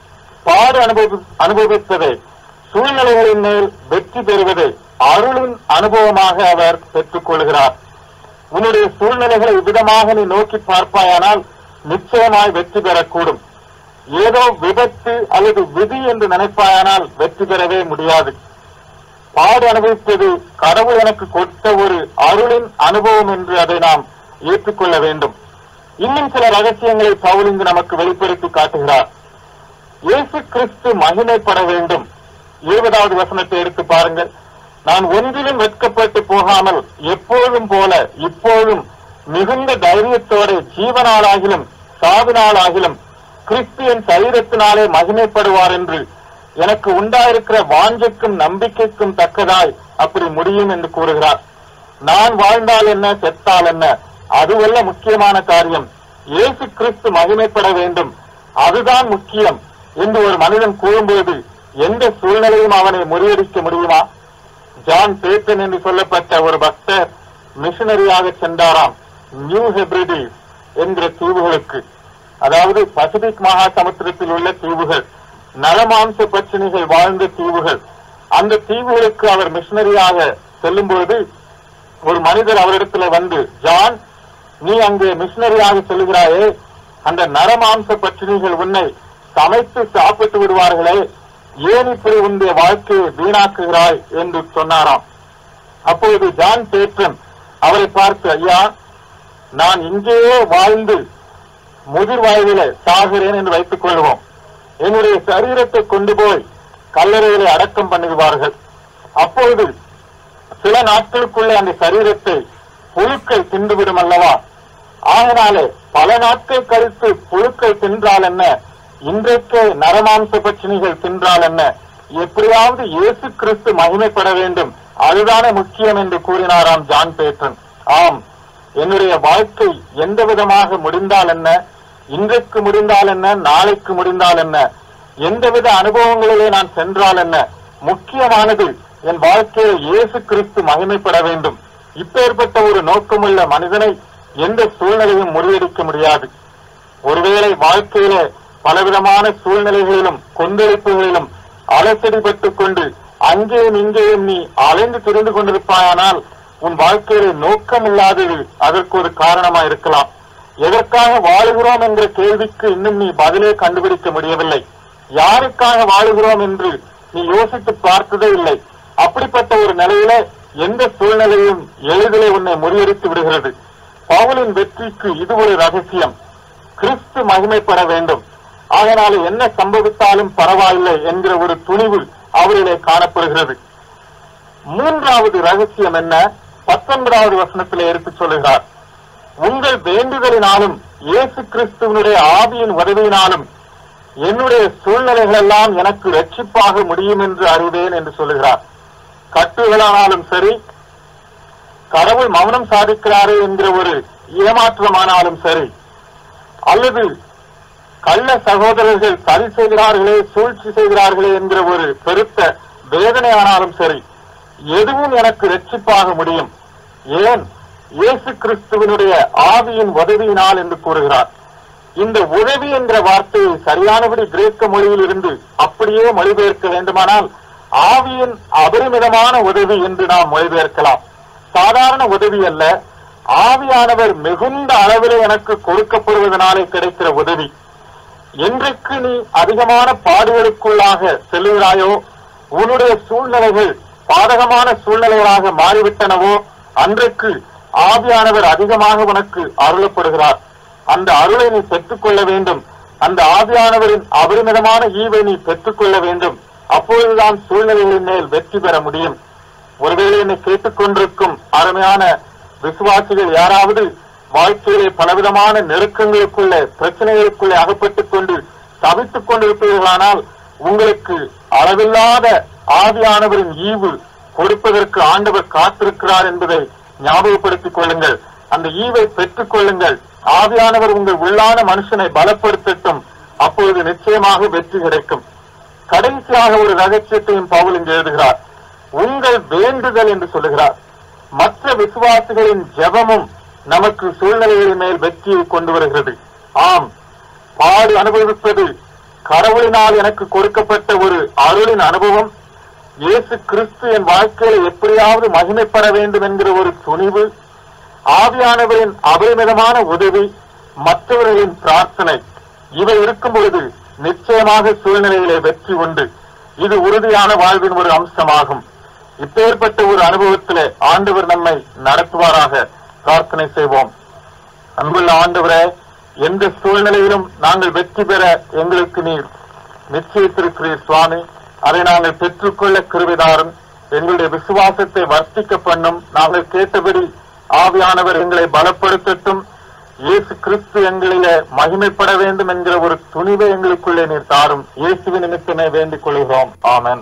Speaker 2: பாடு அனுபவி அனுபவிப்பதை, சூழ்நிலைகளின் மேல் வெற்றி பெறுவதை அருளின் அனுபவமாக அவர் பெற்றுக் கொள்கிறார். உன்னுடைய சூழ்நிலைகளை இவ்விதமாக நீ நோக்கி பார்ப்பாயானால் நிச்சயமாய் வெற்றி பெறக்கூடும். ஏதோ விபத்து அல்லது விதி என்று நினைப்பாயானால் வெற்றி பெறவே முடியாது. பாடு அனுபவிப்பது கடவுள் எனக்கு கொடுத்த ஒரு அருளின் அனுபவம் என்று அதை நாம் ஏற்றுக்கொள்ள வேண்டும். இன்னும் சில ரகசியங்களை பவுல் இங்கு நமக்கு வெளிப்படுத்தி காட்டுகிறார். இயேசு கிறிஸ்து மகிமைப்பட வேண்டும். இருபதாவது வசனத்தை எடுத்து பாருங்கள். நான் ஒன்றிலும் வெட்கப்பட்டு போகாமல் எப்போதும் போல இப்போதும் மிகுந்த தைரியத்தோடு ஜீவனாலாகிலும் சாவினாலாகிலும் கிறிஸ்தியன் சரீரத்தினாலே மகிமைப்படுவார் என்று எனக்கு உண்டாயிருக்கிற வாஞ்சைக்கும் நம்பிக்கைக்கும் தக்கதாய் அப்படி முடியும் என்று கூறுகிறார். நான் வாழ்ந்தால் என்ன, செத்தால் என்ன, அதுவல்ல முக்கியமான காரியம். இயேசு கிறிஸ்து மகிமைப்பட வேண்டும், அதுதான் முக்கியம் என்று ஒரு மனிதன் கூறும்போது எந்த சூழ்நிலையும் அவனை முறியடிக்க முடியுமா? ஜான் பேட்டன் என்று சொல்லப்பட்ட ஒரு பக்தர் மிஷனரியாக சென்றாராம் நியூ ஹெப்ரிடிஸ் என்கிற தீவுகளுக்கு. அதாவது பசிபிக் மகா சமுத்திரத்தில் உள்ள தீவுகள், நலமாம்ச பச்சினிகள் வாழ்ந்த தீவுகள். அந்த தீவுகளுக்கு அவர் மிஷனரியாக செல்லும்போது ஒரு மனிதர் அவரிடத்துல வந்து, ஜான், நீ அங்கே மிஷனரியாக செல்கிறாயே, அந்த நரமாம்ச பச்சினிகள் உன்னை சமைத்து சாப்பிட்டு விடுவார்களே, ஏன் இப்படி உன்னுடைய வாழ்க்கையை வீணாக்குகிறாய் என்று சொன்னாராம். அப்பொழுது ஜான் பேட்டன் அவரை பார்த்து, ஐயா, நான் இங்கேயே வாழ்ந்து முதிர் வயதிலே சாகிறேன் என்று வைத்துக் கொள்வோம், என்னுடைய சரீரத்தை கொண்டு போய் கல்லறையிலே அடக்கம் பண்ணுவார்கள். அப்பொழுது சில நாட்களுக்குள்ளே அந்த சரீரத்தை புழுக்கள் தின்றுவிடும் அல்லவா? ஆகினாலே பல நாட்கள் கழித்து புழுக்கள் தின்றால் என்ன, இன்றைக்கு நரமாம்ச பட்சினிகள் தின்றால் என்ன, எப்படியாவது இயேசு கிறிஸ்து மகிமைப்பட வேண்டும், அதுதானே முக்கியம் என்று கூறினாராம் ஜான் பேட்டன். ஆம், என்னுடைய வாழ்க்கை எந்த விதமாக முடிந்தால் என்ன, இன்றைக்கு முடிந்தால் என்ன, நாளைக்கு முடிந்தால் என்ன, எந்தவித அனுபவங்களிலே நான் சென்றால் என்ன, முக்கியமானது என் வாழ்க்கையில் இயேசு கிறிஸ்து மகிமைப்பட வேண்டும். இப்பேற்பட்ட ஒரு நோக்கமுள்ள மனிதனை எந்த சூழ்நிலையும் முறியடிக்க முடியாது. ஒருவேளை வாழ்க்கையிலே பலவிதமான சூழ்நிலைகளிலும் கொந்தளிப்புகளிலும் அலசடிப்பட்டுக் கொண்டு அங்கேயும் இங்கேயும் நீ அலைந்து திரிந்து கொண்டிருப்பாயானால் உன் வாழ்க்கையிலே நோக்கம் இல்லாதது அதற்கு ஒரு காரணமா இருக்கலாம். எதற்காக வாழுகிறோம் என்ற கேள்விக்கு இன்னும் நீ பதிலே கண்டுபிடிக்க முடியவில்லை. யாருக்காக வாழுகிறோம் என்று நீ யோசித்து பார்த்ததே இல்லை. அப்படிப்பட்ட ஒரு நிலையில எந்த சூழ்நிலையும் எளிதிலே உன்னை முறியடித்து விடுகிறது. பவுலின் வெற்றிக்கு இது ஒரு ரகசியம். கிறிஸ்து மகிமைப்பட வேண்டும், அதனால என்ன சம்பவித்தாலும் பரவாயில்லை என்கிற ஒரு துணிவு அவரிலே காணப்படுகிறது. மூன்றாவது ரகசியம் என்ன? பத்தொன்பதாவது வசனத்திலே எடுத்துச் சொல்லுகிறார், உங்கள் வேண்டுதலினாலும் இயேசு கிறிஸ்துவனுடைய ஆவியின் உதவியினாலும் என்னுடைய சூழ்நிலைகள் எல்லாம் எனக்கு ரட்சிப்பாக முடியும் என்று அறிவேன் என்று சொல்லுகிறார். கட்டுகளானாலும் சரி, கடவுள் மௌனம் சாதிக்கிறாரே என்கிற ஒரு ஏமாற்றமானாலும் சரி, அல்லது கள்ள சகோதரர்கள் சரி செய்கிறார்களே, சூழ்ச்சி செய்கிறார்களே என்கிற ஒரு பெருத்த வேதனையானாலும் சரி, எதுவும் எனக்கு ரட்சிப்பாக முடியும். ஏன்? இயேசு கிறிஸ்துவனுடைய ஆவியின் உதவியினால் என்று கூறுகிறார். இந்த உதவி என்ற வார்த்தையை சரியானபடி கிரேக்க மொழியில் இருந்து அப்படியே மொழிபெயர்க்க வேண்டுமானால் ஆவியின் அபரிமிதமான உதவி என்று நாம் மொழிபெயர்க்கலாம். சாதாரண உதவி அல்ல, ஆவியானவர் மிகுந்த அளவில் எனக்கு கொடுக்கப்படுவதனாலே கிடைக்கிற உதவி. என்றைக்கு நீ அதிகமான பாடுகளுக்குள்ளாக செல்லுகிறாயோ, உன்னுடைய சூழ்நிலைகள் பாதகமான சூழ்நிலைகளாக மாறிவிட்டனவோ, அன்றைக்கு ஆவியானவர் அதிகமாக உனக்கு அருளப்படுகிறார். அந்த அருளை நீ பெற்றுக்கொள்ள வேண்டும். அந்த ஆவியானவரின் அபரிமிதமான ஈவை நீ பெற்றுக்கொள்ள வேண்டும். அப்பொழுதுதான் சூழ்நிலைகளின் மேல் வெற்றி பெற முடியும். ஒருவேளை என்னை கேட்டுக்கொண்டிருக்கும் அருமையான விசுவாசிகள் யாராவது வாழ்க்கையிலே பலவிதமான நெருக்கங்களுக்குள்ளே, பிரச்சனைகளுக்குள்ளே அகப்பட்டுக் கொண்டு தவித்துக் கொண்டிருப்பீர்களானால் உங்களுக்கு அளவில்லாத ஆவியானவரின் ஈவு கொடுப்பதற்கு ஆண்டவர் காத்திருக்கிறார் என்பதை ஞாபகப்படுத்திக் கொள்ளுங்கள். அந்த ஈவை பெற்றுக் கொள்ளுங்கள். ஆவியானவர் உங்கள் உள்ளான மனுஷனை பலப்படுத்தட்டும். அப்பொழுது நிச்சயமாக வெற்றி கிடைக்கும். கடைசியாக ஒரு ரகசியத்தையும் பவுல் இங்கு எழுதுகிறார். உங்கள் வேண்டுதல் என்று சொல்லுகிறார். மற்ற விசுவாசிகளின் ஜெபமும் நமக்கு சூழ்நிலைகளின் மேல் வெற்றியை கொண்டு வருகிறது. ஆம், பாடு அனுபவிப்பது கடவுளினால் எனக்கு கொடுக்கப்பட்ட ஒரு அருளின் அனுபவம். இயேசு கிறிஸ்து என் வாழ்க்கையில எப்படியாவது மகிமைப்பட வேண்டும் என்கிற ஒரு துணிவு, ஆவியானவரின் அபரிமிதமான உதவி, மற்றவர்களின் பிரார்த்தனை, இவை இருக்கும் பொழுது நிச்சயமாக சூழ்நிலையிலே வெற்றி உண்டு. இது உறுதியான வாழ்வின் ஒரு அம்சமாகும். இப்பேற்பட்ட ஒரு அனுபவத்திலே ஆண்டவர் நம்மை நடத்துவாராக. பிரார்த்தனை செய்வோம். அன்புள்ள ஆண்டவரே, எந்த சூழ்நிலையிலும் நாங்கள் வெற்றி பெற எங்களுக்கு நீர் நிச்சயித்திருக்கிறீர் சுவாமி. அதை நாங்கள் பெற்றுக்கொள்ள கிருபைதாரும். எங்களுடைய விசுவாசத்தை வர்த்திக்க பண்ணும். நாங்கள் கேட்டபடி ஆவியானவர் எங்களை பலப்படுத்தட்டும். இயேசு கிறிஸ்து எங்களிலே மகிமைப்பட வேண்டும் என்கிற ஒரு துணிவை எங்களுக்குள்ளே நீர் தாரும். இயேசுவின் நிமித்தமே வேண்டிக் கொள்கிறோம். ஆமென்.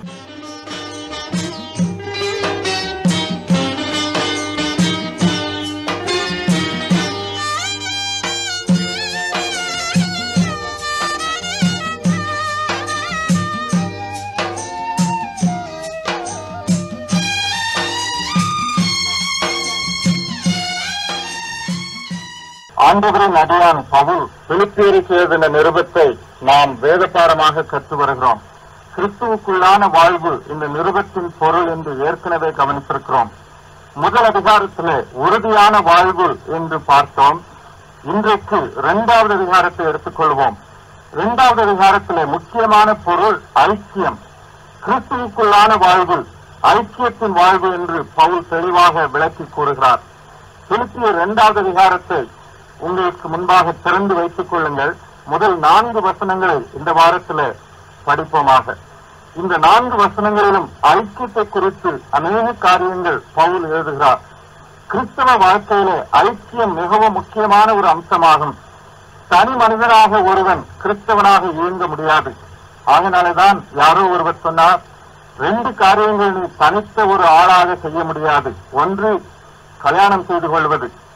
Speaker 2: ஆண்டவரின் அடியான் பவுல் பிலிப்பியருக்கு எழுதின நிருபத்தை நாம் வேதபாரமாக கற்று வருகிறோம். கிறிஸ்துவுக்குள்ளான வாழ்வு இந்த நிருபத்தின் பொருள் என்று ஏற்கனவே கவனித்திருக்கிறோம். முதல் அதிகாரத்திலே உறுதியான வாழ்வு என்று பார்த்தோம். இன்றைக்கு இரண்டாவது அதிகாரத்தை எடுத்துக்கொள்வோம். இரண்டாவது அதிகாரத்திலே முக்கியமான பொருள் ஐக்கியம். கிறிஸ்துவுக்குள்ளான வாழ்வு ஐக்கியத்தின் வாழ்வு என்று பவுல் தெளிவாக விளக்கி கூறுகிறார். பிலிப்பியர் இரண்டாவது அதிகாரத்தை உங்களுக்கு முன்பாக திறந்து வைத்துக் கொள்ளுங்கள். முதல் நான்கு வசனங்களை இந்த வாரத்தில் படிப்போமாக. இந்த நான்கு வசனங்களிலும் ஐக்கியத்தை குறித்து அநேக காரியங்கள் பவுல் எழுதுகிறார். கிறிஸ்தவ வாழ்க்கையிலே ஐக்கியம் மிகவும் முக்கியமான ஒரு அம்சமாகும். தனி மனிதனாக ஒருவன் கிறிஸ்தவனாக இயங்க முடியாது. ஆகினாலேதான் யாரோ ஒருவர் சொன்னார், ரெண்டு காரியங்கள் நீ தனித்த ஒரு ஆளாக செய்ய முடியாது. ஒன்று கல்யாணம் செய்து கொள்வது,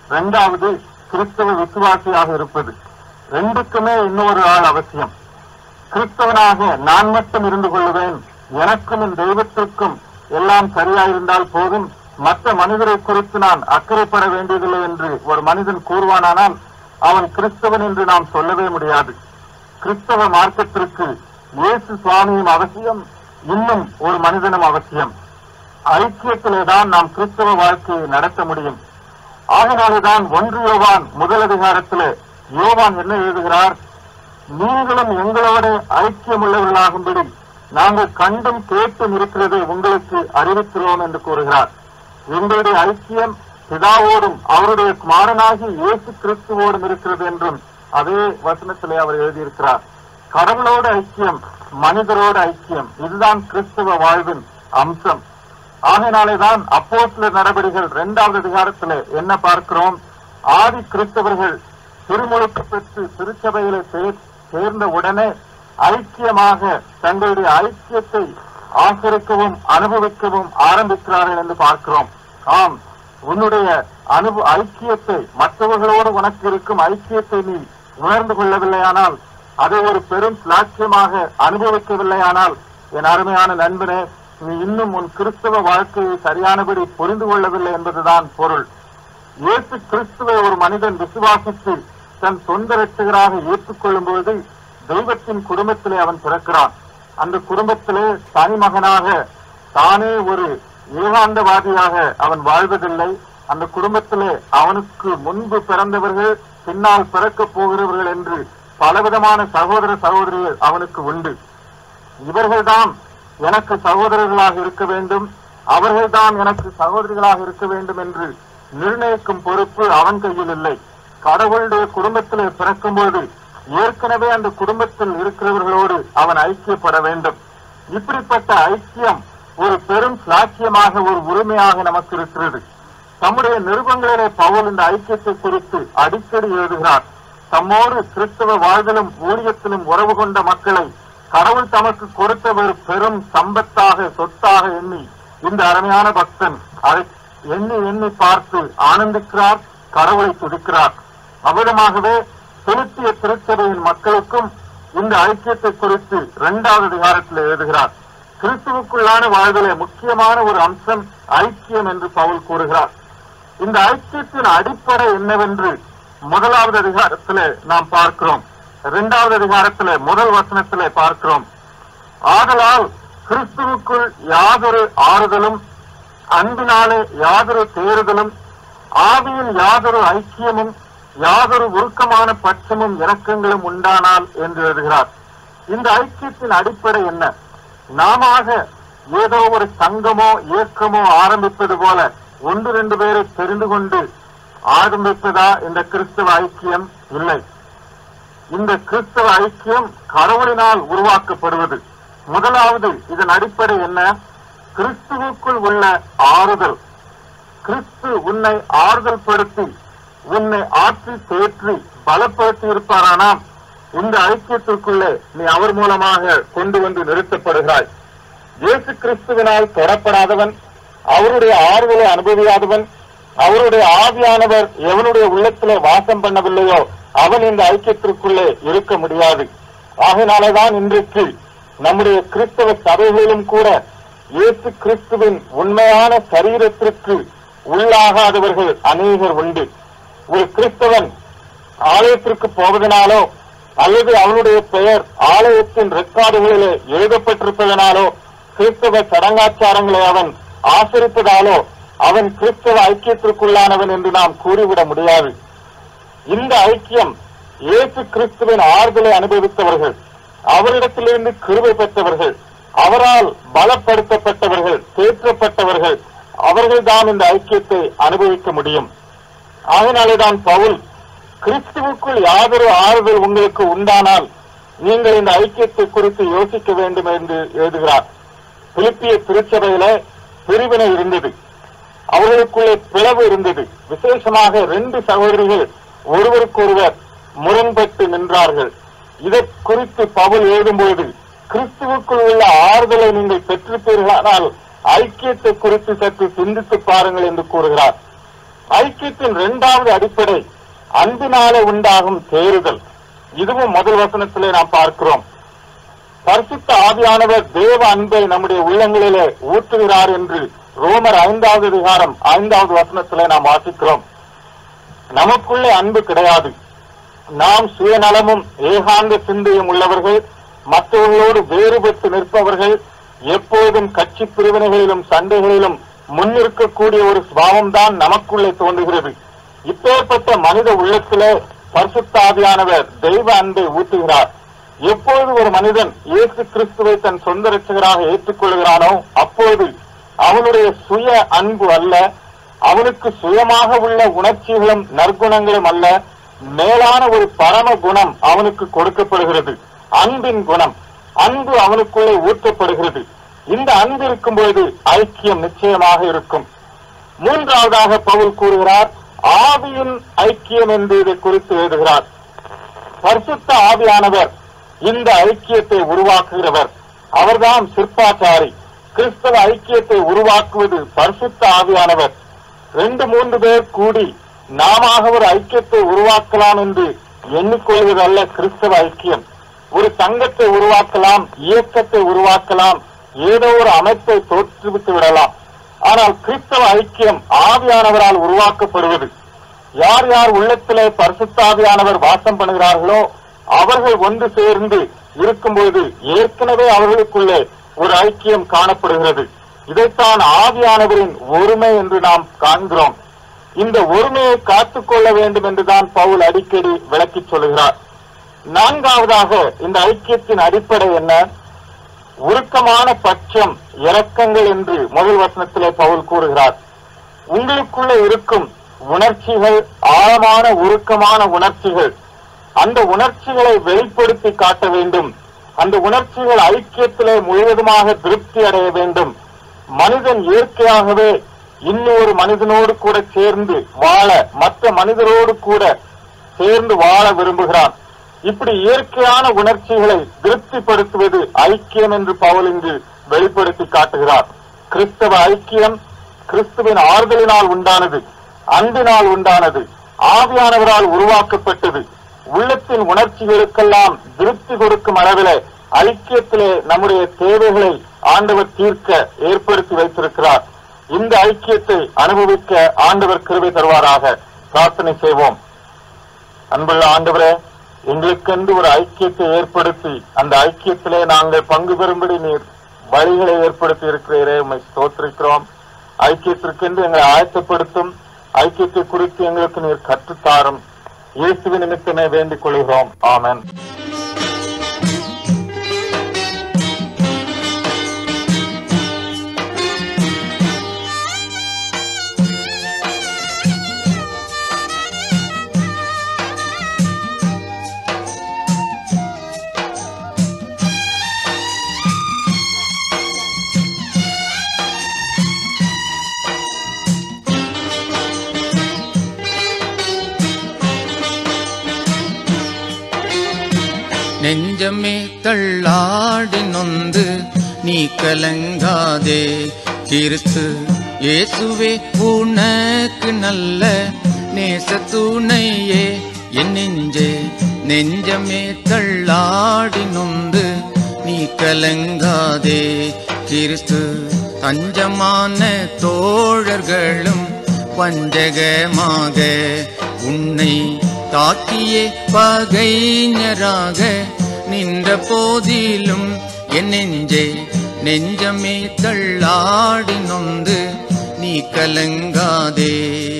Speaker 2: இரண்டாவது கிறிஸ்தவ விசுவாசியாக இருப்பது. ரெண்டுக்குமே இன்னொரு ஆள் அவசியம். கிறிஸ்தவனாக நான் மட்டும் இருந்து கொள்ளுவேன், எனக்கும் என் தெய்வத்திற்கும் எல்லாம் சரியாயிருந்தால் போதும், மற்ற மனிதரை குறித்து நான் அக்கறைப்பட வேண்டியதில்லை என்று ஒரு மனிதன் கூறுவானானால் அவன் கிறிஸ்தவன் என்று நாம் சொல்லவே முடியாது. கிறிஸ்தவ மார்க்கத்திற்கு இயேசு சுவாமியும் அவசியம், இன்னும் ஒரு மனிதனும் அவசியம். ஐக்கியத்திலேதான் நாம் கிறிஸ்தவ வாழ்க்கையை நடத்த முடியும். ஆகினால்தான் ஒன்று யோவான் முதல் அதிகாரத்திலே யோவான் என்ன எழுதுகிறார்? நீங்களும் எங்களோட ஐக்கியம் உள்ளவர்களாகும்படி நாங்கள் கண்டும் கேட்டும் இருக்கிறதை உங்களுக்கு அறிவிக்கிறோம் என்று கூறுகிறார். எங்களுடைய ஐக்கியம் பிதாவோடும் அவருடைய குமாரனாகி இயேசு கிறிஸ்துவோடும் இருக்கிறது என்றும் அதே வசனத்திலே அவர் எழுதியிருக்கிறார். கடவுளோட ஐக்கியம், மனிதரோட ஐக்கியம், இதுதான் கிறிஸ்தவ வாழ்வின் அம்சம். ஆகையினாலேதான் அப்போஸ்தலர் நடபடிகள் இரண்டாவது அதிகாரத்திலே என்ன பார்க்கிறோம்? ஆதி கிறிஸ்தவர்கள் திருமுழுக்கு பெற்று திருச்சபையிலே சேர்ந்த உடனே ஐக்கியமாக தங்களுடைய ஐக்கியத்தை ஆசரிக்கவும் அனுபவிக்கவும் ஆரம்பிக்கிறார்கள் என்று பார்க்கிறோம். ஆம், உன்னுடைய அனுபவ ஐக்கியத்தை, மற்றவர்களோடு உனக்கு இருக்கும் ஐக்கியத்தை நீ உணர்ந்து கொள்ளவில்லையானால், அதை ஒரு பெரும் சாட்சியமாக அனுபவிக்கவில்லையானால், என் அருமையான நண்பனே, நீ இன்னும் உன் கிறிஸ்தவ வாழ்க்கையை சரியானபடி புரிந்து கொள்ளவில்லை என்பதுதான் பொருள். இயேசு கிறிஸ்துவை ஒரு மனிதன் விசுவாசித்து தன் சொந்த இரட்சகராக ஏற்றுக்கொள்ளும் பொழுது தெய்வத்தின் குடும்பத்திலே அவன் பிறக்கிறான். அந்த குடும்பத்திலே தனிமகனாக தானே ஒரு ஏகாந்தவாதியாக அவன் வாழ்வதில்லை. அந்த குடும்பத்திலே அவனுக்கு முன்பு பிறந்தவர்கள், பின்னால் பிறக்கப் போகிறவர்கள் என்று பலவிதமான சகோதர சகோதரிகள் அவனுக்கு உண்டு. இவர்கள்தான் எனக்கு சகோதரர்களாக இருக்க வேண்டும், அவர்கள்தான் எனக்கு சகோதரிகளாக இருக்க வேண்டும் என்று நிர்ணயிக்கும் பொறுப்பு அவன் கையில் இல்லை. கடவுளுடைய குடும்பத்திலே பிறக்கும்போது ஏற்கனவே அந்த குடும்பத்தில் இருக்கிறவர்களோடு அவன் ஐக்கியப்பட வேண்டும். இப்படிப்பட்ட ஐக்கியம் ஒரு பெரும் சாட்சியமாக, ஒரு உரிமையாக நமக்கு இருக்கிறது. தம்முடைய நிருபங்களிலே பவுல் இந்த ஐக்கியத்தை குறித்து அடிக்கடி எழுதுகிறார். தம்மோடு கிறிஸ்தவ வாழ்விலும் ஊழியத்திலும் உறவு கொண்ட மக்களை கடவுள் தமக்கு கொடுத்த ஒரு பெரும் சம்பத்தாக, சொத்தாக எண்ணி இந்த அருமையான பக்தன் அதை எண்ணி எண்ணி பார்த்து ஆனந்திக்கிறார், கடவுளை துதிக்கிறார். அவ்விதமாகவே செலுத்திய திருச்சபையின் மக்களுக்கும் இந்த ஐக்கியத்தை குறித்து இரண்டாவது அதிகாரத்தில் எழுதுகிறார். கிறிஸ்துவுக்குள்ளான வாழ்விலே முக்கியமான ஒரு அம்சம் ஐக்கியம் என்று பவுல் கூறுகிறார். இந்த ஐக்கியத்தின் அடிப்படை என்னவென்று முதலாவது அதிகாரத்திலே நாம் பார்க்கிறோம். இரண்டாவது அதிகாரத்திலே முதல் வசனத்திலே பார்க்கிறோம். ஆதலால் கிறிஸ்துவுக்குள் யாதொரு ஆறுதலும், அன்பினாலே யாதொரு தேறுதலும், ஆவியில் யாதொரு ஐக்கியமும், யாதொரு உருக்கமான பட்சமும் இரக்கங்களும் உண்டானால் என்று எழுதுகிறார். இந்த ஐக்கியத்தின் அடிப்படை என்ன? நாம ஏதோ ஒரு சங்கமோ இயக்கமோ ஆரம்பிப்பது போல ஒன்று ரெண்டு பேரை தெரிந்து கொண்டு ஆரம்பிப்பதா இந்த கிறிஸ்தவ ஐக்கியம்? இல்லை. இந்த கிறிஸ்தவ ஐக்கியம் கடவுளினால் உருவாக்கப்படுவது. முதலாவது இதன் அடிப்படை என்ன? கிறிஸ்துவுக்குள் உள்ள ஆறுதல். கிறிஸ்து உன்னை ஆறுதல் படுத்தி, உன்னை ஆற்றி தேற்றி பலப்படுத்தி இருப்பாரானால் இந்த ஐக்கியத்திற்குள்ளே நீ அவர் மூலமாக கொண்டு வந்து நிறுத்தப்படுகிறாய். இயேசு கிறிஸ்துவினால் தொடப்படாதவன், அவருடைய ஆறுதலை அனுபவியாதவன், அவருடைய ஆவியானவர் எவனுடைய உள்ளத்திலே வாசம் பண்ணவில்லையோ அவன் இந்த ஐக்கியத்திற்குள்ளே இருக்க முடியாது. ஆகையினாலேதான் இன்றைக்கு நம்முடைய கிறிஸ்தவ சபைகளிலும் கூட இயேசு கிறிஸ்துவின் உண்மையான சரீரத்திற்கு உள்ளாகாதவர்கள் அநேகர் உண்டு. ஒரு கிறிஸ்தவன் ஆலயத்திற்கு போவதனாலோ அல்லது அவனுடைய பெயர் ஆலயத்தின் ரெக்கார்டுகளிலே எழுதப்பட்டிருப்பதனாலோ கிறிஸ்தவ சடங்காச்சாரங்களை அவன் ஆசரிப்பதாலோ அவன் கிறிஸ்தவ ஐக்கியத்திற்குள்ளானவன் என்று நாம் கூறிவிட முடியாது. இந்த ஐக்கியம் இயேசு கிறிஸ்துவின் ஆறுதலை அனுபவித்தவர்கள், அவரிடத்திலிருந்து கிருபை பெற்றவர்கள், அவரால் பலப்படுத்தப்பட்டவர்கள், தேற்றப்பட்டவர்கள், அவர்கள்தான் இந்த ஐக்கியத்தை அனுபவிக்க முடியும். அதனாலேதான் பவுல் கிறிஸ்துவுக்குள் யாதொரு ஆறுதல் உங்களுக்கு உண்டானால் நீங்கள் இந்த ஐக்கியத்தை குறித்து யோசிக்க வேண்டும் என்று எழுதுகிறார். பிலிப்பிய திருச்சபையில பிரிவினை இருந்தது, அவர்களுக்குள்ளே பிளவு இருந்தது. விசேஷமாக ரெண்டு சகோதரிகள் ஒருவருக்கொருவர் முரண்பட்டு நின்றார்கள். இதை குறித்து பவுல் எழுதும்போது கிறிஸ்துவுக்குள் உள்ள ஆறுதலை நீங்கள் பெற்றிருப்பீர்களானால் ஐக்கியத்தை குறித்து சற்று சிந்தித்து பாருங்கள் என்று கூறுகிறார். ஐக்கியத்தின் இரண்டாவது அடிப்படை அன்பினாலே உண்டாகும் தேறுதல். இதுவும் முதல் வசனத்திலே நாம் பார்க்கிறோம். பரிசுத்த ஆவியானவர் தேவ அன்பை நம்முடைய உள்ளங்களிலே ஊற்றுகிறார் என்று ரோமர் ஐந்தாவது அதிகாரம் ஐந்தாவது வசனத்திலே நாம் வாசிக்கிறோம். நமக்குள்ளே அன்பு கிடையாது. நாம் சுயநலமும் ஏகாந்த சிந்தையும் உள்ளவர்கள், மற்றவர்களோடு வேறுபட்டு நிற்பவர்கள், எப்போதும் கட்சி பிரிவினைகளிலும் சண்டைகளிலும் முன்னிற்கக்கூடிய ஒரு சுபாவம் தான் நமக்குள்ளே தோன்றுகிறது. இப்பேற்பட்ட மனித உள்ளத்திலே பரிசுத்த ஆவியானவர் தெய்வ அன்பை ஊற்றுகிறார். எப்போது ஒரு மனிதன் இயேசு கிறிஸ்துவை தன் சொந்த இரட்சகராக ஏற்றுக்கொள்கிறானோ அப்போது அவனுடைய சுய அன்பு அல்ல, அவனுக்கு சுயமாக உள்ள உணர்ச்சிகளும் நற்குணங்களும் அல்ல, மேலான ஒரு பரம குணம் அவனுக்கு கொடுக்கப்படுகிறது. அன்பின் குணம், அன்பு அவனுக்குள்ளே ஊற்றப்படுகிறது. இந்த அன்பு இருக்கும் பொழுது ஐக்கியம் நிச்சயமாக இருக்கும். மூன்றாவதாக பவுல் கூறுகிறார், ஆவியின் ஐக்கியம் என்று இதை குறித்து எழுதுகிறார். பரிசுத்த ஆவியானவர் இந்த ஐக்கியத்தை உருவாக்குகிறவர். அவர்தான் சிற்பாச்சாரி. கிறிஸ்தவ ஐக்கியத்தை உருவாக்குவது பரிசுத்த ஆவியானவர். ரெண்டு மூன்று பேர் கூடி நாம ஒரு ஐக்கியத்தை உருவாக்கலாம் என்று எண்ணிக்கொள்வதல்ல கிறிஸ்தவ ஐக்கியம். ஒரு சங்கத்தை உருவாக்கலாம், இயக்கத்தை உருவாக்கலாம், ஏதோ ஒரு அமைப்பை தோற்றுவித்து விடலாம். ஆனால் கிறிஸ்தவ ஐக்கியம் ஆவியானவரால் உருவாக்கப்படுவது. யார் யார் உள்ளத்திலே பரிசுத்த ஆவியானவர் வாசம் பண்ணுகிறார்களோ அவர்கள் ஒன்று சேர்ந்து இருக்கும்போது ஏற்கனவே அவர்களுக்குள்ளே ஒரு ஐக்கியம் காணப்படுகிறது. இதைத்தான் ஆவியானவரின் ஒருமை என்று நாம் காண்கிறோம். இந்த ஒருமையை காத்துக்கொள்ள வேண்டும் என்றுதான் பவுல் அடிக்கடி விளக்கிச் சொல்கிறார். நான்காவதாக இந்த ஐக்கியத்தின் அடிப்படை என்ன? உருக்கமான பட்சம், இரக்கங்கள் என்று முதல் வசனத்திலே பவுல் கூறுகிறார். உங்களுக்குள்ளே இருக்கும் உணர்ச்சிகள் ஆழமான உருக்கமான உணர்ச்சிகள். அந்த உணர்ச்சிகளை வெளிப்படுத்தி காட்ட வேண்டும். அந்த உணர்ச்சிகள் ஐக்கியத்திலே முழுவதுமாக திருப்தி அடைய வேண்டும். மனிதன் இயற்கையாகவே இன்னொரு மனிதனோடு கூட சேர்ந்து வாழ, மற்ற மனிதரோடு கூட சேர்ந்து வாழ விரும்புகிறான். இப்படி இயற்கையான உணர்ச்சிகளை திருப்திப்படுத்துவது ஐக்கியம் என்று பவுல் இங்கு வெளிப்படுத்தி காட்டுகிறார். கிறிஸ்தவ ஐக்கியம் கிறிஸ்துவின் ஆறுதலினால் உண்டானது, அன்பினால் உண்டானது, ஆவியானவரால் உருவாக்கப்பட்டது. உள்ளத்தின் உணர்ச்சிகளுக்கெல்லாம் திருப்தி கொடுக்கும் அளவிலே ஐக்கியத்திலே நம்முடைய தேவைகளை ஆண்டவர் தீர்க்க ஏற்படுத்தி வைத்திருக்கிறார். இந்த ஐக்கியத்தை அனுபவிக்க ஆண்டவர் கிருபை தருவாராக. பிரார்த்தனை செய்வோம். அன்புள்ள ஆண்டவரே, எங்களுக்கென்று ஒரு ஐக்கியத்தை ஏற்படுத்தி அந்த ஐக்கியத்திலே நாங்கள் பங்கு பெறும்படி நீர் வழிகளை ஏற்படுத்தி இருக்கிறீரே, உம்மை ஸ்தோத்திரிக்கிறோம். ஐக்கியத்திற்கென்று எங்களை ஆயத்தப்படுத்தும். ஐக்கியத்தை குறித்து எங்களுக்கு நீர் கற்றுத்தாரும். இயேசுவின் நிமித்தமே வேண்டிக் கொள்கிறோம். ஆமென்.
Speaker 3: நெஞ்சமே தள்ளாடி நொந்து நீ கலங்காதே, கிறிஸ்து இயேசுவே உனக்கு நல்ல நேச துணையே. என் நெஞ்சே நெஞ்சமே தள்ளாடி நொந்து நீ கலங்காதே, கிறிஸ்து தஞ்சமான தோழர்களும் வஞ்சகமாக உன்னை தாக்கியே பகைஞராக நின்ற போதிலும் என் நெஞ்சே நெஞ்சமே தள்ளாடி நொந்து நீ கலங்காதே.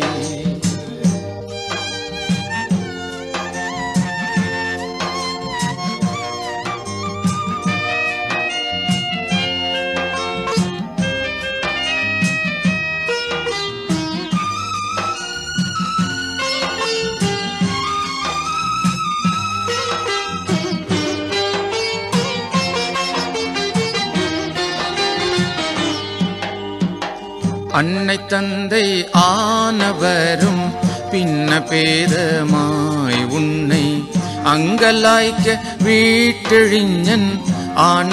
Speaker 3: அன்னை தந்தை ஆனவரும் பின்ன பேதமாய் உன்னை அங்கலாய்க்க வீட்டெழிஞன் ஆன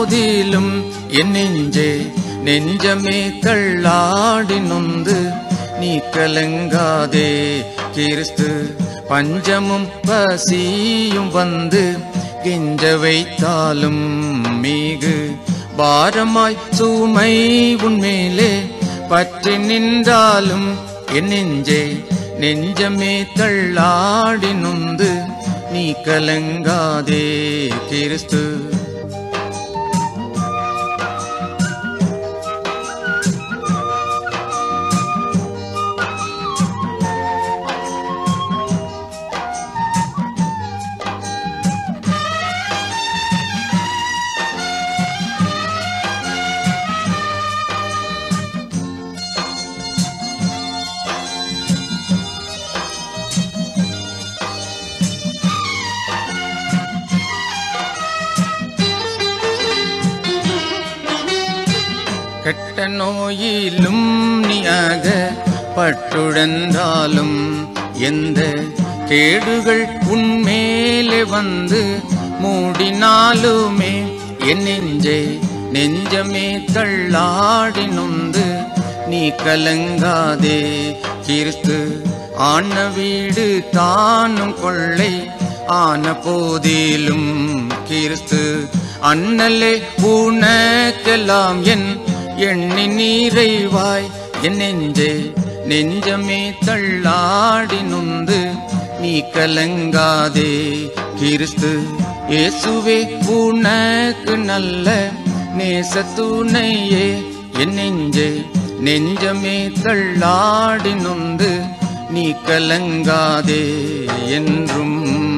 Speaker 3: போதிலும் என் நெஞ்சே நெஞ்சமே தள்ளாடி நொந்து நீ கலங்காதே கிறிஸ்து பஞ்சமும் பசியும் வந்து கெஞ்ச வைத்தாலும் மிகு பாரமாய் சுமை உன்மேலே பற்றி நின்றாலும் என் நெஞ்சே நெஞ்சமே தள்ளாடி நொந்து நீ கலங்காதே கிறிஸ்து. கெட்ட நோயிலும் நீயாக பட்டுழந்தாலும் எந்த கேடுகள் உன்மேலே வந்து மூடினாலுமே என் நெஞ்சே நெஞ்சமே தள்ளாடி நொந்து நீ கலங்காதே கிறிஸ்து. ஆன வீடு தானும் கொள்ளை ஆன போதிலும் கிறிஸ்து அண்ணலே உனக்கெல்லாம் என் எண்ணி நீரைவாய் என் நெஞ்சே நெஞ்சமே தள்ளாடி நொந்து நீ கலங்காதே கிறிஸ்து. இயேசுவே உனக்கு நல்ல நேசத்துணையே என் நெஞ்சே நெஞ்சமே தள்ளாடி நொந்து நீ கலங்காதே என்றும்.